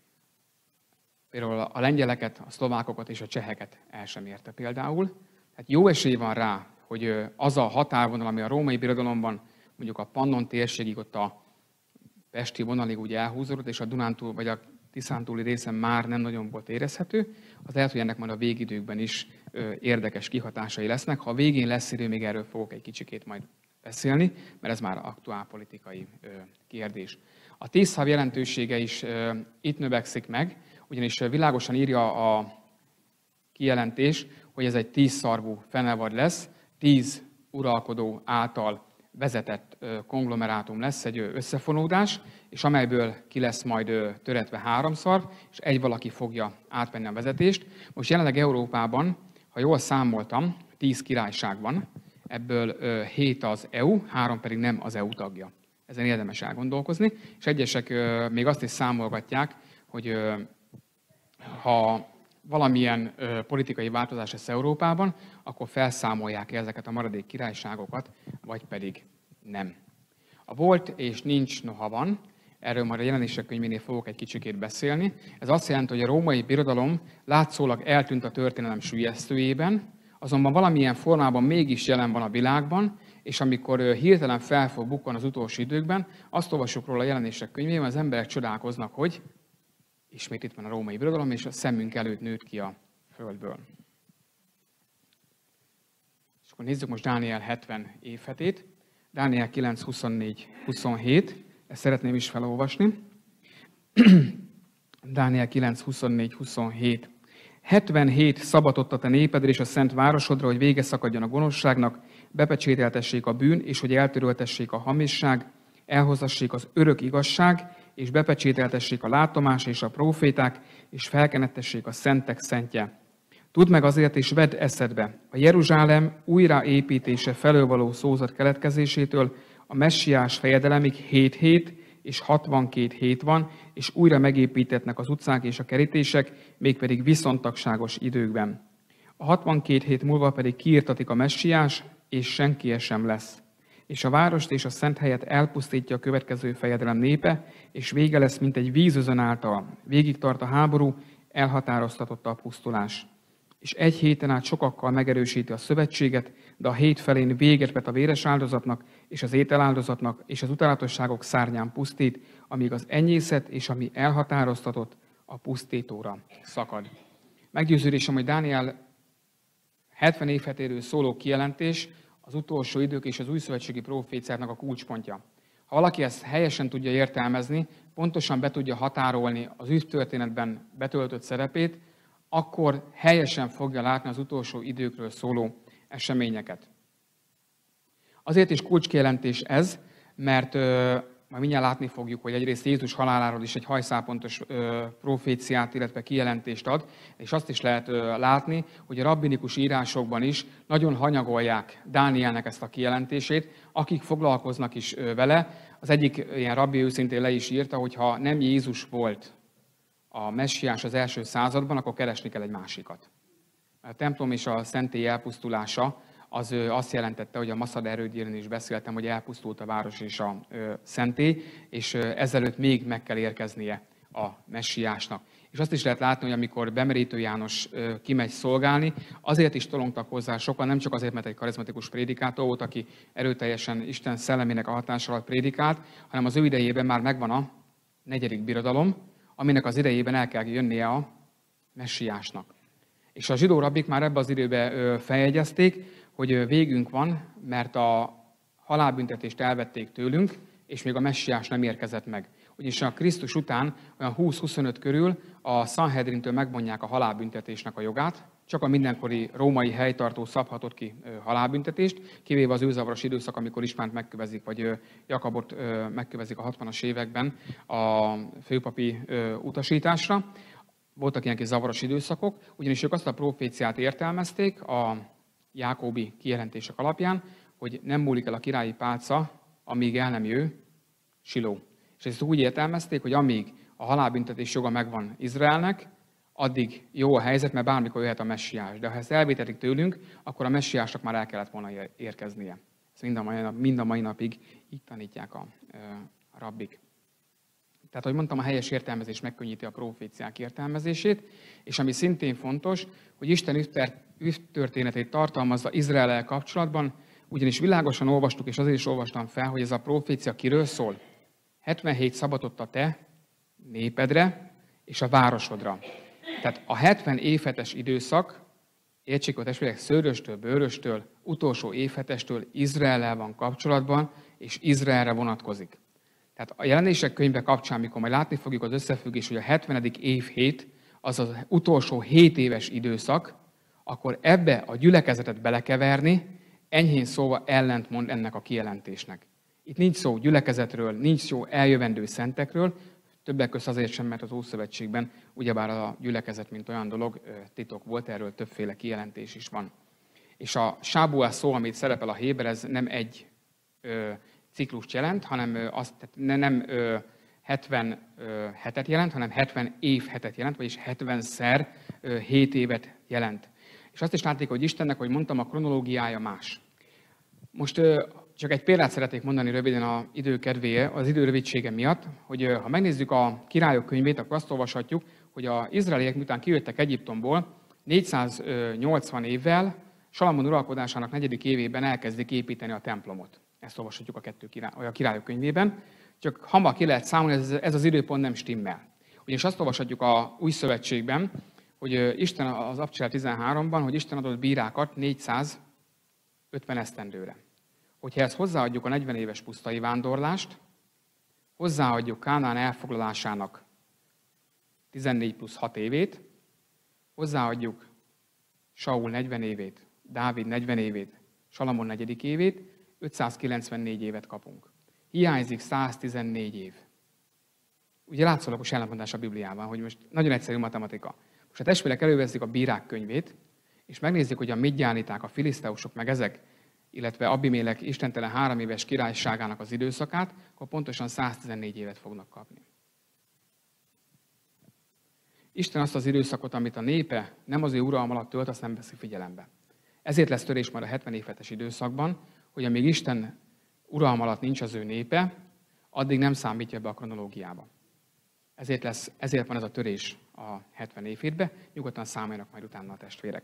Például a lengyeleket, a szlovákokat és a cseheket el sem érte például. Tehát jó esély van rá, hogy az a határvonal, ami a római birodalomban mondjuk a Pannon térségig, ott a pesti vonalig úgy elhúzódott, és a Dunántúl vagy a Tiszántúli részen már nem nagyon volt érezhető, az lehet, hogy ennek majd a végidőkben is érdekes kihatásai lesznek. Ha a végén lesz idő, még erről fogok egy kicsikét majd beszélni, mert ez már aktuál politikai kérdés. A 10 szav jelentősége is itt növekszik meg, ugyanis világosan írja a kijelentés, hogy ez egy 10 szarvú fenevad lesz, 10 uralkodó által vezetett konglomerátum lesz, egy összefonódás, és amelyből ki lesz majd töretve 3 szarv, és egy valaki fogja átvenni a vezetést. Most jelenleg Európában, ha jól számoltam, 10 királyság van, ebből 7 az EU, 3 pedig nem az EU tagja. Ezen érdemes elgondolkozni, és egyesek még azt is számolgatják, hogy ha valamilyen politikai változás lesz Európában, akkor felszámolják ezeket a maradék királyságokat, vagy pedig nem. A volt és nincs, noha van, erről majd a jelenések könyvénél fogok egy kicsikét beszélni. Ez azt jelenti, hogy a római birodalom látszólag eltűnt a történelem süllyesztőjében, azonban valamilyen formában mégis jelen van a világban, és amikor hirtelen fel fog bukkan az utolsó időkben, azt olvassuk róla a jelenések könyvében, az emberek csodálkoznak, hogy ismét itt van a római birodalom, és a szemünk előtt nőtt ki a földből. És akkor nézzük most Dániel 70 évhetét. Dániel 9, 24, 27. Ezt szeretném is felolvasni. Dániel 9, 24, 27. 77 szabatot a te népedre és a szent városodra, hogy vége szakadjon a gonoszságnak, bepecsételtessék a bűn, és hogy eltöröltessék a hamisság, elhozassék az örök igazság, és bepecsételtessék a látomás és a próféták, és felkenettessék a szentek szentje. Tudd meg azért, és vedd eszedbe, a Jeruzsálem újraépítése felől való szózat keletkezésétől a messiás fejedelemig 7 hét és 62 hét van, és újra megépítetnek az utcák és a kerítések, mégpedig viszontagságos időkben. A 62 hét múlva pedig kiirtatik a messiás, és senki sem lesz. És a várost és a szent helyet elpusztítja a következő fejedelem népe, és vége lesz, mint egy vízözön által. Végig tart a háború, elhatároztatott a pusztulás. És egy héten át sokakkal megerősíti a szövetséget, de a hét felén véget vet a véres áldozatnak, és az ételáldozatnak, és az utálatosságok szárnyán pusztít, amíg az enyészet és ami elhatároztatott a pusztítóra szakad. Meggyőződésem, hogy Dániel 70 évhetéről szóló kijelentés az utolsó idők és az újszövetségi proféciáknak a kulcspontja. Ha valaki ezt helyesen tudja értelmezni, pontosan be tudja határolni az ügytörténetben betöltött szerepét, akkor helyesen fogja látni az utolsó időkről szóló eseményeket. Azért is kulcskijelentés ez, mert majd mindjárt látni fogjuk, hogy egyrészt Jézus haláláról is egy hajszálpontos proféciát, illetve kijelentést ad, és azt is lehet látni, hogy a rabbinikus írásokban is nagyon hanyagolják Dánielnek ezt a kijelentését, akik foglalkoznak is vele. Az egyik ilyen rabbi őszintén le is írta, hogy ha nem Jézus volt a messiás az első században, akkor keresni kell egy másikat. A templom és a szentély elpusztulása az azt jelentette, hogy a Maszad erődjén is beszéltem, hogy elpusztult a város és a szentély, és ezelőtt még meg kell érkeznie a messiásnak. És azt is lehet látni, hogy amikor Bemerítő János kimegy szolgálni, azért is tolongtak hozzá sokan, nem csak azért, mert egy karizmatikus prédikátor volt, aki erőteljesen Isten szellemének a hatás alatt prédikált, hanem az ő idejében már megvan a 4. birodalom, aminek az idejében el kell jönnie a messiásnak. És a zsidó rabbik már ebbe az időben feljegyezték, hogy végünk van, mert a halálbüntetést elvették tőlünk, és még a messiás nem érkezett meg. Ugyanis a Krisztus után olyan 20-25 körül a Sanhedrintől megvonják a halálbüntetésnek a jogát, csak a mindenkori római helytartó szabhatott ki halálbüntetést, kivéve az őzavaros időszak, amikor Ispánt megkövezik, vagy Jakabot megkövezik a 60-as években a főpapi utasításra. Voltak ilyen kis zavaros időszakok, ugyanis ők azt a proféciát értelmezték a jákóbi kijelentések alapján, hogy nem múlik el a királyi pálca, amíg el nem jő Siló. És ezt úgy értelmezték, hogy amíg a halálbüntetés joga megvan Izraelnek, addig jó a helyzet, mert bármikor jöhet a messiás. De ha ezt elvételik tőlünk, akkor a messiásnak már el kellett volna érkeznie. Ezt mind a mai napig így tanítják a rabbik. Tehát, ahogy mondtam, a helyes értelmezés megkönnyíti a proféciák értelmezését, és ami szintén fontos, hogy Isten ügytörténetét tartalmazza Izraellel kapcsolatban, Ugyanis világosan olvastuk, és azért is olvastam fel, hogy ez a profécia kiről szól. 77 szabatot a te népedre és a városodra. Tehát a 70 évhetes időszak, értsék a testvérek, szőröstől, bőröstől, utolsó évhetestől Izraellel van kapcsolatban, és Izraelre vonatkozik. Tehát a jelenések könyve kapcsán, mikor majd látni fogjuk az összefüggés, hogy a 70. évhét, az az utolsó 7 éves időszak, akkor ebbe a gyülekezetet belekeverni, enyhén szóval ellentmond ennek a kijelentésnek. Itt nincs szó gyülekezetről, nincs szó eljövendő szentekről, többek között azért sem, mert az Ószövetségben ugyebár a gyülekezet, mint olyan dolog, titok volt, erről többféle kijelentés is van. És a sábuá szó, amit szerepel a héber, ez nem egy ciklust jelent, hanem nem 70 hetet jelent, hanem 70 évhetet jelent, vagyis 70-szer 7 évet jelent. És azt is látjuk, hogy Istennek, hogy mondtam, a kronológiája más. Most csak egy példát szeretnék mondani röviden az idő rövidsége miatt, hogy ha megnézzük a Királyok könyvét, akkor azt olvashatjuk, hogy az izraeliek miután kijöttek Egyiptomból, 480 évvel Salamon uralkodásának 4. évében elkezdik építeni a templomot. Ezt olvashatjuk a Királyok könyvében. Csak hamar ki lehet számolni, ez az időpont nem stimmel. Ugyanis azt olvashatjuk a Új Szövetségben, hogy Isten az Abcsel 13-ban, hogy Isten adott bírákat 450 esztendőre. Hogyha ezt hozzáadjuk a 40 éves pusztai vándorlást, hozzáadjuk Kánaán elfoglalásának 14 plusz 6 évét, hozzáadjuk Saul 40 évét, Dávid 40 évét, Salamon 4. évét, 594 évet kapunk. Hiányzik 114 év. Ugye látszólagos ellentmondás a Bibliában, hogy most nagyon egyszerű matematika. Most a testvérek előveszik a Bírák könyvét, és megnézzük, hogy a midjániták, a filiszteusok, meg ezek, illetve Abimélek istentelen 3 éves királyságának az időszakát, akkor pontosan 114 évet fognak kapni. Isten azt az időszakot, amit a népe nem az ő uralma alatt tölt, azt nem veszi figyelembe. Ezért lesz törés már a 70 évhetes időszakban, hogy amíg Isten uralma alatt nincs az ő népe, addig nem számítja be a kronológiába. Ezért van ez a törés a 70 évhétbe, nyugodtan számoljanak majd utána a testvérek.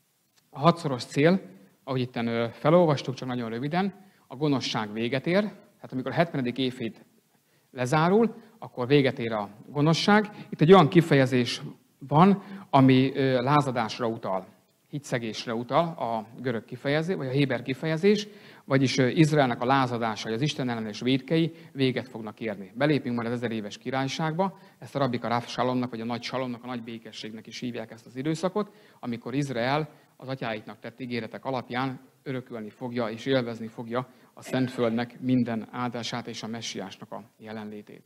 A 6-szoros cél, ahogy itten felolvastuk, csak nagyon röviden, a gonoszság véget ér, tehát amikor a 70. évhét lezárul, akkor véget ér a gonoszság. Itt egy olyan kifejezés van, ami lázadásra utal, hitszegésre utal a görög kifejezés, vagy a héber kifejezés, vagyis Izraelnek a lázadása, az Isten ellenes vétkei véget fognak érni. Belépünk majd az 1000 éves királyságba, ezt a Rabbika Ráf Salomnak, vagy a nagy Salomnak, a nagy békességnek is hívják ezt az időszakot, amikor Izrael az atyáiknak tett ígéretek alapján örökölni fogja és élvezni fogja a Szentföldnek minden áldását és a messiásnak a jelenlétét.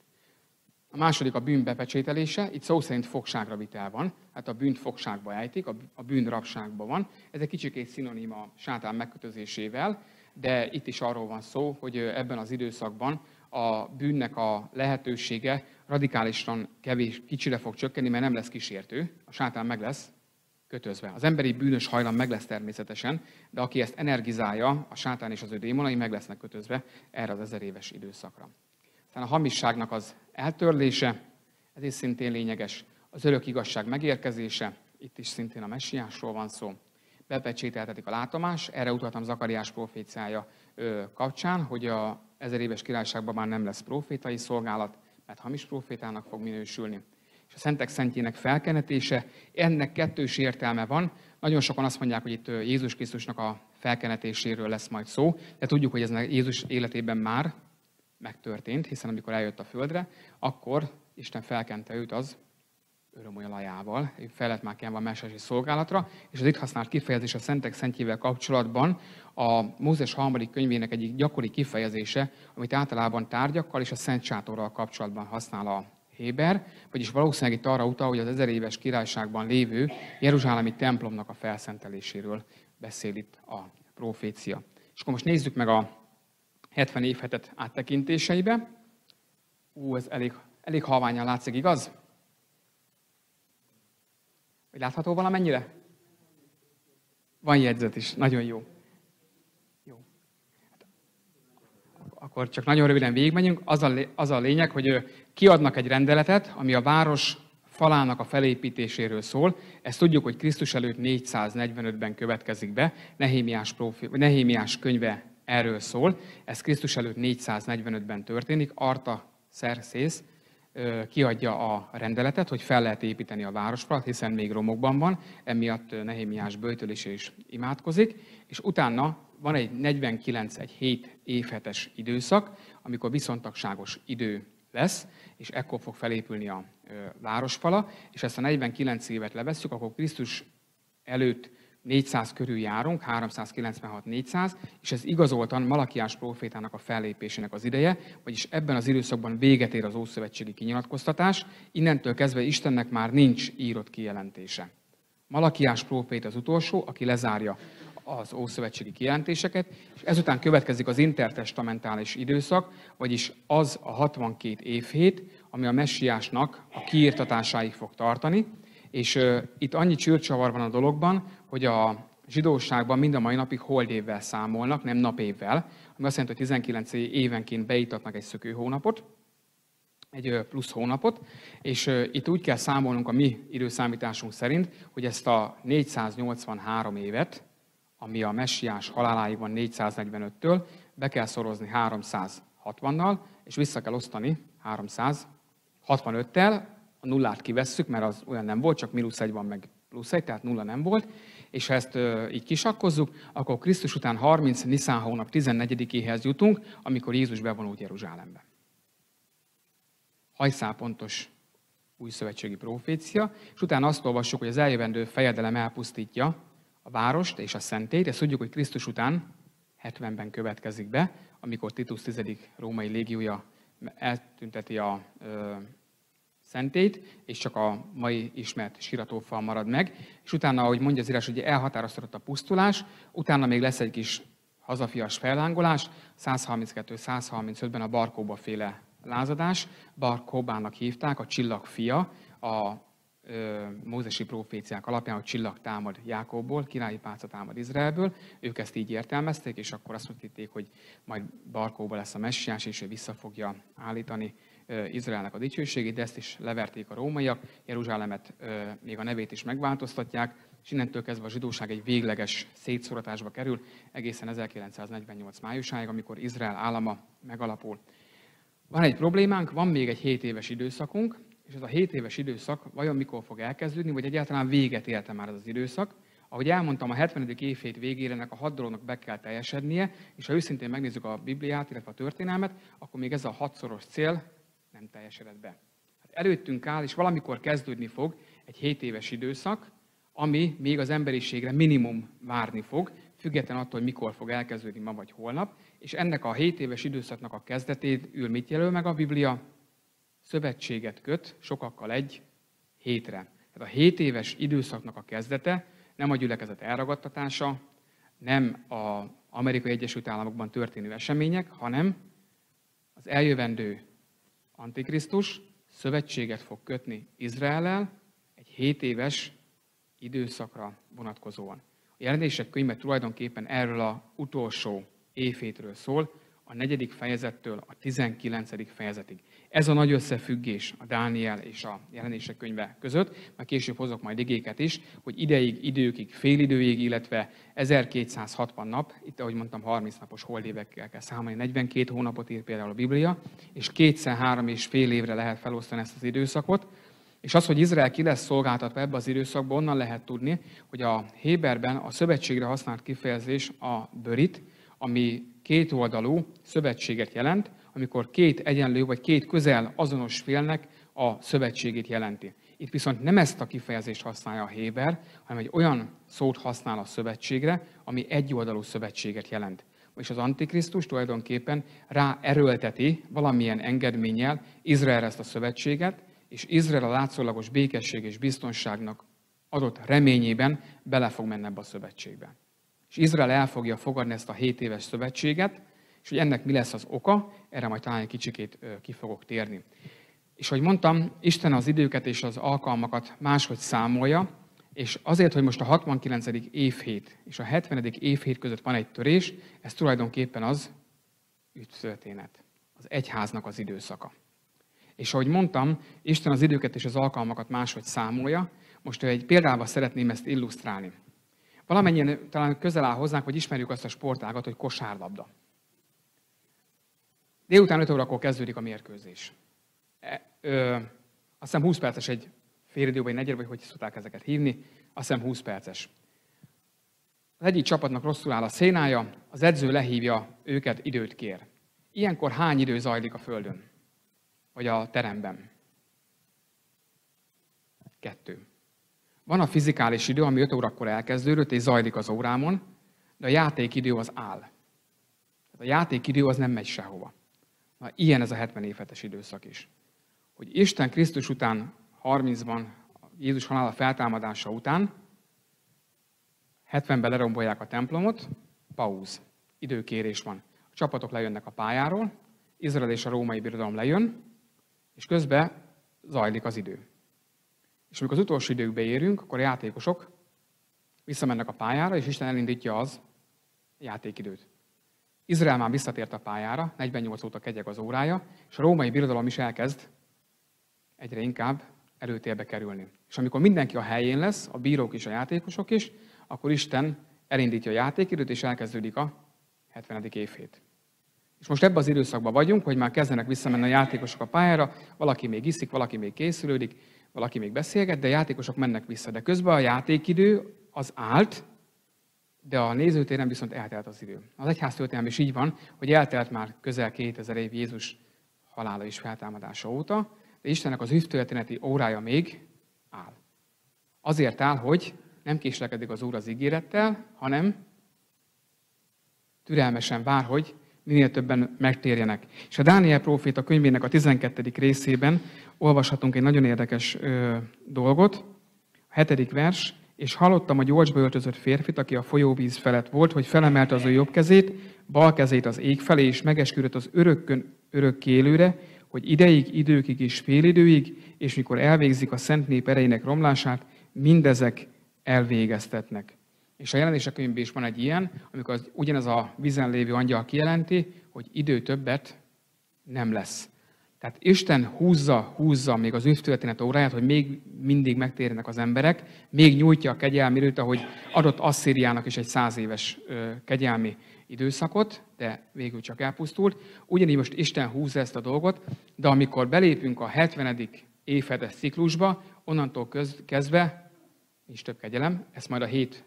A második a bűn bepecsételése, itt szó szerint fogságra vitel van, hát a bűnt fogságba ejtik, a bűn rabságban van. Ez egy kicsikét szinoníma a sátán megkötözésével, de itt is arról van szó, hogy ebben az időszakban a bűnnek a lehetősége radikálisan kicsire fog csökkenni, mert nem lesz kísértő, a sátán meg lesz kötözve. Az emberi bűnös hajlam meg lesz természetesen, de aki ezt energizálja, a sátán és az ő démonai meg lesznek kötözve erre az 1000 éves időszakra. Aztán a hamisságnak az eltörlése, ez is szintén lényeges. Az örök igazság megérkezése, itt is szintén a messiásról van szó. Bepecsételtetik a látomás, erre utaltam Zakariás proféciája kapcsán, hogy a 1000 éves királyságban már nem lesz profétai szolgálat, mert hamis profétának fog minősülni. És a szentek szentjének felkenetése, ennek kettős értelme van. Nagyon sokan azt mondják, hogy itt Jézus Krisztusnak a felkenetéséről lesz majd szó, de tudjuk, hogy ez Jézus életében már megtörtént, hiszen amikor eljött a földre, akkor Isten felkente őt az örömolajával, fel lett már kenve a mesterségi szolgálatra, és az itt használt kifejezés a szentek szentjével kapcsolatban a Mózes 3. könyvének egyik gyakori kifejezése, amit általában tárgyakkal és a szent sátorral kapcsolatban használ a héber, vagyis valószínűleg itt arra utal, hogy az 1000 éves királyságban lévő jeruzsálemi templomnak a felszenteléséről beszél itt a profécia. És akkor most nézzük meg a 70 évhetet áttekintéseibe. Ez elég halványan látszik, igaz? Hogy látható valamennyire? Van jegyzet is, nagyon jó. Akkor csak nagyon röviden végigmegyünk. Az a lényeg, hogy kiadnak egy rendeletet, ami a város falának a felépítéséről szól. Ezt tudjuk, hogy Krisztus előtt 445-ben következik be. Nehémiás könyve erről szól. Ez Krisztus előtt 445-ben történik. Artaxerxes kiadja a rendeletet, hogy fel lehet építeni a városfalat, hiszen még romokban van, emiatt Nehémiás böjtölése is imádkozik, és utána van egy 49, egy 7 évhetes időszak, amikor viszontagságos idő lesz, és ekkor fog felépülni a városfala, és ezt a 49 évet levesszük, akkor Krisztus előtt 400 körül járunk, 396-400, és ez igazoltan Malakiás prófétának a fellépésének az ideje, vagyis ebben az időszakban véget ér az ószövetségi kinyilatkoztatás, innentől kezdve Istennek már nincs írott kijelentése. Malakiás prófét az utolsó, aki lezárja az ószövetségi kijelentéseket, és ezután következik az intertestamentális időszak, vagyis az a 62 évhét, ami a messiásnak a kiirtatásáig fog tartani, és itt annyi csőrcsavar van a dologban, hogy a zsidóságban mind a mai napig holdévvel számolnak, nem napévvel, ami azt jelenti, hogy 19 évenként beítatnak egy szökőhónapot, egy plusz hónapot, és itt úgy kell számolnunk a mi időszámításunk szerint, hogy ezt a 483 évet, ami a messiás haláláig van 445-től, be kell szorozni 360-nal, és vissza kell osztani 365-tel, a nullát kivesszük, mert az olyan nem volt, csak -1 van, meg +1, tehát nulla nem volt, és ha ezt így kisakkozzuk, akkor Krisztus után 30 Niszán hónap 14-éhez jutunk, amikor Jézus bevonult Jeruzsálembe. Hajszálpontos újszövetségi profécia, és utána azt olvassuk, hogy az eljövendő fejedelem elpusztítja a várost és a szentét. Ezt tudjuk, hogy Krisztus után 70-ben következik be, amikor Titus 10. római légiója eltünteti a szentét, és csak a mai ismert síratófal marad meg. És utána, ahogy mondja az írás, hogy elhatároztatott a pusztulás, utána még lesz egy kis hazafias fellángolás, 132-135-ben a Bar-Kóba féle lázadás. Bar-Kóbának hívták, a csillag fia, a mózesi proféciák alapján, hogy csillag támad Jákobból, királyi pálca támad Izraelből. Ők ezt így értelmezték, és akkor azt mondták, hogy majd Bar-Kóba lesz a messiás, és ő vissza fogja állítani Izraelnek a dicsőségét, de ezt is leverték a rómaiak, Jeruzsálemet, még a nevét is megváltoztatják, és innentől kezdve a zsidóság egy végleges szétszóratásba kerül, egészen 1948 májusáig, amikor Izrael állama megalapul. Van egy problémánk, van még egy 7 éves időszakunk, és ez a 7 éves időszak vajon mikor fog elkezdődni, vagy egyáltalán véget érte már ez az időszak. Ahogy elmondtam, a 70. évhét végére ennek a 6 dolognak be kell teljesednie, és ha őszintén megnézzük a Bibliát, illetve a történelmet, akkor még ez a 6-szoros cél nem teljesedett be. Hát előttünk áll, és valamikor kezdődni fog egy 7 éves időszak, ami még az emberiségre minimum várni fog, független attól, hogy mikor fog elkezdődni ma vagy holnap, és ennek a 7 éves időszaknak a kezdetét mit jelöl meg a Biblia? Szövetséget köt sokakkal egy hétre. Tehát a 7 éves időszaknak a kezdete nem a gyülekezet elragadtatása, nem az Amerikai Egyesült Államokban történő események, hanem az eljövendő Antikrisztus szövetséget fog kötni Izraellel egy 7 éves időszakra vonatkozóan. A Jelenések könyve tulajdonképpen erről az utolsó évhétről szól, a 4. fejezettől a 19. fejezetig. Ez a nagy összefüggés a Dániel és a Jelenések könyve között, mert később hozok majd igéket is, hogy ideig, időkig, félidőig, illetve 1260 nap, itt ahogy mondtam 30 napos holdévekkel kell számolni, 42 hónapot ír például a Biblia, és 2x3,5 évre lehet felosztani ezt az időszakot, és az, hogy Izrael ki lesz szolgáltatva ebbe az időszakban, onnan lehet tudni, hogy a Héberben a szövetségre használt kifejezés a börit, ami kétoldalú szövetséget jelent, amikor két egyenlő vagy két közel azonos félnek a szövetségét jelenti. Itt viszont nem ezt a kifejezést használja a héber, hanem egy olyan szót használ a szövetségre, ami egyoldalú szövetséget jelent. És az Antikrisztus tulajdonképpen ráerőlteti valamilyen engedménnyel Izraelre ezt a szövetséget, és Izrael a látszólagos békesség és biztonságnak adott reményében bele fog menni ebbe a szövetségbe. És Izrael el fogja fogadni ezt a 7 éves szövetséget, és hogy ennek mi lesz az oka, erre majd talán egy kicsikét ki fogok térni. És ahogy mondtam, Isten az időket és az alkalmakat máshogy számolja, és azért, hogy most a 69. évhét és a 70. évhét között van egy törés, ez tulajdonképpen az üdvtörténet, az egyháznak az időszaka. És ahogy mondtam, Isten az időket és az alkalmakat máshogy számolja. Most egy példával szeretném ezt illusztrálni. Valamennyien talán közel áll hozzánk, hogy ismerjük azt a sportágat, hogy kosárlabda. Délután 5 órakor kezdődik a mérkőzés. Azt hiszem 20 perces egy félidő, vagy negyed, vagy hogy szokták ezeket hívni. Azt hiszem 20 perces. Az egyik csapatnak rosszul áll a szénája, az edző lehívja őket, időt kér. Ilyenkor hány idő zajlik a földön? Vagy a teremben? 2. Van a fizikális idő, ami 5 órakor elkezdődött, és zajlik az órámon, de a játékidő az áll. Tehát a játékidő az nem megy sehova. Na, ilyen ez a 70 évhetes időszak is. Hogy Isten Krisztus után 30-ban, Jézus halála feltámadása után 70-ben lerombolják a templomot, pauz, időkérés van. A csapatok lejönnek a pályáról, Izrael és a római birodalom lejön, és közben zajlik az idő. És amikor az utolsó időkbe érünk, akkor a játékosok visszamennek a pályára, és Isten elindítja az játékidőt. Izrael már visszatért a pályára, 48 óta kegyeg az órája, és a római birodalom is elkezd egyre inkább előtérbe kerülni. És amikor mindenki a helyén lesz, a bírók és a játékosok is, akkor Isten elindítja a játékidőt, és elkezdődik a 70. évhét. És most ebben az időszakban vagyunk, hogy már kezdenek visszamenni a játékosok a pályára, valaki még iszik, valaki még készülődik, valaki még beszélget, de a játékosok mennek vissza. De közben a játékidő az állt, de a nézőtéren viszont eltelt az idő. Az egyháztörténelem is így van, hogy eltelt már közel 2000 év Jézus halála és feltámadása óta, de Istennek az ügytörténeti órája még áll. Azért áll, hogy nem késlekedik az Úr az ígérettel, hanem türelmesen vár, hogy minél többen megtérjenek. És a Dániel próféta könyvének a 12. részében olvashatunk egy nagyon érdekes dolgot. A 7. vers, és hallottam a gyolcsba öltözött férfit, aki a folyóvíz felett volt, hogy felemelte az ő jobb kezét, bal kezét az ég felé, és megesküdött az örökké élőre, hogy ideig, időkig és félidőig, és mikor elvégzik a szent nép erejének romlását, mindezek elvégeztetnek. És a Jelenések könyvben is van egy ilyen, amikor ugyanez a vízen lévő angyal kijelenti, hogy idő többet nem lesz. Tehát Isten húzza még az ügytörténet óráját, hogy még mindig megtérjenek az emberek, még nyújtja a kegyelmi időt, ahogy adott Asszíriának is egy 100 éves kegyelmi időszakot, de végül csak elpusztult. Ugyanígy most Isten húzza ezt a dolgot, de amikor belépünk a 70. évhetes ciklusba, onnantól kezdve nincs több kegyelem, ezt majd a 7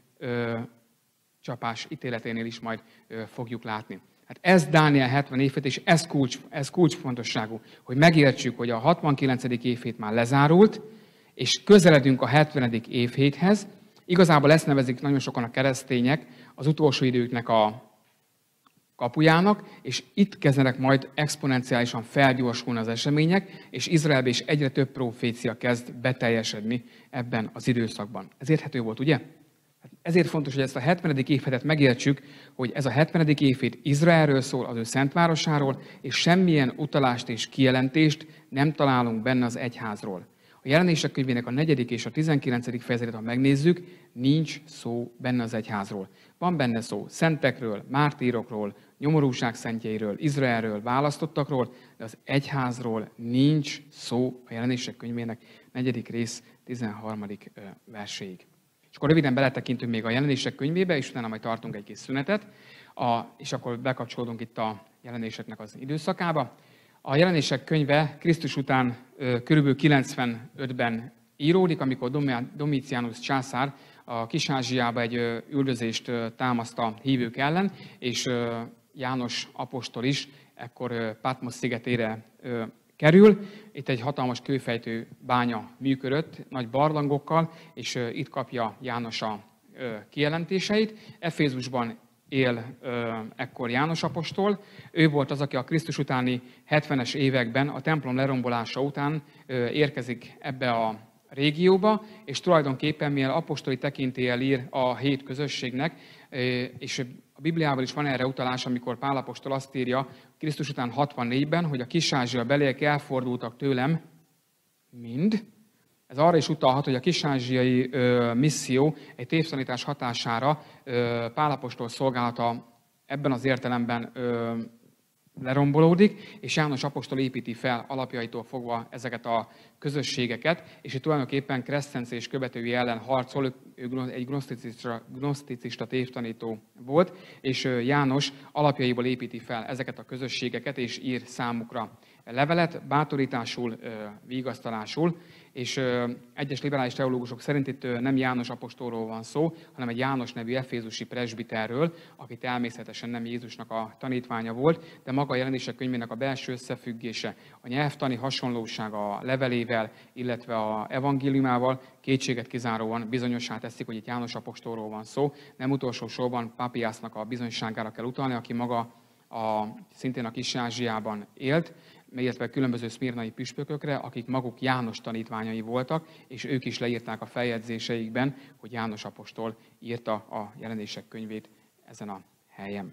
csapás ítéleténél is majd fogjuk látni. Hát ez Dániel 70 évhet, és ez kulcsfontosságú, hogy megértsük, hogy a 69. évhét már lezárult, és közeledünk a 70. évhéthez. Igazából ezt nevezik nagyon sokan a keresztények az utolsó időknek a kapujának, és itt kezdenek majd exponenciálisan felgyorsulni az események, és Izraelben is egyre több profécia kezd beteljesedni ebben az időszakban. Ez érthető volt, ugye? Ezért fontos, hogy ezt a 70. évhetet megértsük, hogy ez a 70. évhét Izraelről szól, az ő szentvárosáról, és semmilyen utalást és kijelentést nem találunk benne az egyházról. A Jelenések könyvének a 4. és a 19. fejezetet, ha megnézzük, nincs szó benne az egyházról. Van benne szó szentekről, mártírokról, nyomorúság szentjeiről, Izraelről, választottakról, de az egyházról nincs szó a Jelenések könyvének 4. rész 13. verséig. És akkor röviden beletekintünk még a Jelenések könyvébe, és utána majd tartunk egy kis szünetet, és akkor bekapcsolódunk itt a Jelenéseknek az időszakába. A Jelenések könyve Krisztus után körülbelül 95-ben íródik, amikor Domitianus császár a Kis-Ázsiába egy üldözést támaszt a hívők ellen, és János apostol is ekkor Patmos szigetére kerül. Itt egy hatalmas kőfejtő bánya működött, nagy barlangokkal, és itt kapja János a kijelentéseit. Efézusban él ekkor János apostol. Ő volt az, aki a Krisztus utáni 70-es években, a templom lerombolása után érkezik ebbe a régióba, és tulajdonképpen mivel apostoli tekintéllyel ír a 7 közösségnek, és a Bibliában is van erre utalás, amikor Pál apostol azt írja Krisztus után 64-ben, hogy a Kis-Ázsia beliek elfordultak tőlem mind. Ez arra is utalhat, hogy a kis-ázsiai misszió egy tévtanítás hatására Pál apostol szolgálata ebben az értelemben lerombolódik, és János apostol építi fel alapjaitól fogva ezeket a közösségeket, és itt tulajdonképpen Crescens és követői ellen harcol, ő egy gnoszticista tévtanító volt, és János alapjaiból építi fel ezeket a közösségeket, és ír számukra levelet, bátorításul, vigasztalásul, és egyes liberális teológusok szerint itt nem János apostolról van szó, hanem egy János nevű efézusi presbiterről, aki természetesen nem Jézusnak a tanítványa volt, de maga a Jelenések könyvének a belső összefüggése, a nyelvtani hasonlóság a levelével, illetve a evangéliumával kétséget kizáróan bizonyossá teszik, hogy itt János apostolról van szó. Nem utolsó sorban Papiásznak a bizonyságára kell utalni, aki maga szintén a Kis-Ázsiában élt, illetve különböző szmirnai püspökökre, akik maguk János tanítványai voltak, és ők is leírták a feljegyzéseikben, hogy János apostol írta a Jelenések könyvét ezen a helyen.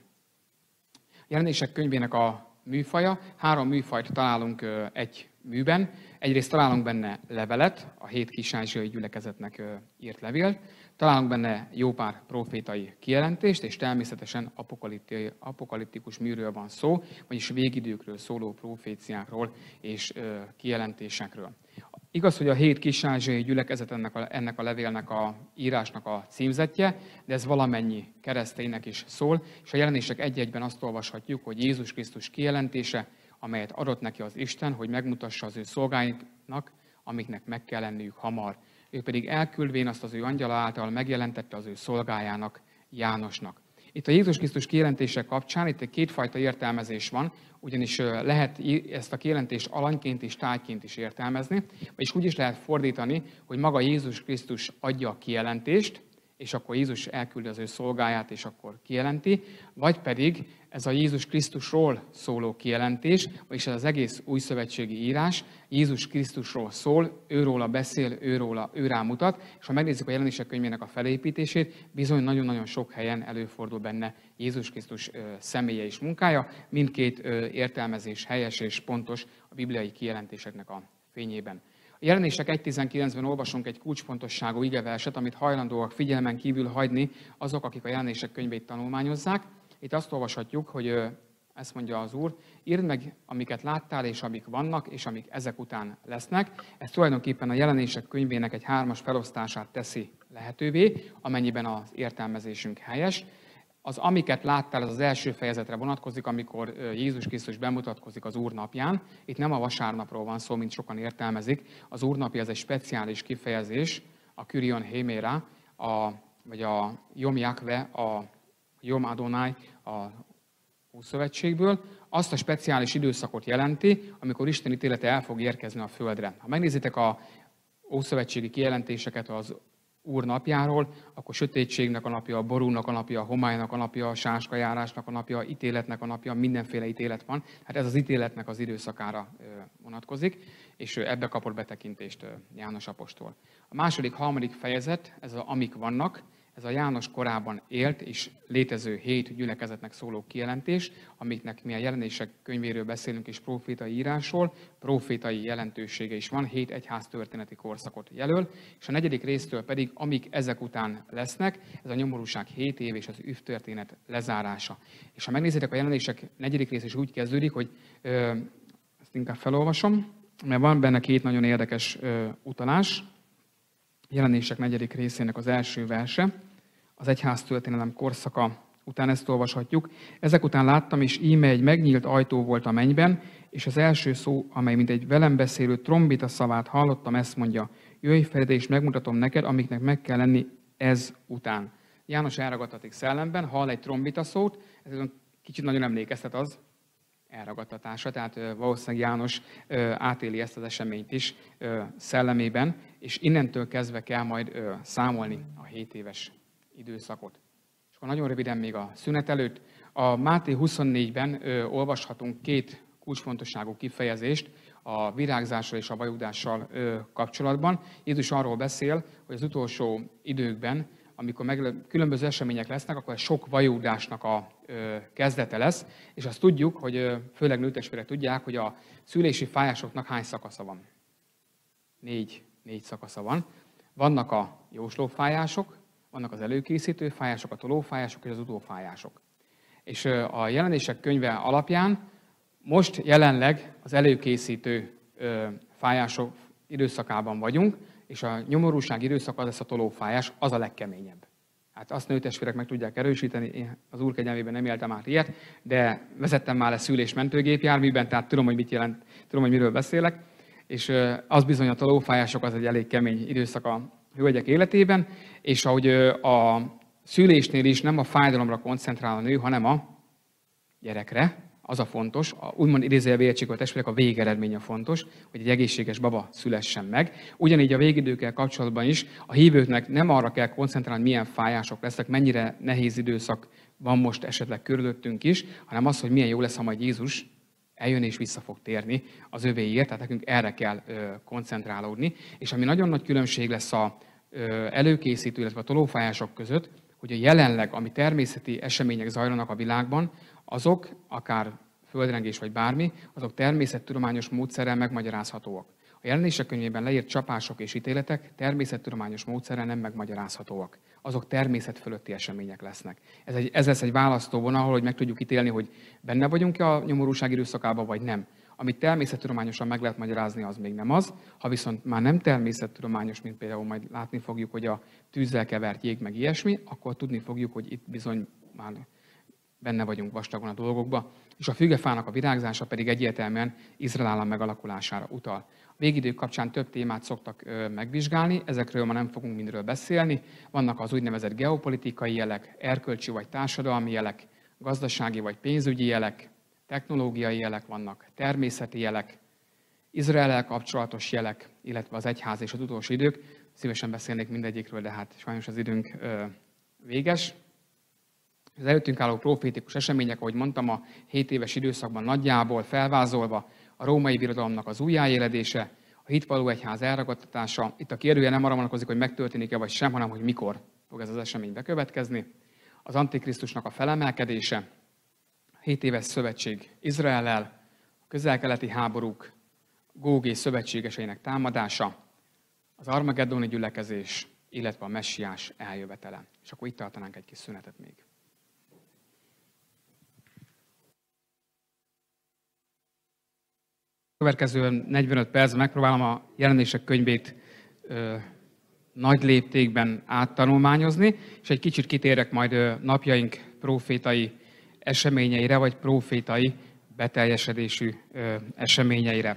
A Jelenések könyvének a műfaja, 3 műfajt találunk egy műben. Egyrészt találunk benne levelet, a 7 kis-ázsiai gyülekezetnek írt levélt, találunk benne jó pár profétai kijelentést, és természetesen apokaliptikus műről van szó, vagyis végidőkről szóló proféciákról és kijelentésekről. Igaz, hogy a 7 kis-ázsiai gyülekezet ennek a levélnek a írásnak a címzetje, de ez valamennyi kereszténynek is szól, és a Jelenések 1:1-ben azt olvashatjuk, hogy Jézus Krisztus kijelentése, amelyet adott neki az Isten, hogy megmutassa az ő szolgáinknak, amiknek meg kell lenniük hamar. Ő pedig elküldvén azt az ő angyala által megjelentette az ő szolgájának, Jánosnak. Itt a Jézus Krisztus kijelentése kapcsán itt kétfajta értelmezés van, ugyanis lehet ezt a kijelentést alanyként és tárgyként is értelmezni, vagyis úgy is lehet fordítani, hogy maga Jézus Krisztus adja a kijelentést, és akkor Jézus elküldi az ő szolgáját, és akkor kijelenti, vagy pedig ez a Jézus Krisztusról szóló kijelentés, vagyis ez az egész újszövetségi írás Jézus Krisztusról szól, őróla beszél, ő rámutat, és ha megnézzük a Jelenések könyvének a felépítését, bizony nagyon-nagyon sok helyen előfordul benne Jézus Krisztus személye és munkája, mindkét értelmezés helyes és pontos a bibliai kijelentéseknek a fényében. A Jelenések 1.19-ben olvasunk egy kulcsfontosságú igeverset, amit hajlandóak figyelmen kívül hagyni azok, akik a Jelenések könyvét tanulmányozzák. Itt azt olvashatjuk, hogy ezt mondja az Úr, írd meg, amiket láttál, és amik vannak, és amik ezek után lesznek. Ez tulajdonképpen a Jelenések könyvének egy 3-as felosztását teszi lehetővé, amennyiben az értelmezésünk helyes. Az amiket láttál, az első fejezetre vonatkozik, amikor Jézus Krisztus bemutatkozik az Úr napján. Itt nem a vasárnapról van szó, mint sokan értelmezik. Az Úr napja ez egy speciális kifejezés, a Kyrion Héméra, vagy a Jom Jakve, a Jom Adonai a Ószövetségből. Azt a speciális időszakot jelenti, amikor Isten ítélete el fog érkezni a földre. Ha megnézitek a ószövetségi kijelentéseket az Úr napjáról, akkor sötétségnek a napja, a borúnak a napja, a homálynak a napja, a sáskajárásnak a napja, ítéletnek a napja, mindenféle ítélet van. Hát ez az ítéletnek az időszakára vonatkozik, és ebbe kapott betekintést János apostol. A második, harmadik fejezet, ez az amik vannak, ez a János korában élt és létező 7 gyülekezetnek szóló kijelentés, amiknek mi a Jelenések könyvéről beszélünk és profétai írásról, profétai jelentősége is van, 7 egyház történeti korszakot jelöl, és a 4. résztől pedig, amik ezek után lesznek, ez a nyomorúság 7 év és az üvtörténet lezárása. És ha megnézitek, a Jelenések 4. rész is úgy kezdődik, hogy ezt inkább felolvasom, mert van benne 2 nagyon érdekes utalás. Jelenések 4. részének az első verse, az egyház történelem korszaka után ezt olvashatjuk. Ezek után láttam, és íme egy megnyílt ajtó volt a mennyben, és az első szó, amely mint egy velem beszélő trombita szavát hallottam, ezt mondja, jöjj fel ide, és megmutatom neked, amiknek meg kell lenni ez után. János elragadtatik szellemben, hall egy trombita szót, ez kicsit nagyon emlékeztet az elragadtatása, tehát valószínűleg János átéli ezt az eseményt is szellemében, és innentől kezdve kell majd számolni a 7 éves időszakot. És akkor nagyon röviden még a szünet előtt. A Máté 24-ben olvashatunk 2 kulcsfontosságú kifejezést a virágzással és a vajudással kapcsolatban. Jézus arról beszél, hogy az utolsó időkben, amikor különböző események lesznek, akkor sok vajúdásnak a kezdete lesz, és azt tudjuk, hogy főleg nőtestvérek tudják, hogy a szülési fájásoknak hány szakasza van? 4 szakasza van. Vannak a jóslófájások, vannak az előkészítő fájások, a tolófájások és az utófájások. És a Jelenések könyve alapján Most jelenleg az előkészítő fájások időszakában vagyunk, és a nyomorúság időszak az lesz a tolófájás, az a legkeményebb. Hát azt nőtestvérek meg tudják erősíteni, én az Úr kegyelmében nem éltem át ilyet, de vezettem már le szülés-mentőgépjárműben, tehát tudom, hogy mit jelent, tudom, hogy miről beszélek, és az bizony a tolófájások az egy elég kemény időszak a hölgyek életében, és ahogy a szülésnél is nem a fájdalomra koncentrál a nő, hanem a gyerekre, az a fontos, úgymond idézőjelbe értsék a testvérek, a végeredmény a fontos, hogy egy egészséges baba szülessen meg. Ugyanígy a végidőkkel kapcsolatban is a hívőknek nem arra kell koncentrálni, milyen fájások lesznek, mennyire nehéz időszak van most esetleg körülöttünk is, hanem az, hogy milyen jó lesz, ha majd Jézus eljön és vissza fog térni az övéért, tehát nekünk erre kell koncentrálódni. És ami nagyon nagy különbség lesz a előkészítő, illetve a tolófájások között, hogy a jelenleg, ami természeti események zajlanak a világban, azok, akár földrengés vagy bármi, azok természettudományos módszerrel megmagyarázhatóak. A Jelenések könyvében leírt csapások és ítéletek természettudományos módszerrel nem megmagyarázhatóak. Azok természet fölötti események lesznek. Ez lesz egy választóvonal, hogy meg tudjuk ítélni, hogy benne vagyunk-e a nyomorúság időszakában, vagy nem. Amit természettudományosan meg lehet magyarázni, az még nem az. Ha viszont már nem természettudományos, mint például majd látni fogjuk, hogy a tűzzel kevert jég, meg ilyesmi, akkor tudni fogjuk, hogy itt bizony már benne vagyunk vastagon a dolgokba, és a fügefának a virágzása pedig egyértelműen Izrael állam megalakulására utal. A végidők kapcsán több témát szoktak megvizsgálni, ezekről ma nem fogunk mindről beszélni. Vannak az úgynevezett geopolitikai jelek, erkölcsi vagy társadalmi jelek, gazdasági vagy pénzügyi jelek, technológiai jelek vannak, természeti jelek, Izraellel kapcsolatos jelek, illetve az egyház és az utolsó idők. Szívesen beszélnék mindegyikről, de hát sajnos az időnk véges. Az előttünk álló profétikus események, ahogy mondtam, a 7 éves időszakban nagyjából felvázolva a római birodalomnak az újjáéledése, a hitvaló egyház elragadtatása. Itt a kérdője nem arra vonatkozik, hogy megtörténik-e vagy sem, hanem hogy mikor fog ez az esemény bekövetkezni. Az Antikrisztusnak a felemelkedése, a 7 éves szövetség Izraellel, a közel-keleti háborúk, Góg és szövetségeseinek támadása, az armageddoni gyülekezés, illetve a messiás eljövetele. És akkor itt tartanánk egy kis szünetet még. Következő 45 percben megpróbálom a Jelenések könyvét nagy léptékben áttanulmányozni, és egy kicsit kitérek majd napjaink profétai eseményeire, vagy profétai beteljesedésű eseményeire.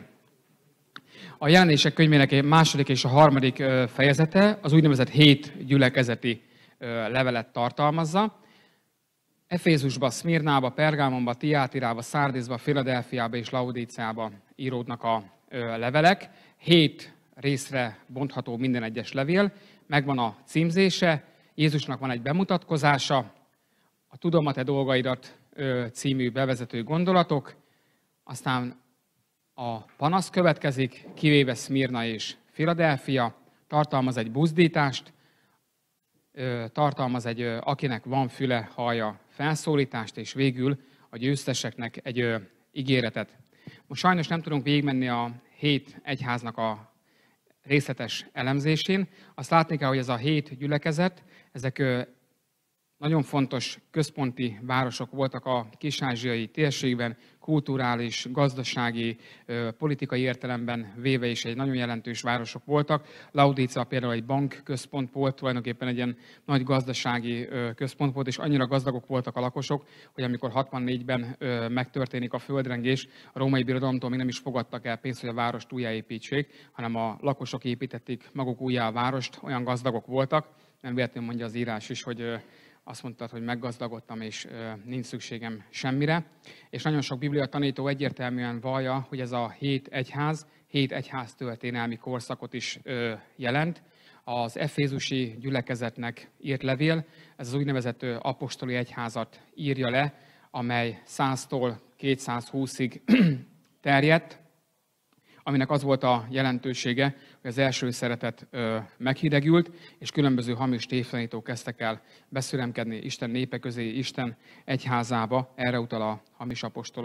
A Jelenések könyvének a második és a harmadik fejezete az úgynevezett 7 gyülekezeti levelet tartalmazza. Efézusba, Szmirnába, Pergámonba, Tiátirába, Szárdiszba, Filadelfiába és Laudíceába íródnak a levelek. 7 részre bontható minden egyes levél, megvan a címzése, Jézusnak van egy bemutatkozása, a Tudom a te dolgaidat című bevezető gondolatok, aztán a panasz következik, kivéve Szmirna és Filadelfia, tartalmaz egy buzdítást, tartalmaz egy akinek van füle, hallja felszólítást, és végül a győzteseknek egy ígéretet. Most sajnos nem tudunk végigmenni a 7 egyháznak a részletes elemzésén. Azt látni kell, hogy ez a 7 gyülekezet, ezek nagyon fontos központi városok voltak a kis-ázsiai térségben, kulturális, gazdasági, politikai értelemben véve is egy nagyon jelentős városok voltak. Laudícea például egy bankközpont volt, tulajdonképpen egy ilyen nagy gazdasági központ volt, és annyira gazdagok voltak a lakosok, hogy amikor 64-ben megtörténik a földrengés, a római birodalomtól még nem is fogadtak el pénzt, hogy a várost újjáépítsék, hanem a lakosok építették maguk újjá a várost, olyan gazdagok voltak. Nem véletlenül mondja az írás is, hogy azt mondtad, hogy meggazdagodtam, és nincs szükségem semmire. És nagyon sok biblia tanító egyértelműen vallja, hogy ez a 7 egyház történelmi korszakot is jelent. Az efézusi gyülekezetnek írt levél, ez az úgynevezett apostoli egyházat írja le, amely 100-tól 220-ig terjedt, aminek az volt a jelentősége, hogy az első szeretet meghidegült, és különböző hamis tévtanítók kezdtek el beszüremkedni Isten népe közé, Isten egyházába, erre utal a hamis apostolok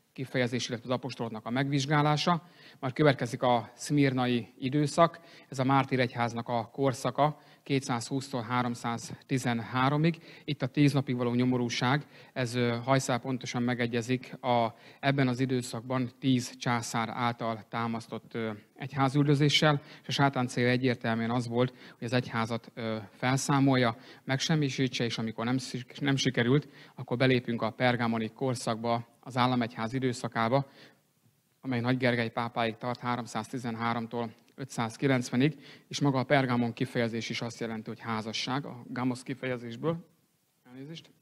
kifejezés, illetve az apostoloknak a megvizsgálása. Majd következik a szmirnai időszak, ez a mártír egyháznak a korszaka, 220-tól 313-ig. Itt a 10 napig való nyomorúság, ez hajszál pontosan megegyezik ebben az időszakban 10 császár által támasztott egyházüldözéssel, és a sátán célja egyértelműen az volt, hogy az egyházat felszámolja, megsemmisítse, és amikor nem sikerült, akkor belépünk a pergámoni korszakba, az államegyház időszakába, amely Nagy Gergely pápáig tart 313-tól 590-ig, és maga a pergámon kifejezés is azt jelenti, hogy házasság, a gamos kifejezésből. Elnézést.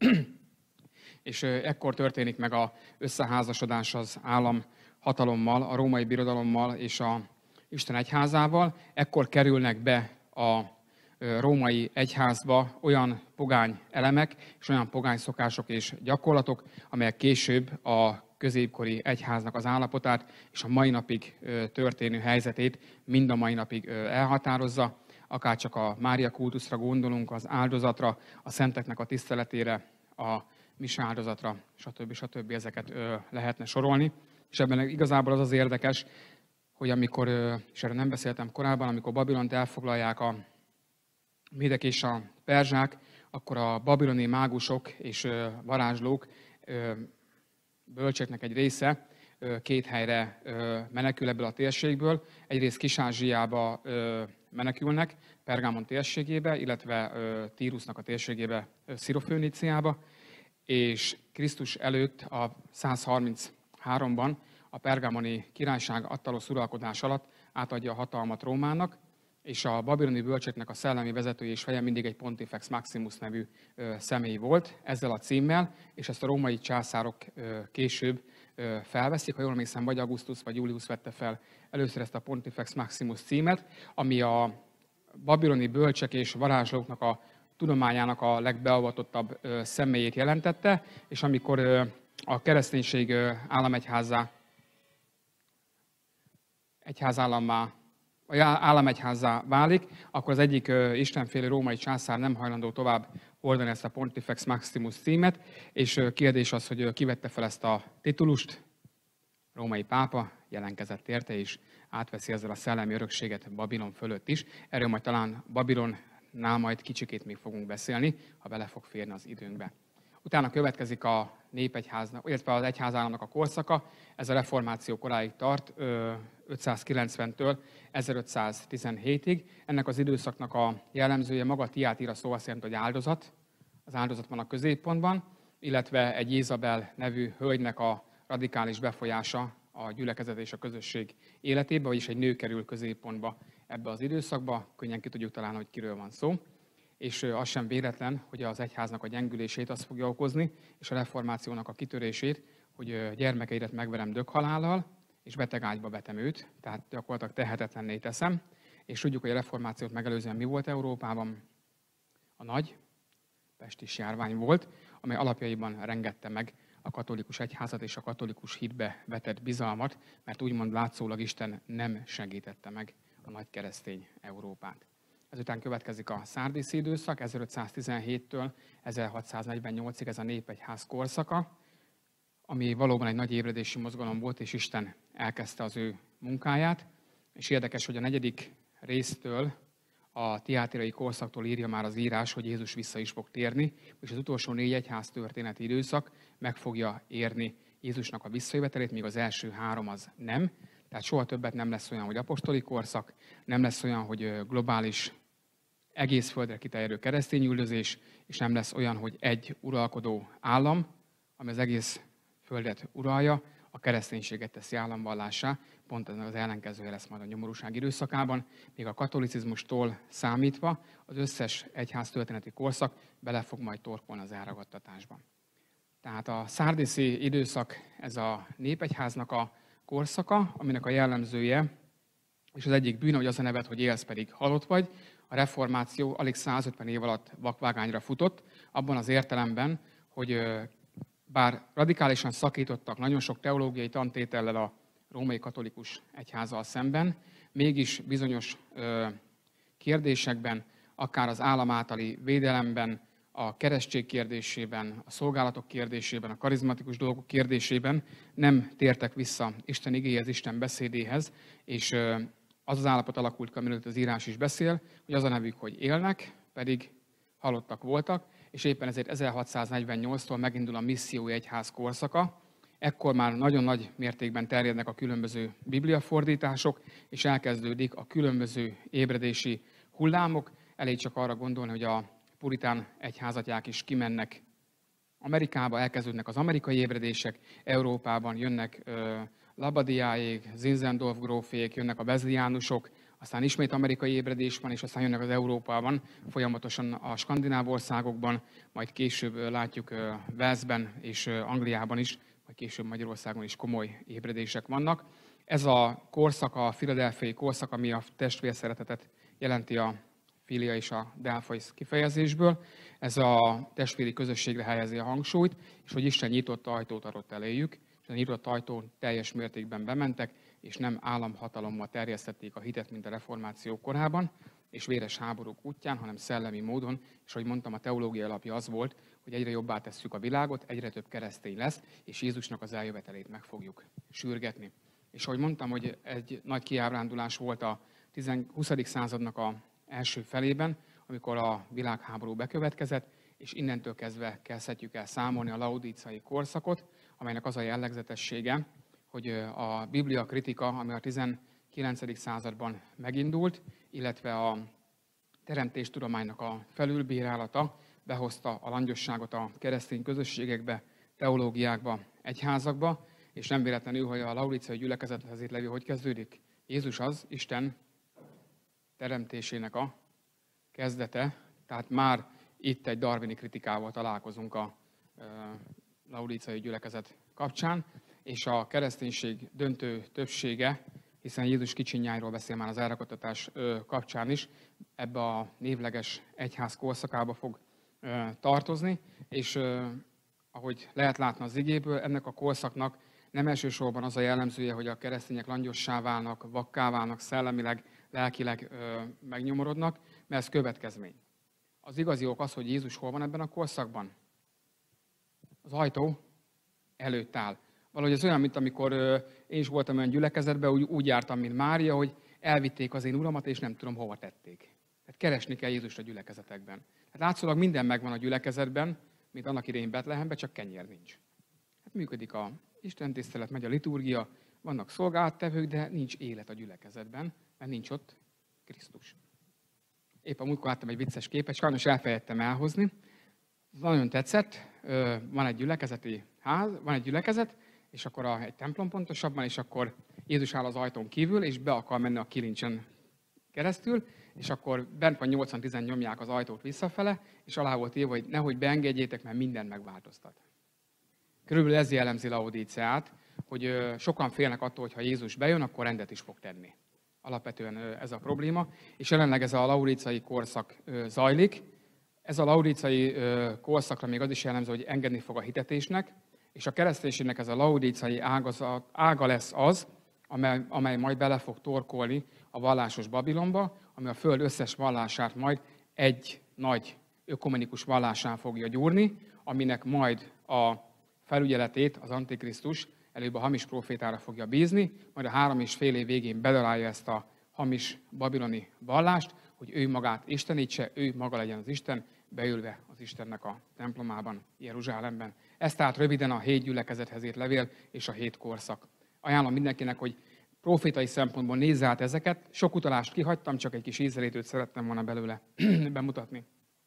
És ekkor történik meg az összeházasodás az állam hatalommal, a római birodalommal és a Isten egyházával. Ekkor kerülnek be a római egyházba olyan pogány elemek és olyan pogány szokások és gyakorlatok, amelyek később a középkori egyháznak az állapotát és a mai napig történő helyzetét mind a mai napig elhatározza. Akár csak a Mária kultuszra gondolunk, az áldozatra, a szenteknek a tiszteletére, a mise áldozatra, stb. Ezeket lehetne sorolni. És ebben igazából az érdekes, hogy amikor, és erről nem beszéltem korábban, amikor Babilont elfoglalják a médek és a perzsák, akkor a babiloni mágusok és varázslók, bölcseknek egy része két helyre menekül ebből a térségből. Egyrészt Kis-Ázsiába menekülnek, Pergámon térségébe, illetve Tírusnak a térségébe, Sziroföníciába, és Krisztus előtt a 133-ban a pergámoni királyság Attalos uralkodás alatt átadja a hatalmat Rómának, és a babiloni bölcseknek a szellemi vezetője és feje mindig egy Pontifex Maximus nevű személy volt ezzel a címmel, és ezt a római császárok később felveszik, ha jól emlékszem, vagy Augustus vagy Julius vette fel először ezt a Pontifex Maximus címet, ami a babiloni bölcsek és varázslóknak a tudományának a legbeavatottabb személyét jelentette, és amikor a kereszténység államegyházzá válik, akkor az egyik istenfélő római császár nem hajlandó tovább hordani ezt a Pontifex Maximus címet, és kérdés az, hogy kivette fel ezt a titulust, római pápa jelenkezett érte, és átveszi ezzel a szellemi örökséget Babilon fölött is. Erről majd talán Babilonnál majd kicsikét még fogunk beszélni, ha bele fog férni az időnkbe. Utána következik a népegyháznak, illetve az egyházállamnak a korszaka. Ez a reformáció koráig tart, 590-től 1517-ig. Ennek az időszaknak a jellemzője maga a Tiátira szó azt jelenti, hogy áldozat. Az áldozat van a középpontban, illetve egy Jézabel nevű hölgynek a radikális befolyása a gyülekezet és a közösség életébe, vagyis egy nő kerül középpontba ebbe az időszakba. Könnyen ki tudjuk találni, hogy kiről van szó. És az sem véletlen, hogy az egyháznak a gyengülését az fogja okozni, és a reformációnak a kitörését, hogy gyermekeidet megverem döghalállal, és betegágyba vetem őt, tehát gyakorlatilag tehetetlenné teszem. És tudjuk, hogy a reformációt megelőzően mi volt Európában? A nagy pestis járvány volt, amely alapjaiban rengette meg a katolikus egyházat és a katolikus hitbe vetett bizalmat, mert úgymond látszólag Isten nem segítette meg a nagy keresztény Európát. Ezután következik a szárdiszi időszak, 1517-től 1648-ig ez a népegyház korszaka, ami valóban egy nagy ébredési mozgalom volt, és Isten elkezdte az ő munkáját. És érdekes, hogy a 4. résztől, a tiátirai korszaktól írja már az írás, hogy Jézus vissza is fog térni, és az utolsó 4 egyház történeti időszak meg fogja érni Jézusnak a visszajövetelét, míg az első 3 az nem. Tehát soha többet nem lesz olyan, hogy apostoli korszak, nem lesz olyan, hogy globális, egész földre kiterjedő keresztényüldözés, és nem lesz olyan, hogy egy uralkodó állam, ami az egész földet uralja, a kereszténységet teszi államvallássá, pont az ellenkezője lesz majd a nyomorúság időszakában, még a katolicizmustól számítva az összes egyház történeti korszak bele fog majd torkolni az elragadtatásban. Tehát a szárdiszi időszak, ez a népegyháznak a korszaka, aminek a jellemzője, és az egyik bűn, hogy az a nevet, hogy élsz, pedig halott vagy. A reformáció alig 150 év alatt vakvágányra futott, abban az értelemben, hogy bár radikálisan szakítottak nagyon sok teológiai tantétellel a római katolikus egyházzal szemben, mégis bizonyos kérdésekben, akár az állam általi védelemben, a keresztség kérdésében, a szolgálatok kérdésében, a karizmatikus dolgok kérdésében nem tértek vissza Isten igéhez, Isten beszédéhez, és az az állapot alakult ki, amiről az írás is beszél, hogy az a nevük, hogy élnek, pedig halottak voltak, és éppen ezért 1648-tól megindul a missziói egyház korszaka. Ekkor már nagyon nagy mértékben terjednek a különböző bibliafordítások, és elkezdődik a különböző ébredési hullámok. Elég csak arra gondolni, hogy a puritán egyházatják is kimennek Amerikába, elkezdődnek az amerikai ébredések, Európában jönnek Labadiáék, Zinzendorf grófék, jönnek a vezliánusok, aztán ismét amerikai ébredés van, és aztán jönnek az Európában, folyamatosan a skandináv országokban, majd később látjuk Walesben és Angliában is, vagy később Magyarországon is komoly ébredések vannak. Ez a korszak, a philadelphiai korszak, ami a testvérszeretetet jelenti a filia és a delphos kifejezésből, ez a testvéri közösségre helyezi a hangsúlyt, és hogy Isten nyitott ajtót adott eléjük, és a nyitott ajtón teljes mértékben bementek, és nem államhatalommal terjesztették a hitet, mint a reformáció korában, és véres háborúk útján, hanem szellemi módon, és ahogy mondtam, a teológia alapja az volt, hogy egyre jobbá tesszük a világot, egyre több keresztény lesz, és Jézusnak az eljövetelét meg fogjuk sürgetni. És ahogy mondtam, hogy egy nagy kiábrándulás volt a 20. századnak a első felében, amikor a világháború bekövetkezett, és innentől kezdve kezdhetjük el számolni a laudíciai korszakot, amelynek az a jellegzetessége, hogy a Biblia kritika, ami a 19. században megindult, illetve a teremtéstudománynak a felülbírálata behozta a langyosságot a keresztény közösségekbe, teológiákba, egyházakba, és nem véletlenül, hogy a laudíciai gyülekezethez itt levő hogy kezdődik? Jézus az Isten teremtésének a kezdete, tehát már itt egy darwini kritikával találkozunk a laudíciai gyülekezet kapcsán, és a kereszténység döntő többsége, hiszen Jézus kicsinyáiról beszél már az elragadtatás kapcsán is, ebbe a névleges egyház korszakába fog tartozni, és ahogy lehet látni az igéből, ennek a korszaknak nem elsősorban az a jellemzője, hogy a keresztények langyossá válnak, vakká válnak, szellemileg, lelkileg megnyomorodnak, mert ez következmény. Az igazi ok az, hogy Jézus hol van ebben a korszakban? Az ajtó előtt áll. Valahogy ez olyan, mint amikor én is voltam olyan gyülekezetben, úgy jártam, mint Mária, hogy elvitték az én uramat, és nem tudom, hova tették. Tehát keresni kell Jézust a gyülekezetekben. Tehát látszólag minden megvan a gyülekezetben, mint annak idején Betlehemben, csak kenyér nincs. Hát működik a istentisztelet, megy a liturgia, vannak szolgálattevők, de nincs élet a gyülekezetben, mert nincs ott Krisztus. Épp a múltkor láttam egy vicces képet, sajnos elfelejtettem elhozni. Nagyon tetszett, van egy gyülekezeti ház, van egy gyülekezet, és akkor egy templom pontosabban, és akkor Jézus áll az ajtón kívül, és be akar menni a kilincsen keresztül, és akkor bent van 80-10 nyomják az ajtót visszafele, és alá volt írva, hogy nehogy beengedjétek, mert mindent megváltoztat. Körülbelül ez jellemzi Laodíceát, hogy sokan félnek attól, hogy ha Jézus bejön, akkor rendet is fog tenni. Alapvetően ez a probléma, és jelenleg ez a laudíciai korszak zajlik. Ez a laudíciai korszakra még az is jellemző, hogy engedni fog a hitetésnek, és a kereszténységnek ez a laudíciai ága lesz az, amely majd bele fog torkolni a vallásos Babilonba, ami a föld összes vallását majd egy nagy ökumenikus vallásán fogja gyúrni, aminek majd a felügyeletét az Antikrisztus előbb a hamis profétára fogja bízni, majd a 3,5 év végén bedarálja ezt a hamis babiloni vallást, hogy ő magát istenítse, ő maga legyen az Isten, beülve az Istennek a templomában, Jeruzsálemben. Ez tehát röviden a 7 gyülekezethez írt levél és a 7 korszak. Ajánlom mindenkinek, hogy profétai szempontból nézze át ezeket. Sok utalást kihagytam, csak egy kis ízelítőt szerettem volna belőle bemutatni.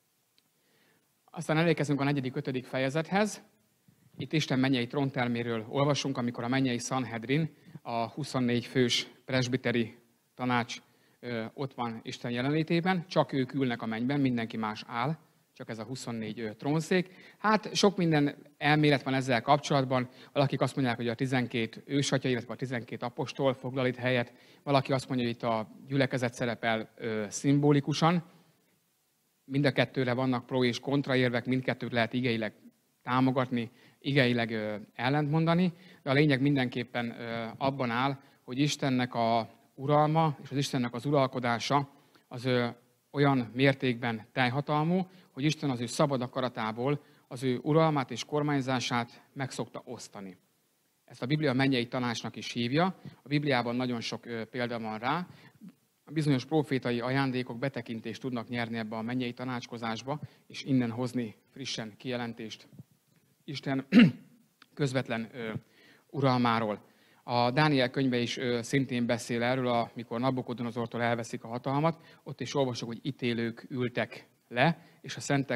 Aztán elérkezünk a 4.-5. fejezethez. Itt Isten mennyei trónterméről olvasunk, amikor a mennyei Sanhedrin, a 24 fős presbiteri tanács ott van Isten jelenlétében, csak ők ülnek a mennyben, mindenki más áll, csak ez a 24 trónszék. Hát sok minden elmélet van ezzel kapcsolatban. Valakik azt mondják, hogy a 12 ősatya, illetve a 12 apostol foglal itt helyet. Valaki azt mondja, hogy itt a gyülekezet szerepel szimbolikusan. Mind a kettőre vannak pro és kontra érvek, mindkettőt lehet igeileg támogatni, igeileg ellentmondani, de a lényeg mindenképpen abban áll, hogy Istennek a uralma és az Istennek az uralkodása az olyan mértékben teljhatalmú, hogy Isten az ő szabad akaratából az ő uralmát és kormányzását meg szokta osztani. Ezt a Biblia mennyei tanácsnak is hívja. A Bibliában nagyon sok példa van rá. A bizonyos profétai ajándékok betekintést tudnak nyerni ebbe a mennyei tanácskozásba, és innen hozni frissen kijelentést Isten közvetlen uralmáról. A Dániel könyve is szintén beszél erről, amikor Nabukodonozortól elveszik a hatalmat, ott is olvasok, hogy ítélők ültek le, és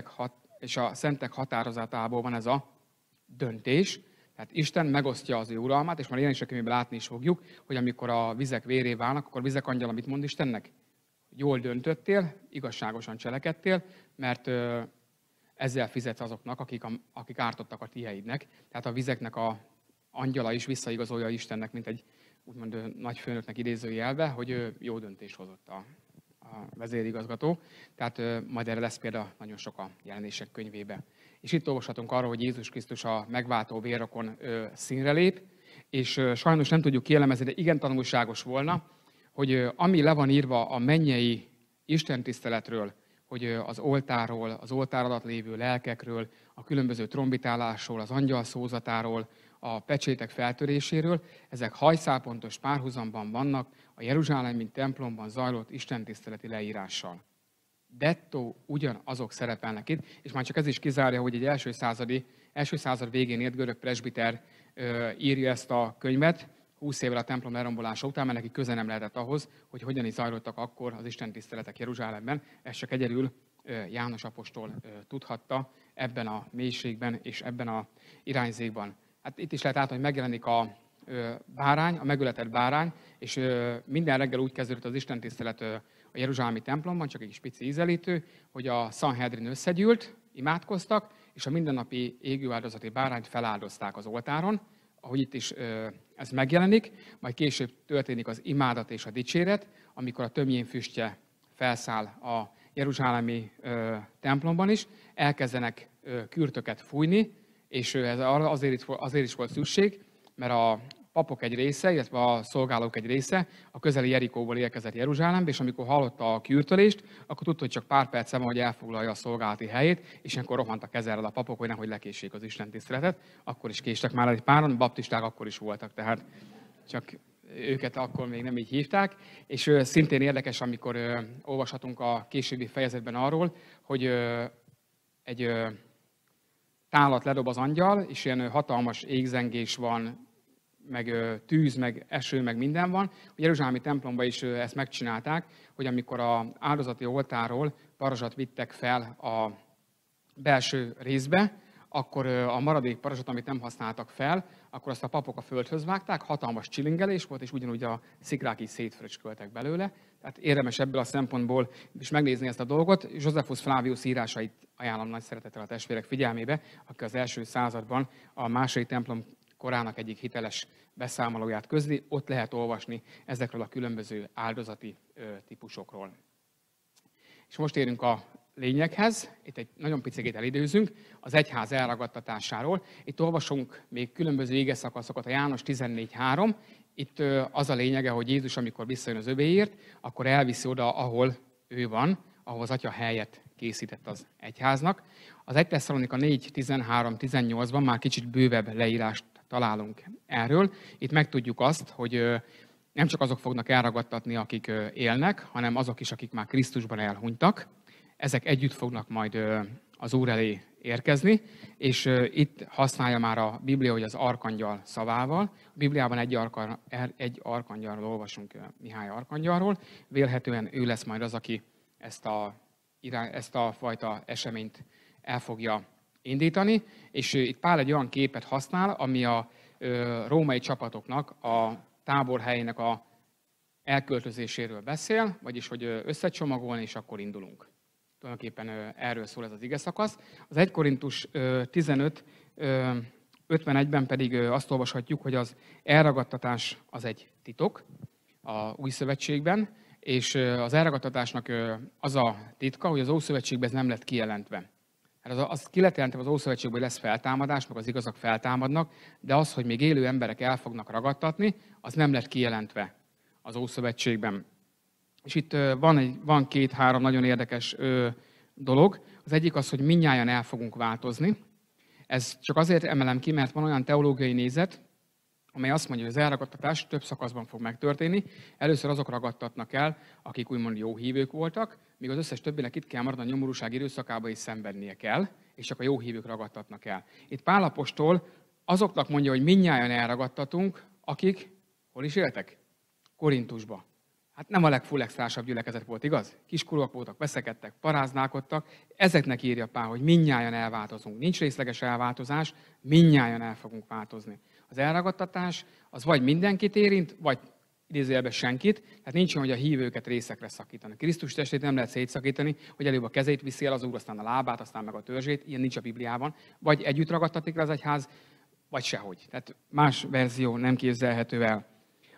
a szentek határozatából van ez a döntés. Tehát Isten megosztja az ő uralmát, és már ilyen is a könyvben látni is fogjuk, hogy amikor a vizek véré válnak, akkor a vizek angyala mit mond Istennek? Jól döntöttél, igazságosan cselekedtél, mert ezzel fizetsz azoknak, akik ártottak a tiheidnek. Tehát a vizeknek a angyala is visszaigazolja Istennek, mint egy úgymond nagyfőnöknek idézőjelbe, hogy jó döntés hozott a vezérigazgató. Tehát majd erre lesz példa nagyon sok a jelenések könyvébe. És itt olvashatunk arról, hogy Jézus Krisztus a megváltó vérrokon színre lép, és sajnos nem tudjuk kielemezni, de igen tanulságos volna, hogy ami le van írva a mennyei istentiszteletről, hogy az oltárról, az oltár alatt lévő lelkekről, a különböző trombitálásról, az angyal szózatáról, a pecsétek feltöréséről, ezek hajszálpontos párhuzamban vannak a jeruzsálemi templomban zajlott istentiszteleti leírással. Dettó ugyanazok szerepelnek itt, és már csak ez is kizárja, hogy egy első század végén ért görög presbiter írja ezt a könyvet, 20 évvel a templom lerombolása után, mert neki köze nem lehetett ahhoz, hogy hogyan is zajlottak akkor az istentiszteletek Jeruzsálemben. Ezt csak egyedül János apostol tudhatta ebben a mélységben és ebben a irányzékban. Hát itt is lehet látni, hogy megjelenik a bárány, a megöletett bárány, és minden reggel úgy kezdődött az istentisztelet a jeruzsálemi templomban, csak egy kis pici ízelítő, hogy a Sanhedrin összegyűlt, imádkoztak, és a mindennapi égőáldozati bárányt feláldozták az oltáron, ahogy itt is ez megjelenik, majd később történik az imádat és a dicséret, amikor a tömjén füstje felszáll a jeruzsálemi templomban is, elkezdenek kürtöket fújni, és ez azért is volt szükség, mert a papok egy része, illetve a szolgálók egy része a közeli Jerikóból érkezett Jeruzsálembe, és amikor hallotta a kürtölést, akkor tudta, hogy csak pár perc van, hogy elfoglalja a szolgálati helyét, és ilyenkor rohantak ezerrel a papok, hogy nehogy lekéssék az istentiszteletet. Akkor is késtek már egy páran, baptisták akkor is voltak, tehát csak őket akkor még nem így hívták. És szintén érdekes, amikor olvashatunk a későbbi fejezetben arról, hogy egy tálat ledob az angyal, és ilyen hatalmas égzengés van, meg tűz, meg eső, meg minden van. A jeruzsálemi templomban is ezt megcsinálták, hogy amikor az áldozati oltáról parazsat vittek fel a belső részbe, akkor a maradék parazsat, amit nem használtak fel, akkor azt a papok a földhöz vágták, hatalmas csilingelés volt, és ugyanúgy a szikrák is szétfröcsköltek belőle. Tehát érdemes ebből a szempontból is megnézni ezt a dolgot. Josephus Flavius írásait ajánlom nagy szeretettel a testvérek figyelmébe, aki az első században a második templom korának egyik hiteles beszámolóját közli, ott lehet olvasni ezekről a különböző áldozati típusokról. És most érünk a lényeghez, itt egy nagyon picit elidőzünk, az egyház elragadtatásáról. Itt olvasunk még különböző igeszakaszokat, a János 14.3. Itt az a lényege, hogy Jézus, amikor visszajön az övéért, akkor elviszi oda, ahol ő van, ahol az Atya helyet készített az egyháznak. Az 1 Tesszalonika 4.13-18-ban már kicsit bővebb leírást találunk erről. Itt megtudjuk azt, hogy nem csak azok fognak elragadtatni, akik élnek, hanem azok is, akik már Krisztusban elhunytak. Ezek együtt fognak majd az Úr elé érkezni, és itt használja már a Biblia, hogy az arkangyal szavával. A Bibliában egy arkangyalról olvasunk, Mihály arkangyalról. Vélhetően ő lesz majd az, aki ezt a fajta eseményt el fogja indítani, és itt Pál egy olyan képet használ, ami a római csapatoknak a táborhelyének a elköltözéséről beszél, vagyis hogy összecsomagolni, és akkor indulunk. Tulajdonképpen erről szól ez az igeszakasz. Az 1 Korintus 15:51-ben pedig azt olvashatjuk, hogy az elragadtatás az egy titok a Új Szövetségben, és az elragadtatásnak az a titka, hogy az Ószövetségben ez nem lett kijelentve. Az ki lett jelentve az Ószövetségben, hogy lesz feltámadás, meg az igazak feltámadnak, de az, hogy még élő emberek el fognak ragadtatni, az nem lett kijelentve az Ószövetségben. És itt van 2-3 nagyon érdekes dolog. Az egyik az, hogy mindnyájan el fogunk változni. Ez csak azért emelem ki, mert van olyan teológiai nézet, amely azt mondja, hogy az elragadtatás több szakaszban fog megtörténni. Először azok ragadtatnak el, akik úgymond jó hívők voltak, míg az összes többinek itt kell maradni a nyomorúság időszakában is szenvednie kell, és csak a jó hívők ragadtatnak el. Itt Pál apostol azoknak mondja, hogy mindnyájan elragadtatunk, akik hol is éltek? Korintusba. Hát nem a legfullextrásabb gyülekezet volt, igaz? Kiskorúak voltak, veszekedtek, paráználkodtak. Ezeknek írja Pál, hogy mindnyájan elváltozunk. Nincs részleges elváltozás, mindnyájan el fogunk változni. Az elragadtatás az vagy mindenkit érint, vagy idézőjelben senkit, tehát nincs olyan, hogy a hívőket részekre szakítani. Krisztus testét nem lehet szétszakítani, hogy előbb a kezét viszi el az Úr, aztán a lábát, aztán meg a törzsét, ilyen nincs a Bibliában. Vagy együtt ragadtatik le az egyház, vagy sehogy. Tehát más verzió nem képzelhető el.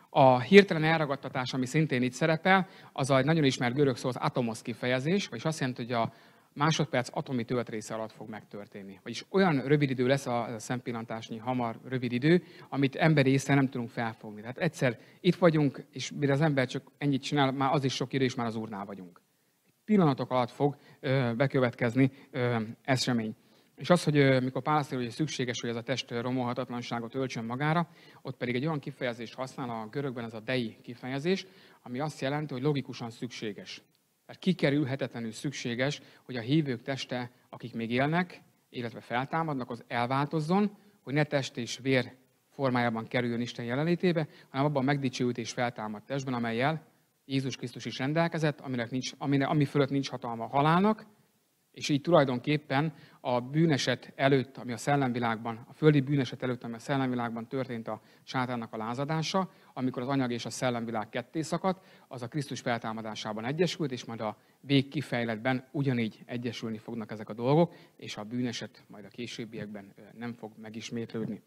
A hirtelen elragadtatás, ami szintén itt szerepel, az egy nagyon ismert görög szó, az atomos kifejezés, vagyis azt jelenti, hogy a másodperc atomi töltrésze alatt fog megtörténni. Vagyis olyan rövid idő lesz, a szempillantásnyi hamar rövid idő, amit emberi észre nem tudunk felfogni. Tehát egyszer itt vagyunk, és mire az ember csak ennyit csinál, már az is sok idő, és már az Úrnál vagyunk. Pillanatok alatt fog bekövetkezni esemény. És az, hogy mikor Pál azt írja, hogy szükséges, hogy ez a test romolhatatlanságot öltsön magára, ott pedig egy olyan kifejezést használ, a görögben ez a dei kifejezés, ami azt jelenti, hogy logikusan szükséges. Tehát kikerülhetetlenül szükséges, hogy a hívők teste, akik még élnek, illetve feltámadnak, az elváltozzon, hogy ne test és vér formájában kerüljön Isten jelenlétébe, hanem abban a megdicsőült és feltámadt testben, amellyel Jézus Krisztus is rendelkezett, ami fölött nincs hatalma a halálnak, és így tulajdonképpen a bűneset előtt, ami a szellemvilágban, a földi bűneset előtt, ami a szellemvilágban történt a sátánnak a lázadása, amikor az anyag és a szellemvilág ketté szakadt, az a Krisztus feltámadásában egyesült, és majd a végkifejletben ugyanígy egyesülni fognak ezek a dolgok, és a bűneset majd a későbbiekben nem fog megismétlődni.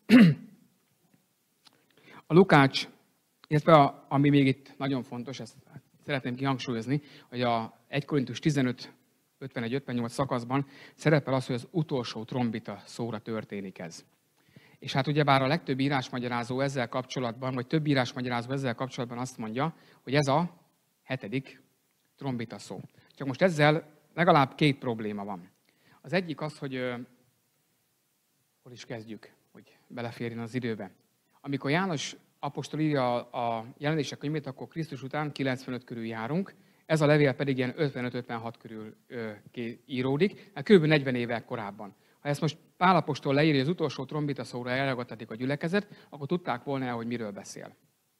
A Lukács, illetve ami még itt nagyon fontos, ezt szeretném kihangsúlyozni, hogy a 1 Korintus 15 51-58 szakaszban szerepel az, hogy az utolsó trombita szóra történik ez. És hát ugyebár a legtöbb írásmagyarázó ezzel kapcsolatban, vagy több írásmagyarázó ezzel kapcsolatban azt mondja, hogy ez a 7. trombita szó. Csak most ezzel legalább 2 probléma van. Az egyik az, hogy hol is kezdjük, hogy beleférjen az időbe. Amikor János apostol írja a jelenések könyvét, akkor Krisztus után 95 körül járunk, ez a levél pedig ilyen 55-56 körül íródik, kb. 40 évvel korábban. Ha ezt most Pál apostol leírja, az utolsó trombita szóra elragadtatik a gyülekezet, akkor tudták volna, hogy miről beszél.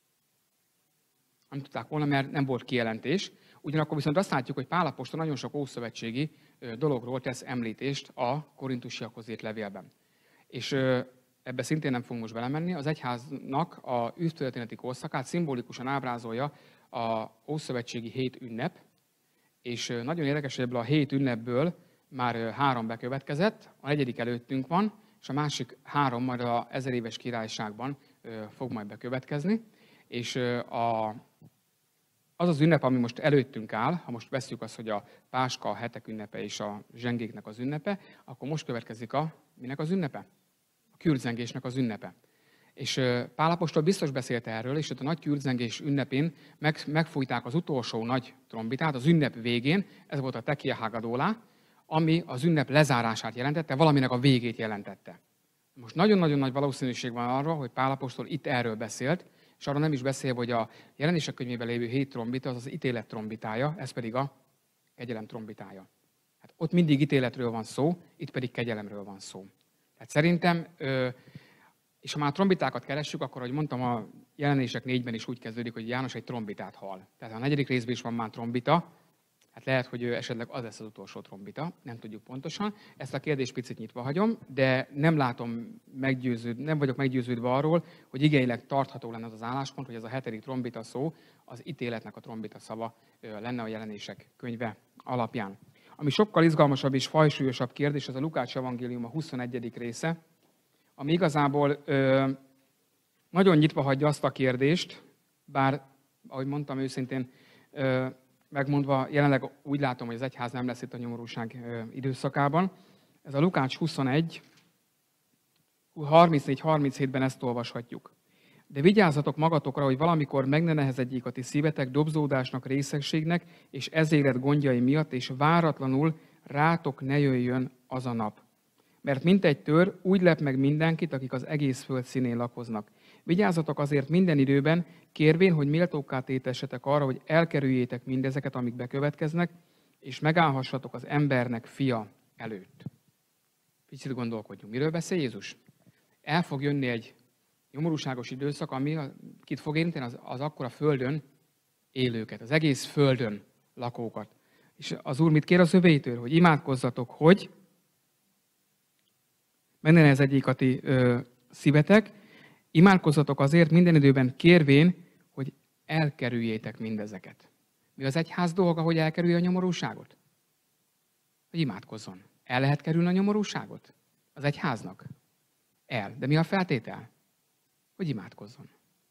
Nem tudták volna, mert nem volt kijelentés. Ugyanakkor viszont azt látjuk, hogy Pál apostol nagyon sok ószövetségi dologról tesz említést a korintusiakhoz írt levélben. És ebbe szintén nem fogunk most belemenni. Az egyháznak a üdvtörténeti korszakát szimbolikusan ábrázolja a ószövetségi 7 ünnep, és nagyon érdekes, hogy ebből a 7 ünnepből már 3 bekövetkezett, a 4. előttünk van, és a másik 3 majd az 1000 éves királyságban fog majd bekövetkezni. És az az ünnep, ami most előttünk áll, ha most vesszük azt, hogy a Páska, a hetek ünnepe és a zsengéknek az ünnepe, akkor most következik minek az ünnepe? A kürtzengésnek az ünnepe. És Pál apostol biztos beszélt erről, és ott a nagy kürtzengés ünnepén megfújták az utolsó nagy trombitát, az ünnep végén, ez volt a Tekia Hagadolá, ami az ünnep lezárását jelentette, valaminek a végét jelentette. Most nagyon-nagyon nagy valószínűség van arra, hogy Pál apostol itt erről beszélt, és arra nem is beszél, hogy a jelenések könyvében lévő 7 trombita, az az ítélet trombitája, ez pedig a kegyelem trombitája. Hát ott mindig ítéletről van szó, itt pedig kegyelemről van szó. Tehát szerintem, és ha már trombitákat keressük, akkor, ahogy mondtam, a jelenések 4-ben is úgy kezdődik, hogy János egy trombitát hall. Tehát a 4. részben is van már trombita, hát lehet, hogy esetleg az lesz az utolsó trombita, nem tudjuk pontosan. Ezt a kérdést picit nyitva hagyom, de nem vagyok meggyőződve arról, hogy igényileg tartható lenne az az álláspont, hogy ez a 7. trombita szó az ítéletnek a trombita szava lenne a jelenések könyve alapján. Ami sokkal izgalmasabb és fajsúlyosabb kérdés, az a Lukács evangélium a 21. része, ami igazából nagyon nyitva hagyja azt a kérdést, bár, ahogy mondtam őszintén, megmondva, jelenleg úgy látom, hogy az egyház nem lesz itt a nyomorúság időszakában. Ez a Lukács 21, 34-37-ben ezt olvashatjuk. De vigyázzatok magatokra, hogy valamikor meg ne nehezedjék a ti szívetek dobzódásnak, részegségnek, és ez élet gondjai miatt, és váratlanul rátok ne jöjjön az a nap. Mert mintegy tör úgy lep meg mindenkit, akik az egész föld színén lakoznak. Vigyázzatok azért minden időben, kérvén, hogy méltókká tétessetek arra, hogy elkerüljétek mindezeket, amik bekövetkeznek, és megállhassatok az embernek fia előtt. Picit gondolkodjunk. Miről beszél Jézus? El fog jönni egy nyomorúságos időszak, ami kit fog érinteni, az akkor a földön élőket, az egész földön lakókat. És az Úr mit kér az övéitől? Hogy imádkozzatok, hogy megnehezedjék a ti szívetek, imádkozzatok azért minden időben kérvén, hogy elkerüljétek mindezeket. Mi az egyház dolga, hogy elkerülje a nyomorúságot? Hogy imádkozzon. El lehet kerülni a nyomorúságot? Az egyháznak? El. De mi a feltétel? Hogy imádkozzon.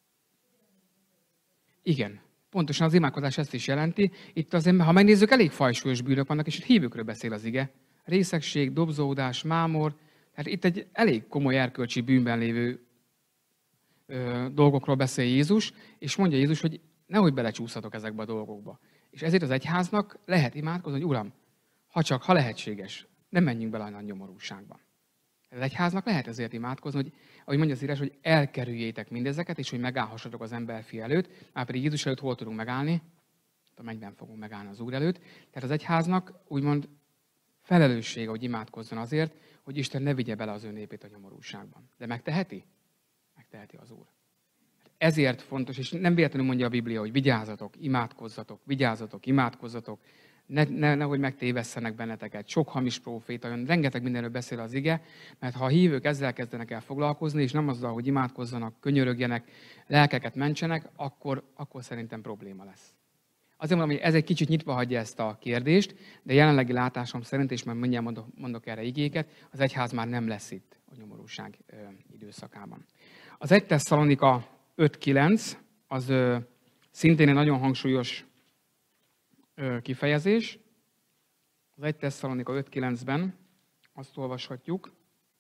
Igen. Pontosan az imádkozás ezt is jelenti. Itt azért, ha megnézzük, elég fajsúlyos bűnök vannak, és itt hívőkről beszél az ige. Részegség, dobzódás, mámor. Tehát itt egy elég komoly erkölcsi bűnben lévő dolgokról beszél Jézus, és mondja Jézus, hogy nehogy belecsúszatok ezekbe a dolgokba. És ezért az egyháznak lehet imádkozni, hogy Uram, ha lehetséges, nem menjünk bele a nyomorúságba. Az egyháznak lehet ezért imádkozni, hogy, ahogy mondja az írás, hogy elkerüljétek mindezeket, és hogy megállhassatok az emberfia előtt, már pedig Jézus előtt hol tudunk megállni? A mennyben fogunk megállni az Úr előtt. Tehát az egyháznak úgymond felelőssége, hogy imádkozzon azért, hogy Isten ne vigye bele az ő népét a nyomorúságban. De megteheti? Megteheti az Úr. Ezért fontos, és nem véletlenül mondja a Biblia, hogy vigyázzatok, imádkozzatok, nehogy megtévesszenek benneteket. Sok hamis próféta jön, rengeteg mindenről beszél az ige, mert ha a hívők ezzel kezdenek el foglalkozni, és nem azzal, hogy imádkozzanak, könyörögjenek, lelkeket mentsenek, akkor szerintem probléma lesz. Azért mondom, hogy ez egy kicsit nyitva hagyja ezt a kérdést, de jelenlegi látásom szerint, és már mindjárt mondok erre igéket, az egyház már nem lesz itt a nyomorúság időszakában. Az 1 Tesszalonika 5.9 az szintén egy nagyon hangsúlyos kifejezés. Az 1 Tesszalonika 5.9-ben azt olvashatjuk,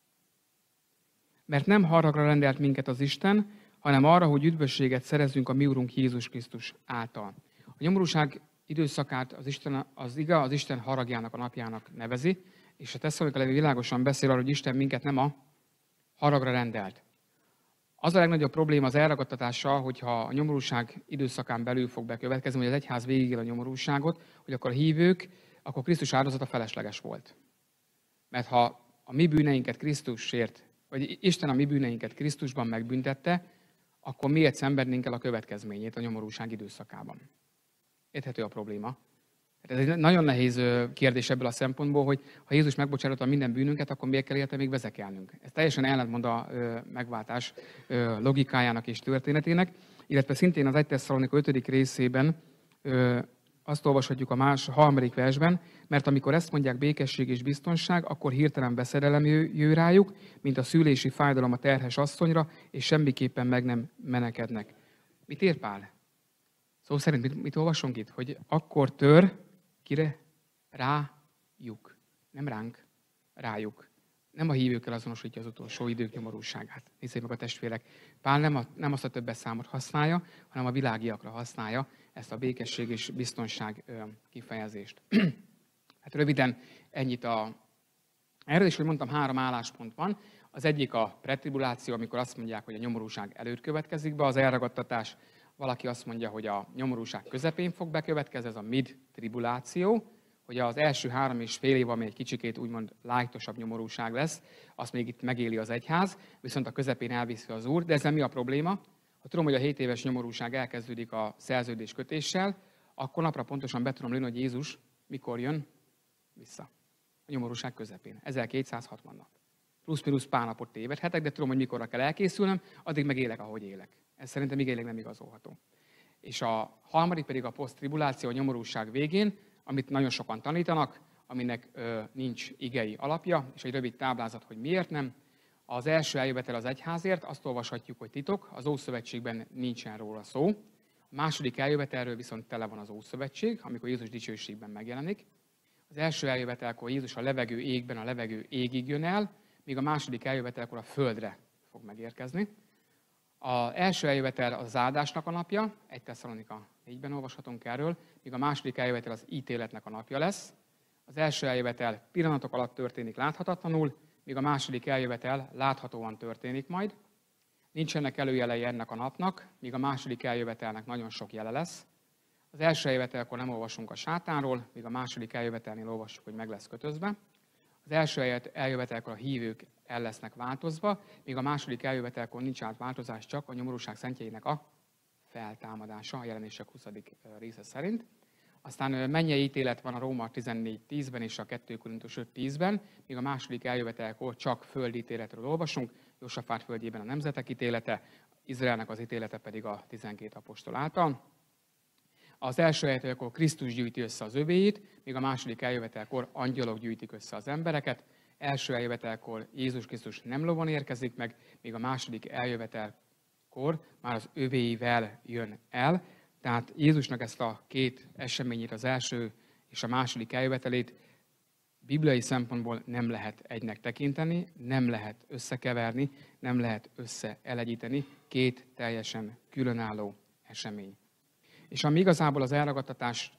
mert nem haragra rendelt minket az Isten, hanem arra, hogy üdvösséget szerezzünk a mi Urunk Jézus Krisztus által. A nyomorúság időszakát az Isten haragjának a napjának nevezi, és a Tesszalonika levél világosan beszél arról, hogy Isten minket nem a haragra rendelt. Az a legnagyobb probléma az elragadtatással, hogyha a nyomorúság időszakán belül fog bekövetkezni, hogy az egyház végigél a nyomorúságot, hogy akkor a hívők, akkor Krisztus áldozata felesleges volt. Mert ha a mi bűneinket Krisztusért, vagy Isten a mi bűneinket Krisztusban megbüntette, akkor miért szenvednénk el a következményét a nyomorúság időszakában? Érthető a probléma. Ez egy nagyon nehéz kérdés ebből a szempontból, hogy ha Jézus megbocsátotta minden bűnünket, akkor miért kell érte még vezekelnünk? Ez teljesen ellentmond a megváltás logikájának és történetének, illetve szintén az 1 Tesszalonika 5. részében azt olvashatjuk a harmadik versben, mert amikor ezt mondják békesség és biztonság, akkor hirtelen veszedelem jön rájuk, mint a szülési fájdalom a terhes asszonyra, és semmiképpen meg nem menekednek. Mit ír Pál? Szó szerint mit olvasunk itt? Hogy akkor tör, kire? Rájuk. Nem ránk, rájuk. Nem a hívőkkel azonosítja az utolsó idők nyomorúságát. Nézzék meg a testvérek. Pál nem azt a többes számot használja, hanem a világiakra használja ezt a békesség és biztonság kifejezést. Hát röviden ennyit erről is, hogy mondtam, 3 álláspont van. Az egyik a pretribuláció, amikor azt mondják, hogy a nyomorúság előtt következik be, az elragadtatás. Valaki azt mondja, hogy a nyomorúság közepén fog bekövetkezni, ez a mid-tribuláció, hogy az első 3,5 év, ami egy kicsikét úgymond lájtosabb nyomorúság lesz, azt még itt megéli az egyház, viszont a közepén elviszi az Úr. De ezzel mi a probléma? Ha tudom, hogy a 7 éves nyomorúság elkezdődik a szerződés kötéssel, akkor napra pontosan be tudom lőni, hogy Jézus mikor jön vissza. A nyomorúság közepén. 1260 nap. Plusz-minusz pár napot tévedhetek, de tudom, hogy mikorra kell elkészülnöm, addig meg élek, ahogy élek. Ez szerintem igényleg nem igazolható. És a harmadik pedig a poszttribuláció, a nyomorúság végén, amit nagyon sokan tanítanak, aminek nincs igei alapja, és egy rövid táblázat, hogy miért nem. Az első eljövetel az egyházért, azt olvashatjuk, hogy titok, az Ószövetségben nincsen róla szó. A második eljövetelről viszont tele van az Ószövetség, amikor Jézus dicsőségben megjelenik. Az első eljövetelkor Jézus a levegő égben, a levegő égig jön el, míg a második eljövetelkor a földre fog megérkezni. Az első eljövetel az áldásnak a napja, 1 Tesszalonika 4-ben olvashatunk erről, míg a második eljövetel az ítéletnek a napja lesz. Az első eljövetel pillanatok alatt történik láthatatlanul, míg a második eljövetel láthatóan történik majd. Nincsenek előjelei ennek a napnak, míg a második eljövetelnek nagyon sok jele lesz. Az első eljövetelkor nem olvasunk a sátánról, míg a második eljövetelnél olvassuk, hogy meg lesz kötözve. Az első eljövetelkor a hívők el lesznek változva, míg a második eljövetelkor nincs átváltozás, csak a nyomorúság szentjeinek a feltámadása, a Jelenések 20. része szerint. Aztán mennyei ítélet van a Róma 14.10-ben és a 2 Korintus 5.10-ben, míg a második eljövetelkor csak földi ítéletről olvasunk, Jósafát földjében a nemzetek ítélete, Izraelnek az ítélete pedig a 12 apostol által. Az első eljövetelkor Krisztus gyűjti össze az övéit, míg a második eljövetelkor angyalok gyűjtik össze az embereket. Első eljövetelkor Jézus Krisztus nem lovon érkezik meg, míg a második eljövetelkor már az övéivel jön el. Tehát Jézusnak ezt a két eseményét, az első és a második eljövetelét bibliai szempontból nem lehet egynek tekinteni, nem lehet összekeverni, nem lehet összeelegyíteni, két teljesen különálló esemény. És ami igazából az elragadtatás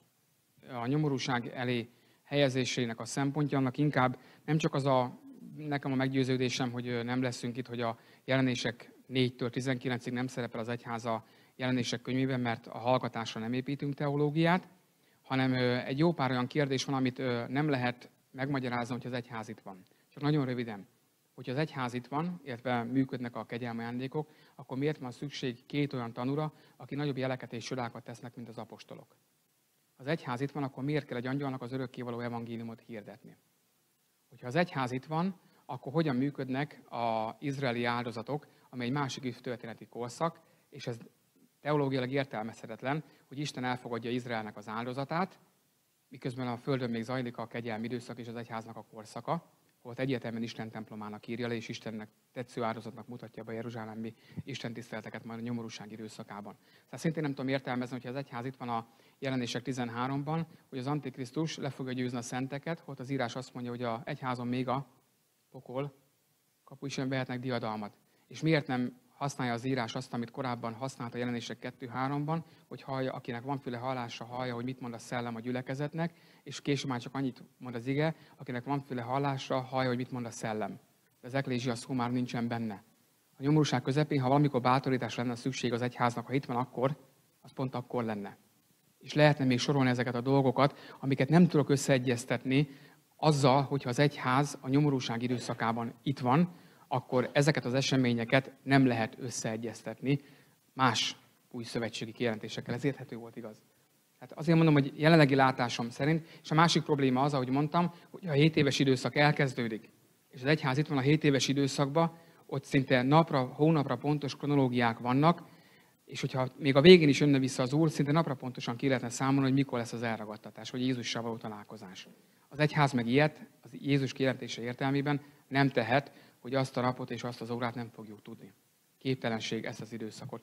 a nyomorúság elé helyezésének a szempontja, annak inkább nem csak az nekem a meggyőződésem, hogy nem leszünk itt, hogy a Jelenések 4-től 19-ig nem szerepel az egyháza Jelenések könyvében, mert a hallgatásra nem építünk teológiát, hanem egy jó pár olyan kérdés van, amit nem lehet megmagyarázni, hogy az egyház itt van. Csak nagyon röviden, hogyha az egyház itt van, illetve működnek a kegyelmi ajándékok, akkor miért van szükség két olyan tanúra, aki nagyobb jeleket és csodákat tesznek, mint az apostolok? Az egyház itt van, akkor miért kell egy angyalnak az örökkévaló evangéliumot hirdetni? Hogyha az egyház itt van, akkor hogyan működnek az izraeli áldozatok, amely egy másik történeti korszak, és ez teológiailag értelmezhetetlen, hogy Isten elfogadja Izraelnek az áldozatát, miközben a földön még zajlik a kegyelmi időszak és az egyháznak a korszaka, volt egyértelműen Isten templomának írja le, és Istennek tetsző áldozatnak mutatja be a jeruzsálemi istentiszteleteket majd a nyomorúság időszakában. Tehát szintén nem tudom értelmezni, hogyha az egyház itt van a Jelenések 13-ban, hogy az Antikrisztus le fogja győzni a szenteket, ott az írás azt mondja, hogy az egyházon még a pokol kapu is vehetnek diadalmat. És miért nem használja az írás azt, amit korábban használt a Jelenések 2-3-ban, hogy hallja, akinek van füle hallásra, hallja, hogy mit mond a szellem a gyülekezetnek, és később már csak annyit mond az ige, akinek van füle hallásra, hallja, hogy mit mond a szellem. De az eklézsia szó már nincsen benne. A nyomorúság közepén, ha valamikor bátorítás lenne szükség az egyháznak, ha itt van akkor, az pont akkor lenne. És lehetne még sorolni ezeket a dolgokat, amiket nem tudok összeegyeztetni azzal, hogyha az egyház a nyomorúság időszakában itt van, akkor ezeket az eseményeket nem lehet összeegyeztetni más új szövetségi kijelentésekkel. Ez érthető volt, igaz? Hát azért mondom, hogy jelenlegi látásom szerint, és a másik probléma az, ahogy mondtam, hogy a 7 éves időszak elkezdődik, és az egyház itt van a 7 éves időszakban, ott szinte napra, hónapra pontos kronológiák vannak, és hogyha még a végén is jönne vissza az Úr, szinte napra pontosan ki lehetne számolni, hogy mikor lesz az elragadtatás, vagy Jézussal való találkozás. Az egyház meg ilyet, az Jézus kijelentése értelmében nem tehet, hogy azt a napot és azt az órát nem fogjuk tudni. Képtelenség ezt az időszakot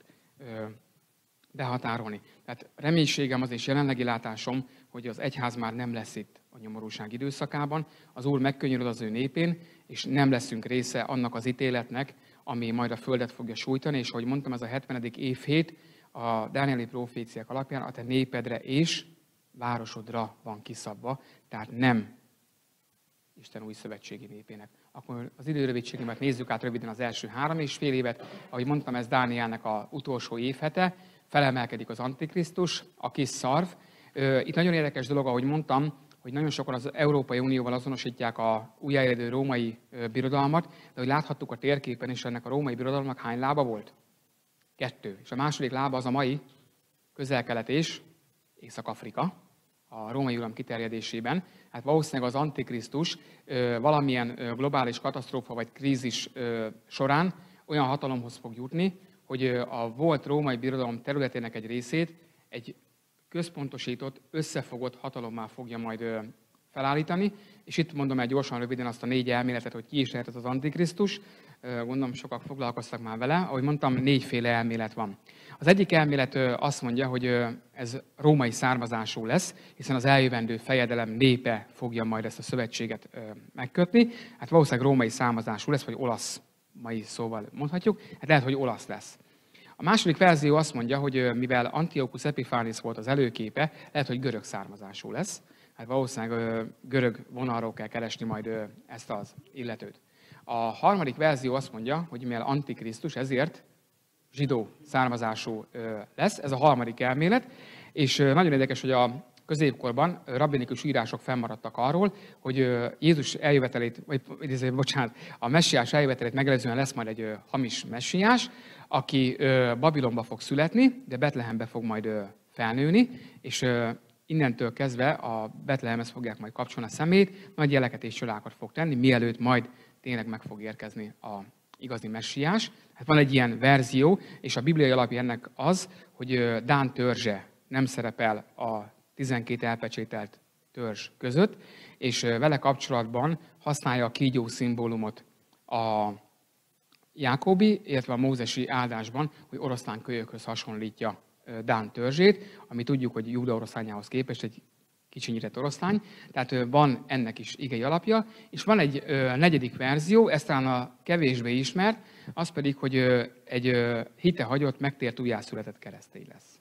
behatárolni. Tehát reménységem az és jelenlegi látásom, hogy az egyház már nem lesz itt a nyomorúság időszakában. Az Úr megkönnyöröd az ő népén, és nem leszünk része annak az ítéletnek, ami majd a földet fogja sújtani, és ahogy mondtam, ez a 70. évhét a dánieli proféciák alapján a te népedre és városodra van kiszabva, tehát nem Isten új szövetségi népének. Akkor az időrövidségemet nézzük át röviden az első 3,5 évet. Ahogy mondtam, ez Dánielnek az utolsó évhete, felemelkedik az Antikrisztus, a kis szarv. Itt nagyon érdekes dolog, ahogy mondtam, hogy nagyon sokan az Európai Unióval azonosítják a újjáéledő római birodalmat, de hogy láthattuk a térképen is, ennek a római birodalomnak hány lába volt? 2. És a második lába az a mai Közel-Kelet és Észak-Afrika a római uralom kiterjedésében. Hát valószínűleg az Antikrisztus valamilyen globális katasztrófa vagy krízis során olyan hatalomhoz fog jutni, hogy a volt római birodalom területének egy részét egy központosított, összefogott hatalommá fogja majd felállítani. És itt mondom el gyorsan, röviden azt a 4 elméletet, hogy ki is lehet ez az Antikrisztus. Gondolom, sokak foglalkoztak már vele. Ahogy mondtam, 4 féle elmélet van. Az egyik elmélet azt mondja, hogy ez római származású lesz, hiszen az eljövendő fejedelem népe fogja majd ezt a szövetséget megkötni. Hát valószínűleg római származású lesz, vagy olasz, mai szóval mondhatjuk. Hát lehet, hogy olasz lesz. A második verzió azt mondja, hogy mivel Antiochus Epiphanes volt az előképe, lehet, hogy görög származású lesz. Hát valószínűleg görög vonalról kell keresni majd ezt az illetőt. A harmadik verzió azt mondja, hogy mivel Antikrisztus, ezért zsidó származású lesz. Ez a harmadik elmélet, és nagyon érdekes, hogy a középkorban rabbinikus írások fennmaradtak arról, hogy Jézus eljövetelét, a messiás eljövetelét megelőzően lesz majd egy hamis messiás, aki Babilonba fog születni, de Betlehembe fog majd felnőni, és innentől kezdve a Betlehemhez fogják majd kapcsolni a szemét, nagy jeleket és csodákat fog tenni, mielőtt majd tényleg meg fog érkezni a igazi messiás. Hát van egy ilyen verzió, és a bibliai alapja ennek az, hogy Dán törzse nem szerepel a 12 elpecsételt törzs között, és vele kapcsolatban használja a kígyó szimbólumot a Jákobi, illetve a mózesi áldásban, hogy oroszlán kölyökhöz hasonlítja Dán törzsét, ami tudjuk, hogy Júda oroszlányához képest egy kicsinyített oroszlány, tehát van ennek is igei alapja, és van egy negyedik verzió, ez talán a kevésbé ismert, az pedig, hogy egy hite hagyott, megtért újjászületett keresztény lesz.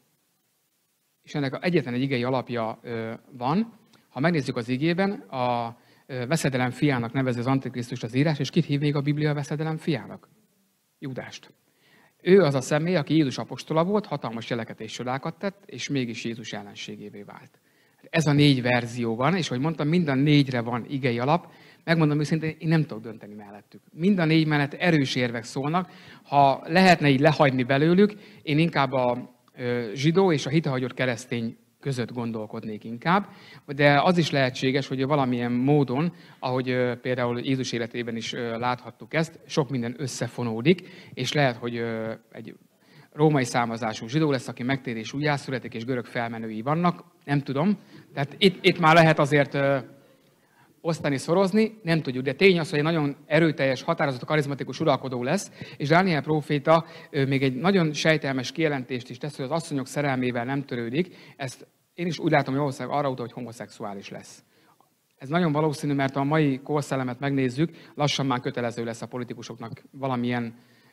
És ennek egyetlen egy igei alapja van. Ha megnézzük az igében, a veszedelem fiának nevezi az Antikrisztust az írás, és kit hív még a Biblia a veszedelem fiának? Judást. Ő az a személy, aki Jézus apostola volt, hatalmas jeleket és csodákat tett, és mégis Jézus ellenségévé vált. Ez a 4 verzió van, és ahogy mondtam, mind a 4-re van igei alap. Megmondom őszintén, én nem tudok dönteni mellettük. Mind a 4 mellett erős érvek szólnak. Ha lehetne így lehagyni belőlük, én inkább a zsidó és a hitehagyott keresztény között gondolkodnék inkább, de az is lehetséges, hogy valamilyen módon, ahogy például Jézus életében is láthattuk ezt, sok minden összefonódik, és lehet, hogy egy római származású zsidó lesz, aki megtér és újjászületik, és görög felmenői vannak, nem tudom. Tehát itt már lehet azért osztani, szorozni, nem tudjuk, de tény az, hogy egy nagyon erőteljes, határozott, karizmatikus uralkodó lesz, és Dániel próféta még egy nagyon sejtelmes kijelentést is tesz, hogy az asszonyok szerelmével nem törődik. Ezt én is úgy látom, hogy valószínűleg arra utal, hogy homoszexuális lesz. Ez nagyon valószínű, mert a mai korszellemet megnézzük, lassan már kötelező lesz a politikusoknak valamilyen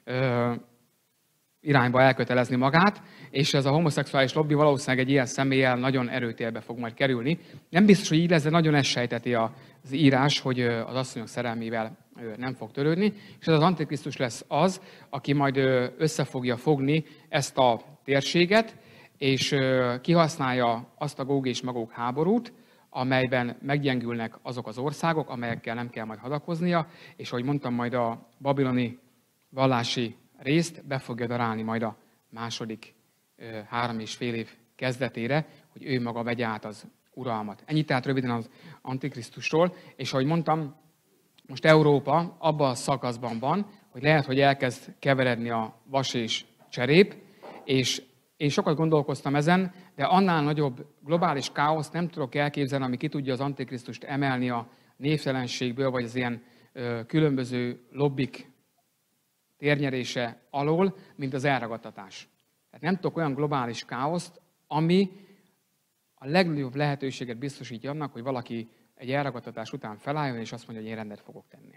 irányba elkötelezni magát, és ez a homoszexuális lobby valószínűleg egy ilyen személlyel nagyon erőtérbe fog majd kerülni. Nem biztos, hogy így lesz, de nagyon ezt sejteti az írás, hogy az asszonyok szerelmével nem fog törődni, és ez az Antikrisztus lesz az, aki majd össze fogja fogni ezt a térséget, és kihasználja azt a Góg és Magóg háborút, amelyben meggyengülnek azok az országok, amelyekkel nem kell majd hadakoznia, és ahogy mondtam, majd a babiloni vallási részt be fogja darálni majd a második 3,5 év kezdetére, hogy ő maga vegye át az uralmat. Ennyit tehát röviden az Antikrisztusról, és ahogy mondtam, most Európa abban a szakaszban van, hogy lehet, hogy elkezd keveredni a vas és cserép, és én sokat gondolkoztam ezen, de annál nagyobb globális káoszt nem tudok elképzelni, ami ki tudja az Antikrisztust emelni a névtelenségből, vagy az ilyen különböző lobbik térnyerése alól, mint az elragadtatás. Tehát nem tudok olyan globális káoszt, ami a legnagyobb lehetőséget biztosítja annak, hogy valaki egy elragadtatás után felálljon, és azt mondja, hogy én rendet fogok tenni.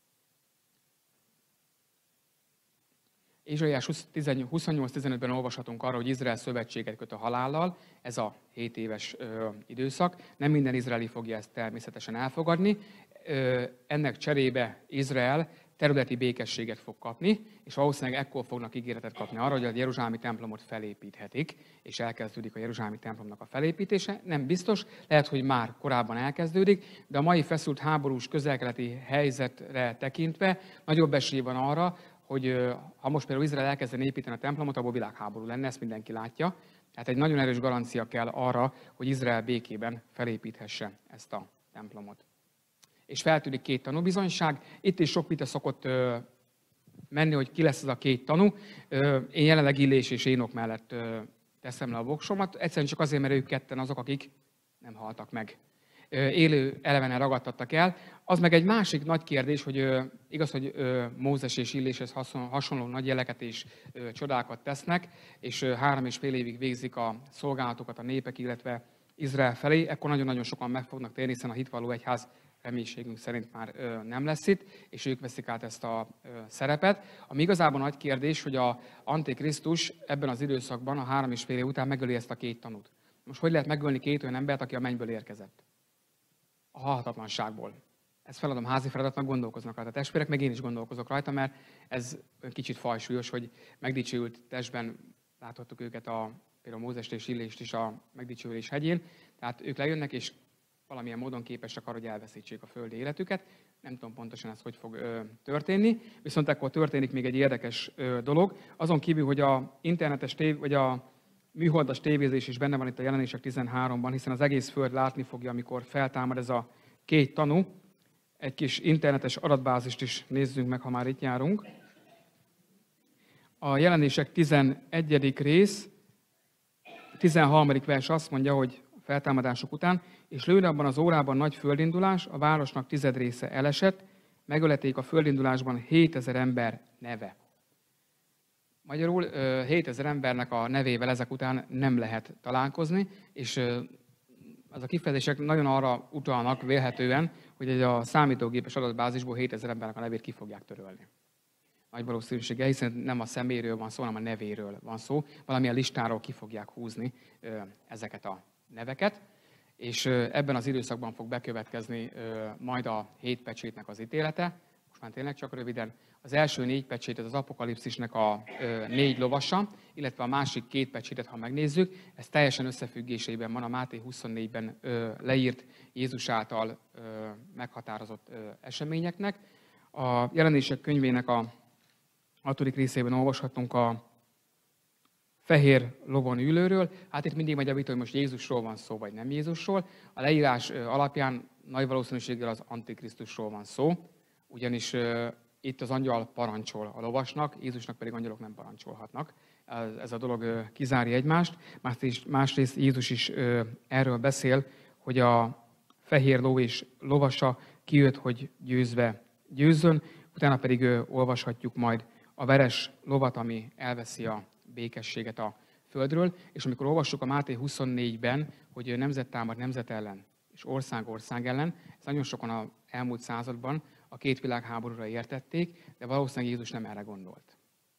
Ézsaiás 28-15-ben olvashatunk arra, hogy Izrael szövetséget köt a halállal, ez a 7 éves időszak. Nem minden izraeli fogja ezt természetesen elfogadni. Ennek cserébe Izrael területi békességet fog kapni, és valószínűleg ekkor fognak ígéretet kapni arra, hogy a jeruzsálemi templomot felépíthetik, és elkezdődik a jeruzsálemi templomnak a felépítése. Nem biztos, lehet, hogy már korábban elkezdődik, de a mai feszült háborús közel-keleti helyzetre tekintve nagyobb esély van arra, hogy ha most például Izrael elkezdene építeni a templomot, abból világháború lenne, ezt mindenki látja. Tehát egy nagyon erős garancia kell arra, hogy Izrael békében felépíthesse ezt a templomot. És feltűnik 2 tanúbizonyság. Itt is sok vita szokott menni, hogy ki lesz ez a 2 tanú. Én jelenleg Illés és Énok mellett teszem le a voksomat. Egyszerűen csak azért, mert ők ketten azok, akik nem haltak meg. Élő elevenen ragadtattak el. Az meg egy másik nagy kérdés, hogy igaz, hogy Mózes és Illéshez hasonló nagy jeleket és csodákat tesznek, és 3,5 évig végzik a szolgálatokat a népek, illetve Izrael felé. Ekkor nagyon-nagyon sokan meg fognak térni, hiszen a hitvalló egyház reménységünk szerint már nem lesz itt, és ők veszik át ezt a szerepet. Ami igazából nagy kérdés, hogy az Antikrisztus ebben az időszakban, a 3,5 év után megöli ezt a 2 tanút. Most hogy lehet megölni 2 olyan embert, aki a mennyből érkezett? a halhatatlanságból. Ezt feladom házi feladatnak, gondolkoznak rajta a testvérek, meg én is gondolkozok rajta, mert ez kicsit fajsúlyos, hogy megdicsőült testben láthattuk őket például Mózest és Illést is a megdicsőülés hegyén, tehát ők lejönnek, és valamilyen módon képesek arra, hogy elveszítsék a földi életüket. Nem tudom pontosan ez hogy fog történni, viszont akkor történik még egy érdekes dolog. Azon kívül, hogy a internetes vagy a műholdas tévézés is benne van itt a Jelenések 13-ban, hiszen az egész föld látni fogja, amikor feltámad ez a két tanú. Egy kis internetes adatbázist is nézzünk meg, ha már itt járunk. A Jelenések 11. rész, 13. vers azt mondja, hogy a feltámadások után, és lőn abban az órában nagy földindulás, a városnak 10 része elesett, megölették a földindulásban 7000 ember neve. Magyarul 7000 embernek a nevével ezek után nem lehet találkozni, és az a kifejezések nagyon arra utalnak vélhetően, hogy a számítógépes adatbázisból 7000 embernek a nevét ki fogják törölni. Nagy valószínűséggel, hiszen nem a személyről van szó, hanem a nevéről van szó. Valamilyen listáról ki fogják húzni ezeket a neveket, és ebben az időszakban fog bekövetkezni majd a 7 pecsétnek az ítélete. Most már tényleg csak röviden. Az első 4 pecsét, ez az Apokalipszisnek a 4 lovasa, illetve a másik 2 pecsétet, ha megnézzük, ez teljesen összefüggésében van a Máté 24-ben leírt Jézus által meghatározott eseményeknek. A Jelenések könyvének a 6. részében olvashatunk a fehér lovon ülőről. Hát itt mindig megy a vita, hogy most Jézusról van szó, vagy nem Jézusról. A leírás alapján nagy valószínűséggel az Antikrisztusról van szó, ugyanis itt az angyal parancsol a lovasnak, Jézusnak pedig angyalok nem parancsolhatnak. Ez a dolog kizárja egymást. Másrészt Jézus is erről beszél, hogy a fehér ló és lovasa kijött, hogy győzve győzzön, utána pedig olvashatjuk majd a veres lovat, ami elveszi a békességet a földről, és amikor olvassuk a Máté 24-ben, hogy nemzet támad nemzet ellen, és ország ország ellen, ezt nagyon sokan az elmúlt században a 2 világháborúra értették, de valószínűleg Jézus nem erre gondolt.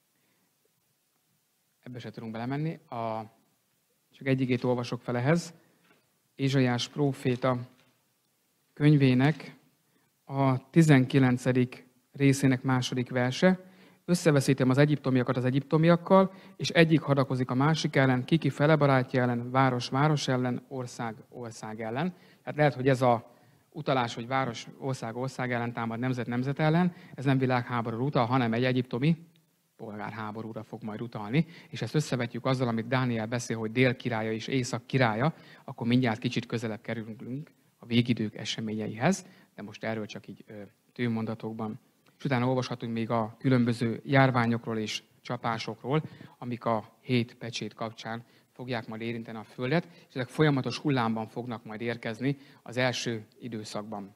Ebbe se tudunk belemenni. Csak egy igét olvasok fel ehhez. Ézsaiás próféta könyvének a 19. részének 2. verse. Összeveszítem az egyiptomiakat az egyiptomiakkal, és egyik hadakozik a másik ellen, ki fele barátja ellen, város város ellen, ország ország ellen. Tehát lehet, hogy ez a utalás, hogy város ország ellen támad nemzet nemzet ellen, ez nem világháborúra utal, hanem egy egyiptomi polgárháborúra fog majd utalni, és ezt összevetjük azzal, amit Dániel beszél, hogy dél királya és észak királya, akkor mindjárt kicsit közelebb kerülünk a végidők eseményeihez, de most erről csak így tőmondatokban. És utána olvashatunk még a különböző járványokról és csapásokról, amik a 7 pecsét kapcsán fogják majd érinteni a Földet, és ezek folyamatos hullámban fognak majd érkezni az első időszakban.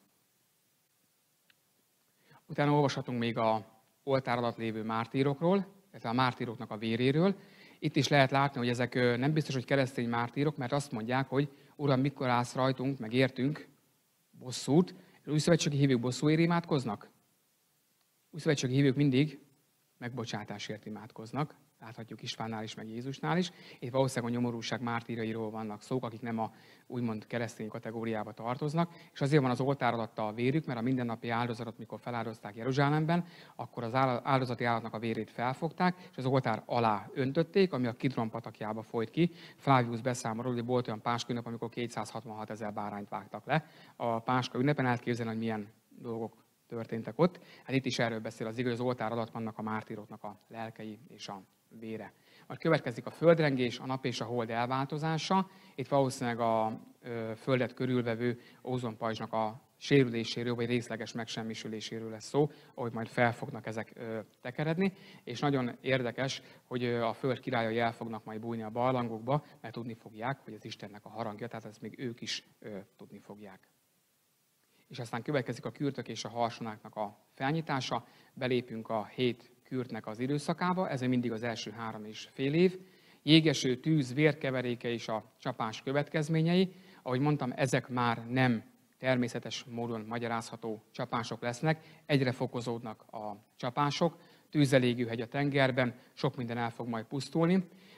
Utána olvashatunk még a oltár alatt lévő mártírokról, illetve a mártíroknak a véréről. Itt is lehet látni, hogy ezek nem biztos, hogy keresztény mártírok, mert azt mondják, hogy Uram, mikor állsz rajtunk, meg értünk bosszút. Új szövetségi hívők bosszúért imádkoznak? Új szövetségi hívők mindig megbocsátásért imádkoznak. Láthatjuk Istvánnál is, meg Jézusnál is. Itt valószínűleg a nyomorúság mártírairól vannak szók, akik nem a úgymond keresztény kategóriába tartoznak. És azért van az oltár alatt a vérük, mert a mindennapi áldozatot, mikor feláldozták Jeruzsálemben, akkor az áldozati állatnak a vérét felfogták, és az oltár alá öntötték, ami a Kidron patakjába folyt ki. Flavius beszámol, hogy volt olyan Páska ünnep, amikor 266 000 bárányt vágtak le. A Páska ünnepen elképzelni, hogy milyen dolgok történtek ott. Hát itt is erről beszél az igaz, hogy az oltár alatt vannak a mártíroknak a lelkei és a vére. Majd következik a földrengés, a nap és a hold elváltozása. Itt valószínűleg a földet körülvevő ózonpajzsnak a sérüléséről, vagy részleges megsemmisüléséről lesz szó, ahogy majd fel fognak ezek tekeredni. És nagyon érdekes, hogy a föld királyai el fognak majd bújni a barlangokba, mert tudni fogják, hogy az Istennek a harangja, tehát ezt még ők is tudni fogják. És aztán következik a kürtök és a harsonáknak a felnyitása, belépünk a 7 kürtnek az időszakába, ez mindig az első 3,5 év. Jégeső, tűz, vérkeveréke és a csapás következményei. Ahogy mondtam, ezek már nem természetes módon magyarázható csapások lesznek, egyre fokozódnak a csapások, tűzzel égő hegy a tengerben, sok minden el fog majd pusztulni.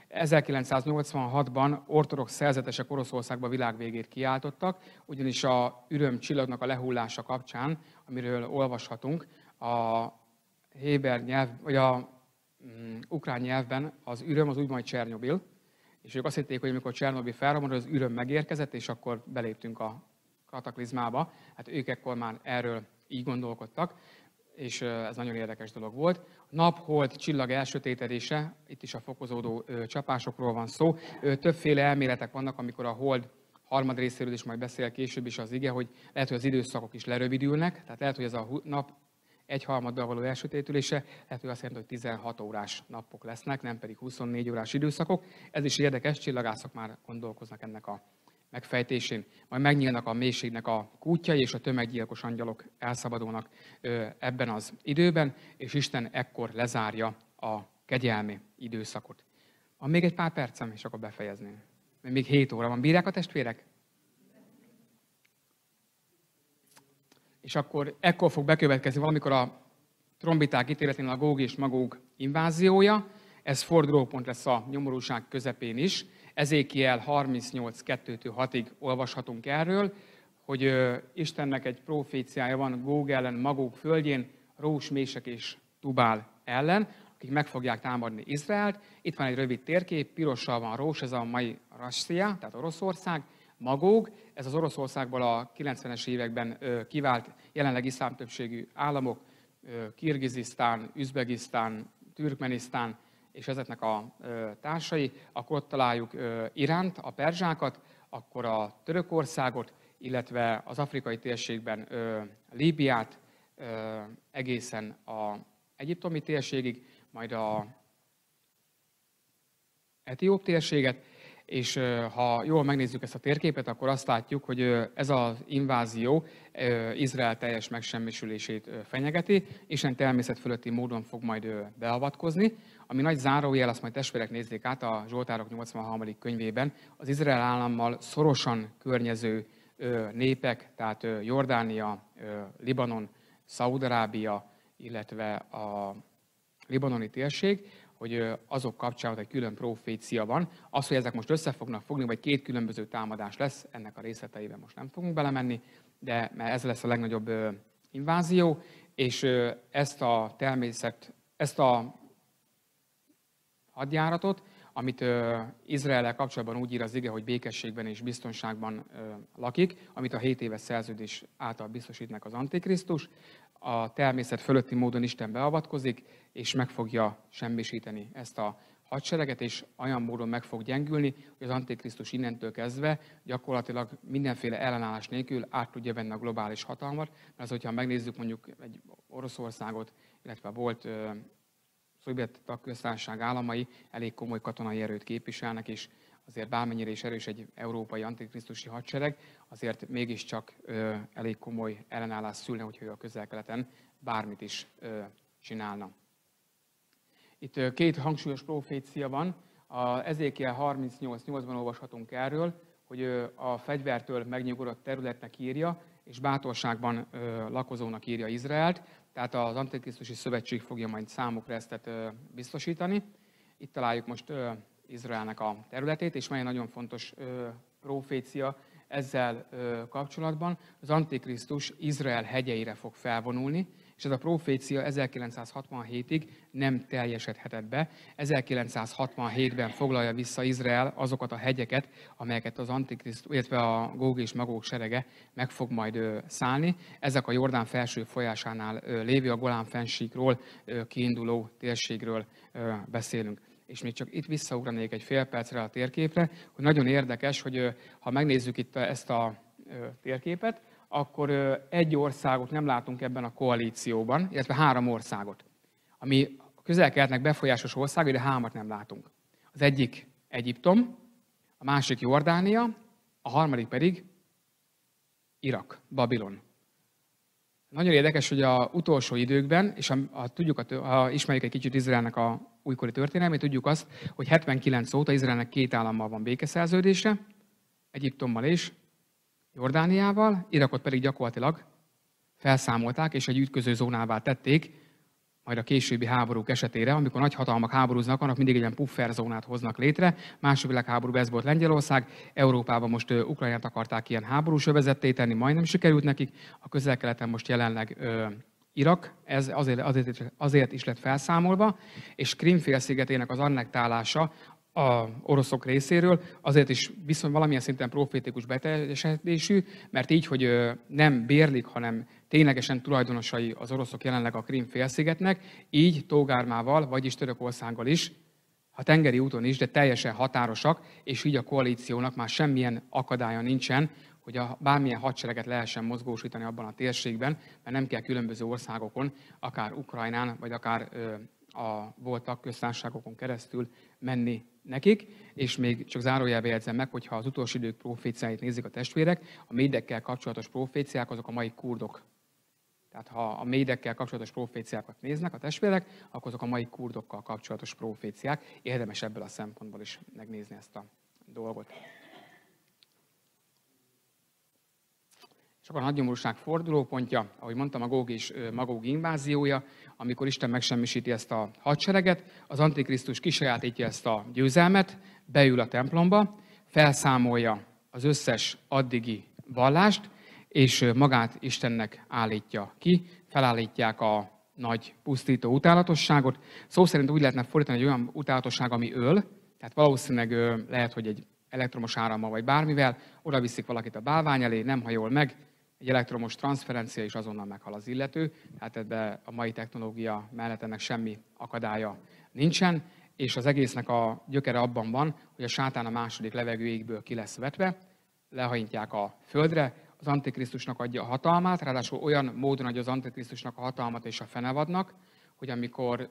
1986-ban ortodox szerzetesek Oroszországba világvégét kiáltottak, ugyanis a Üröm csillagnak a lehullása kapcsán, amiről olvashatunk, a héber nyelv, vagy a ukrán nyelvben az Üröm az úgy majd Csernobil, és ők azt hitték, hogy amikor Csernobil felrobbant, az Üröm megérkezett, és akkor beléptünk a kataklizmába. Hát ők ekkor már erről így gondolkodtak, és ez nagyon érdekes dolog volt. A nap, hold, csillag elsötétedése, itt is a fokozódó csapásokról van szó. Többféle elméletek vannak, amikor a hold harmadrészéről is majd beszél később is az ige, hogy lehet, hogy az időszakok is lerövidülnek, tehát lehet, hogy ez a nap egyharmaddal való elsötétülése, lehet, hogy azt jelenti, hogy 16 órás napok lesznek, nem pedig 24 órás időszakok. Ez is érdekes, csillagászok már gondolkoznak ennek a megfejtésén. Majd megnyílnak a mélységnek a kútjai, és a tömeggyilkos angyalok elszabadulnak ebben az időben, és Isten ekkor lezárja a kegyelmi időszakot. Van még egy pár percem, és akkor befejezném. Még 7 óra van. Bírják a testvérek? És akkor ekkor fog bekövetkezni valamikor a trombiták ítéleténél a Góg és Magóg inváziója. Ez fordulópont lesz a nyomorúság közepén is. Ezékiel 38:2-6-ig olvashatunk erről, hogy Istennek egy proféciája van Góg ellen, Magóg földjén, Rós, Mések és Tubál ellen, akik meg fogják támadni Izraelt. Itt van egy rövid térkép, pirossal van Rós, ez a mai Rasszia, tehát Oroszország, Magóg, ez az Oroszországból a 90-es években kivált jelenleg iszlám többségű államok, Kirgizisztán, Üzbegisztán, Türkmenisztán és ezeknek a társai. Akkor ott találjuk Iránt, a perzsákat, akkor a Törökországot, illetve az afrikai térségben Líbiát, egészen az egyiptomi térségig, majd az etióp térséget, és ha jól megnézzük ezt a térképet, akkor azt látjuk, hogy ez az invázió Izrael teljes megsemmisülését fenyegeti, Isten természet fölötti módon fog majd beavatkozni. Ami nagy zárójel, azt majd testvérek nézzék át a Zsoltárok 83. könyvében, az Izrael állammal szorosan környező népek, tehát Jordánia, Libanon, Szaúd-Arábia, illetve a libanoni térség, hogy azok kapcsán egy külön profécia van. Az, hogy ezek most össze fognak fogni, vagy két különböző támadás lesz, ennek a részleteiben most nem fogunk belemenni, de mert ez lesz a legnagyobb invázió, és ezt a hadjáratot, amit Izraellel kapcsolatban úgy ír az ige, hogy békességben és biztonságban lakik, amit a 7 éves szerződés által biztosít meg az Antikrisztus, a természet fölötti módon Isten beavatkozik, és meg fogja semmisíteni ezt a hadsereget, és olyan módon meg fog gyengülni, hogy az Antikrisztus innentől kezdve gyakorlatilag mindenféle ellenállás nélkül át tudja venni a globális hatalmat, mert az, hogyha megnézzük mondjuk egy Oroszországot, illetve volt szovjet tagköztársaság államai elég komoly katonai erőt képviselnek, és azért bármennyire is erős egy európai antikrisztusi hadsereg, azért mégiscsak elég komoly ellenállás szülne, hogyha ő a Közel-Keleten bármit is csinálna. Itt két hangsúlyos profécia van. A Ezékiel 38:8-ban olvashatunk erről, hogy a fegyvertől megnyugodott területnek írja, és bátorságban lakozónak írja Izraelt. Tehát az Antikrisztusi Szövetség fogja majd számukra ezt biztosítani. Itt találjuk most Izraelnek a területét, és mely nagyon fontos profécia ezzel kapcsolatban. Az Antikrisztus Izrael hegyeire fog felvonulni, és ez a profécia 1967-ig nem teljesedhetett be. 1967-ben foglalja vissza Izrael azokat a hegyeket, amelyeket az Antikrisztus, illetve a Góg és Magóg serege meg fog majd szállni. Ezek a Jordán felső folyásánál lévő, a Golán fennsíkról kiinduló térségről beszélünk. És még csak itt visszaugranék egy fél percre a térképre, hogy nagyon érdekes, hogy ha megnézzük itt ezt a térképet, akkor egy országot nem látunk ebben a koalícióban, illetve 3 országot. Ami a Közel-Keletnek befolyásos ország, de 3-at nem látunk. Az egyik Egyiptom, a másik Jordánia, a harmadik pedig Irak, Babilon. Nagyon érdekes, hogy az utolsó időkben, és ha ismerjük egy kicsit Izraelnek a újkori történelmét, tudjuk azt, hogy 79 óta Izraelnek 2 állammal van békeszerződése, Egyiptommal és Jordániával, Irakot pedig gyakorlatilag felszámolták, és egy ütköző zónává tették, majd a későbbi háborúk esetére, amikor nagy hatalmak háborúznak, annak mindig egy ilyen pufferzónát hoznak létre. Második világháborúban ez volt Lengyelország, Európában most Ukrajnát akarták ilyen háborús övezetté tenni, majdnem sikerült nekik. A Közel-Keleten most jelenleg Irak, ez azért is lett felszámolva, és Krím-félszigetének az annektálása az oroszok részéről azért is viszont valamilyen szinten profétikus beteljesedésű, mert így, hogy nem bérlik, hanem ténylegesen tulajdonosai az oroszok jelenleg a Krím-félszigetnek, így Tógármával, vagyis Törökországgal is, ha tengeri úton is, de teljesen határosak, és így a koalíciónak már semmilyen akadálya nincsen, hogy bármilyen hadsereget lehessen mozgósítani abban a térségben, mert nem kell különböző országokon, akár Ukrajnán, vagy akár a volt tagköztársaságokon keresztül menni nekik, és még csak zárójelbe jegyzem meg, hogyha az utolsó idők proféciáit nézik a testvérek, a médekkel kapcsolatos proféciák azok a mai kurdok. Tehát ha a médekkel kapcsolatos proféciákat néznek a testvérek, akkor azok a mai kurdokkal kapcsolatos proféciák. Érdemes ebből a szempontból is megnézni ezt a dolgot. És akkor a nagynyomorúság fordulópontja, ahogy mondtam, a Góg és Magóg inváziója, amikor Isten megsemmisíti ezt a hadsereget, az Antikrisztus kisajátítja ezt a győzelmet, beül a templomba, felszámolja az összes addigi vallást, és magát Istennek állítja ki, felállítják a nagy pusztító utálatosságot. Szó szerint úgy lehetne fordítani, hogy olyan utálatosság, ami öl, tehát valószínűleg lehet, hogy egy elektromos árammal vagy bármivel, oda viszik valakit a bálvány elé, nem hajol meg, egy elektromos transzferencia is azonnal meghal az illető, tehát ebben a mai technológia mellett ennek semmi akadálya nincsen, és az egésznek a gyökere abban van, hogy a sátán a második levegőjégből ki lesz vetve, lehajintják a földre, az Antikrisztusnak adja a hatalmát, ráadásul olyan módon adja az Antikrisztusnak a hatalmat és a fenevadnak, hogy amikor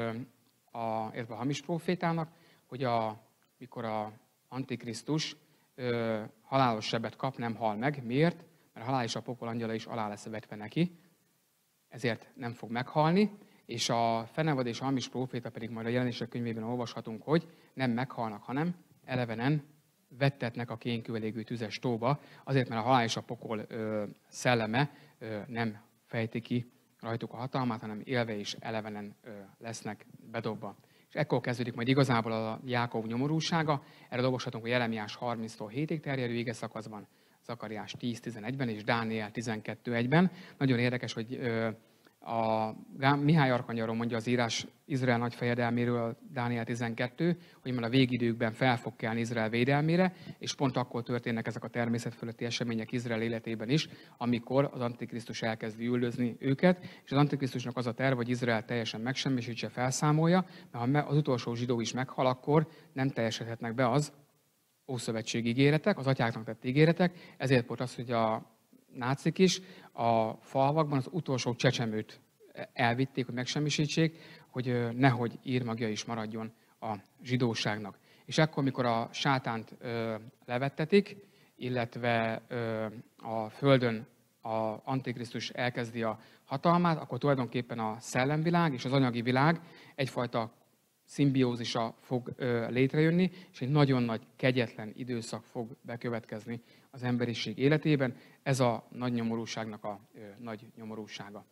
a hamis profétának, hogy mikor az Antikrisztus halálos sebet kap, nem hal meg. Miért? Mert a halál és a pokol angyala is alá lesz vetve neki, ezért nem fog meghalni, és a fenevad és a hamis próféta pedig majd a Jelenések könyvében olvashatunk, hogy nem meghalnak, hanem elevenen vettetnek a kénkül égő tüzes tóba, azért, mert a halál és a pokol szelleme nem fejti ki rajtuk a hatalmát, hanem élve és elevenen lesznek bedobva. És ekkor kezdődik majd igazából a Jákób nyomorúsága. Erről olvashatunk a Jeremiás 30-tól 7-ig terjedő igeszakaszban, Zakariás 10-11-ben és Dániel 12-1-ben. Nagyon érdekes, hogy a Mihály arkangyalról mondja az írás Izrael nagy fejedelméről, Dániel 12, hogy már a végidőkben fel fog kelni Izrael védelmére, és pont akkor történnek ezek a természetfölötti események Izrael életében is, amikor az Antikrisztus elkezdi üldözni őket, és az Antikrisztusnak az a terv, hogy Izrael teljesen megsemmisítse, felszámolja, mert ha az utolsó zsidó is meghal, akkor nem teljesedhetnek be az ószövetség ígéretek, az atyáknak tett ígéretek, ezért volt az, hogy a nácik is a falvakban az utolsó csecsemőt elvitték, hogy megsemmisítsék, hogy nehogy írmagja is maradjon a zsidóságnak. És akkor, mikor a sátánt levettetik, illetve a földön az Antikrisztus elkezdi a hatalmát, akkor tulajdonképpen a szellemvilág és az anyagi világ egyfajta szimbiózisa fog létrejönni, és egy nagyon nagy, kegyetlen időszak fog bekövetkezni az emberiség életében. Ez a nagy nyomorúságnak a nagy nyomorúsága.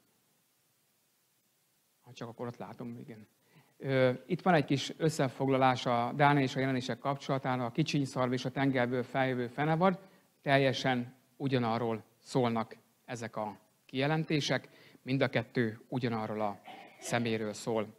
Ha csak akkor ott látom, igen. Itt van egy kis összefoglalás a Dániel és a Jelenések kapcsolatának, a kicsinyszarv és a tengerből feljövő fenevad, teljesen ugyanarról szólnak ezek a kijelentések, mind a kettő ugyanarról a szeméről szól.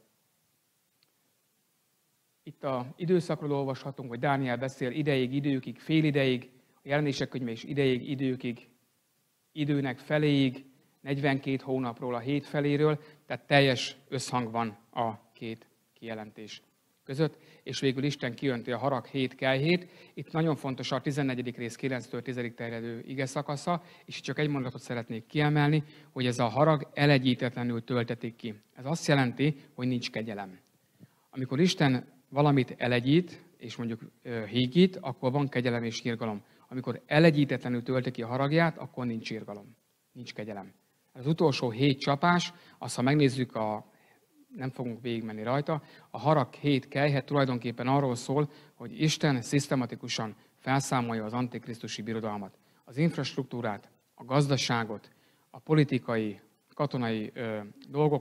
Itt az időszakról olvashatunk, hogy Dániel beszél ideig, időkig, fél ideig, a Jelenések könyve is ideig, időkig, időnek feléig, 42 hónapról a 7 feléről, tehát teljes összhang van a két kijelentés között, és végül Isten kijönti a harag 7 kelyhét. Itt nagyon fontos a 14. rész 9-től 10-ig terjedő ige szakasza, és csak egy mondatot szeretnék kiemelni, hogy ez a harag elegyítetlenül töltetik ki. Ez azt jelenti, hogy nincs kegyelem. Amikor Isten valamit elegyít, és mondjuk hígít, akkor van kegyelem és irgalom. Amikor elegyítetlenül tölti ki a haragját, akkor nincs irgalom, nincs kegyelem. Az utolsó 7 csapás, azt ha megnézzük, nem fogunk végigmenni rajta, a harag 7 kelyhe tulajdonképpen arról szól, hogy Isten szisztematikusan felszámolja az antikrisztusi birodalmat. Az infrastruktúrát, a gazdaságot, a politikai, katonai dolgokat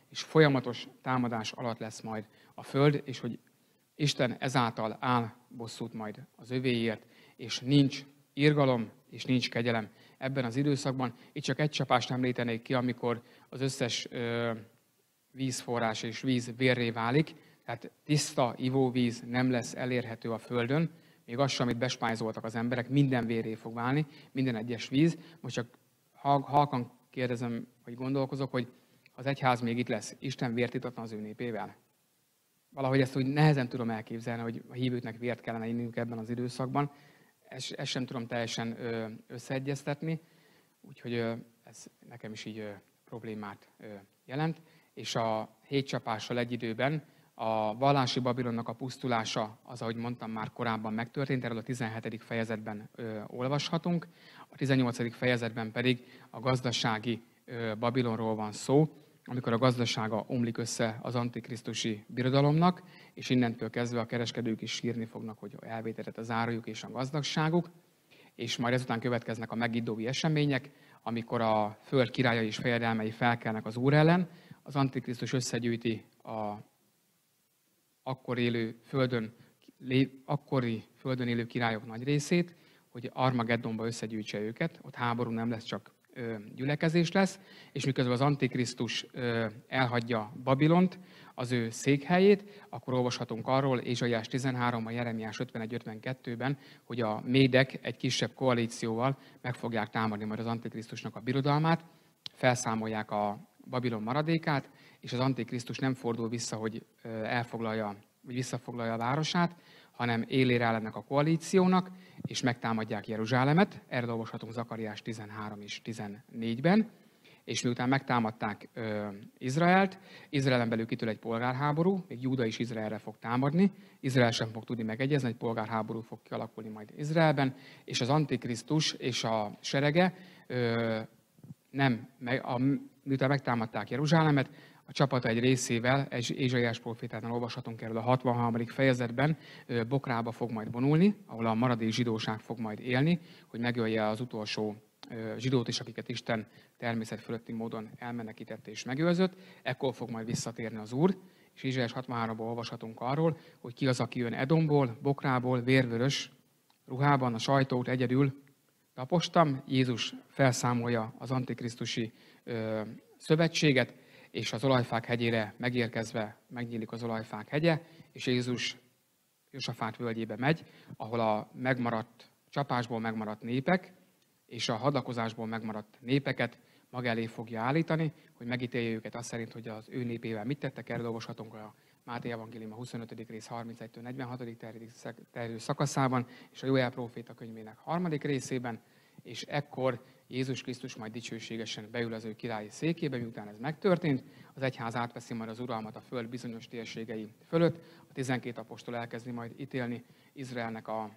és folyamatos támadás alatt lesz majd a föld, és hogy Isten ezáltal áll bosszút majd az övéért, és nincs irgalom, és nincs kegyelem ebben az időszakban. Itt csak egy csapást említenék ki, amikor az összes vízforrás és víz vérré válik, tehát tiszta ivóvíz nem lesz elérhető a földön, még az sem, amit bespájzoltak az emberek, minden vérré fog válni, minden egyes víz. Most csak halkan kérdezem, vagy gondolkozok, hogy az egyház még itt lesz, Isten vért itatna az ő népével? Valahogy ezt úgy nehezen tudom elképzelni, hogy a hívőknek vért kellene innünk ebben az időszakban. Ezt sem tudom teljesen összeegyeztetni, úgyhogy ez nekem is így problémát jelent. És a 7 csapással egy időben a vallási Babilonnak a pusztulása, az, ahogy mondtam, már korábban megtörtént, erről a 17. fejezetben olvashatunk. A 18. fejezetben pedig a gazdasági Babilonról van szó, amikor a gazdasága omlik össze az antikrisztusi birodalomnak, és innentől kezdve a kereskedők is sírni fognak, hogy elvétetett az árujuk és a gazdagságuk, és majd ezután következnek a Megiddói események, amikor a föld királyai és fejedelmei felkelnek az Úr ellen, az antikrisztus összegyűjti a akkori földön élő királyok nagy részét, hogy Armageddonba összegyűjtse őket, ott háború nem lesz, csak gyülekezés lesz, és miközben az Antikrisztus elhagyja Babilont, az ő székhelyét, akkor olvashatunk arról, Ézsaiás 13-ban, Jeremiás 51-52-ben, hogy a médek egy kisebb koalícióval meg fogják támadni majd az Antikrisztusnak a birodalmát, felszámolják a Babilon maradékát, és az Antikrisztus nem fordul vissza, hogy visszafoglalja a városát, hanem élére áll ennek a koalíciónak, és megtámadják Jeruzsálemet. Erről olvashatunk Zakariás 13 és 14-ben. És miután megtámadták Izraelt, Izraelen belül kitől egy polgárháború, még Júda is Izraelre fog támadni, Izrael sem fog tudni megegyezni, egy polgárháború fog kialakulni majd Izraelben, és az Antikrisztus és a serege miután megtámadták Jeruzsálemet, a csapata egy részével, Ézsaiás prófétánál olvashatunk erről a 63. fejezetben, Bokrába fog majd vonulni, ahol a maradék zsidóság fog majd élni, hogy megölje az utolsó zsidót is, akiket Isten természet fölötti módon elmenekített és megőrzött. Ekkor fog majd visszatérni az Úr, és Ézsaiás 63-ban olvashatunk arról, hogy ki az, aki jön Edomból, Bokrából, vérvörös ruhában, a sajtót egyedül tapostam. Jézus felszámolja az antikrisztusi szövetséget, és az olajfák hegyére megérkezve megnyílik az olajfák hegye, és Jézus Josafát völgyébe megy, ahol a csapásból megmaradt népek, és a hadakozásból megmaradt népeket maga elé fogja állítani, hogy megítélje őket azt szerint, hogy az ő népével mit tettek. Erről olvashatunk a Máté evangélium a 25. rész 31-től 46. terjedő szakaszában, és a Jóel próféta könyvének 3. részében, és ekkor Jézus Krisztus majd dicsőségesen beül az ő királyi székébe, miután ez megtörtént, az egyház átveszi majd az uralmat a föld bizonyos térségei fölött, a 12 apostol elkezdi majd ítélni Izraelnek a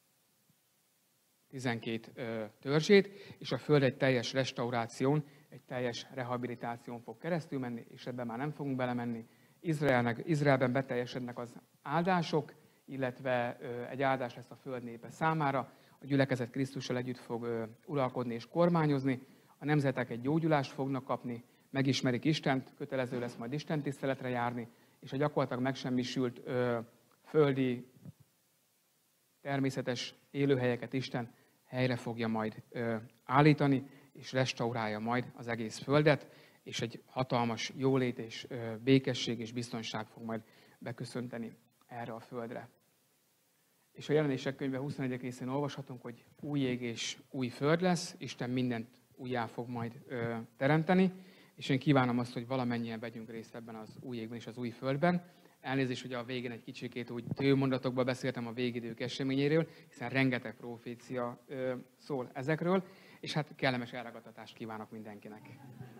12 törzsét, és a föld egy teljes restauráción, egy teljes rehabilitáción fog keresztül menni, és ebben már nem fogunk belemenni. Izraelben beteljesednek az áldások, illetve egy áldás lesz a föld népe számára, a gyülekezet Krisztussal együtt fog uralkodni és kormányozni, a nemzetek egy gyógyulást fognak kapni, megismerik Istent, kötelező lesz majd Isten tiszteletre járni, és a gyakorlatilag megsemmisült földi természetes élőhelyeket Isten helyre fogja majd állítani, és restaurálja majd az egész földet, és egy hatalmas jólét és békesség és biztonság fog majd beköszönteni erre a földre. És a Jelenések könyve 21. részén olvashatunk, hogy új ég és új föld lesz, Isten mindent újjá fog majd teremteni, és én kívánom azt, hogy valamennyien vegyünk részt ebben az új égben és az új földben. Elnézést, hogy a végén egy kicsikét úgy tőmondatokban beszéltem a végidők eseményéről, hiszen rengeteg profécia szól ezekről, és hát kellemes elragadtatást kívánok mindenkinek.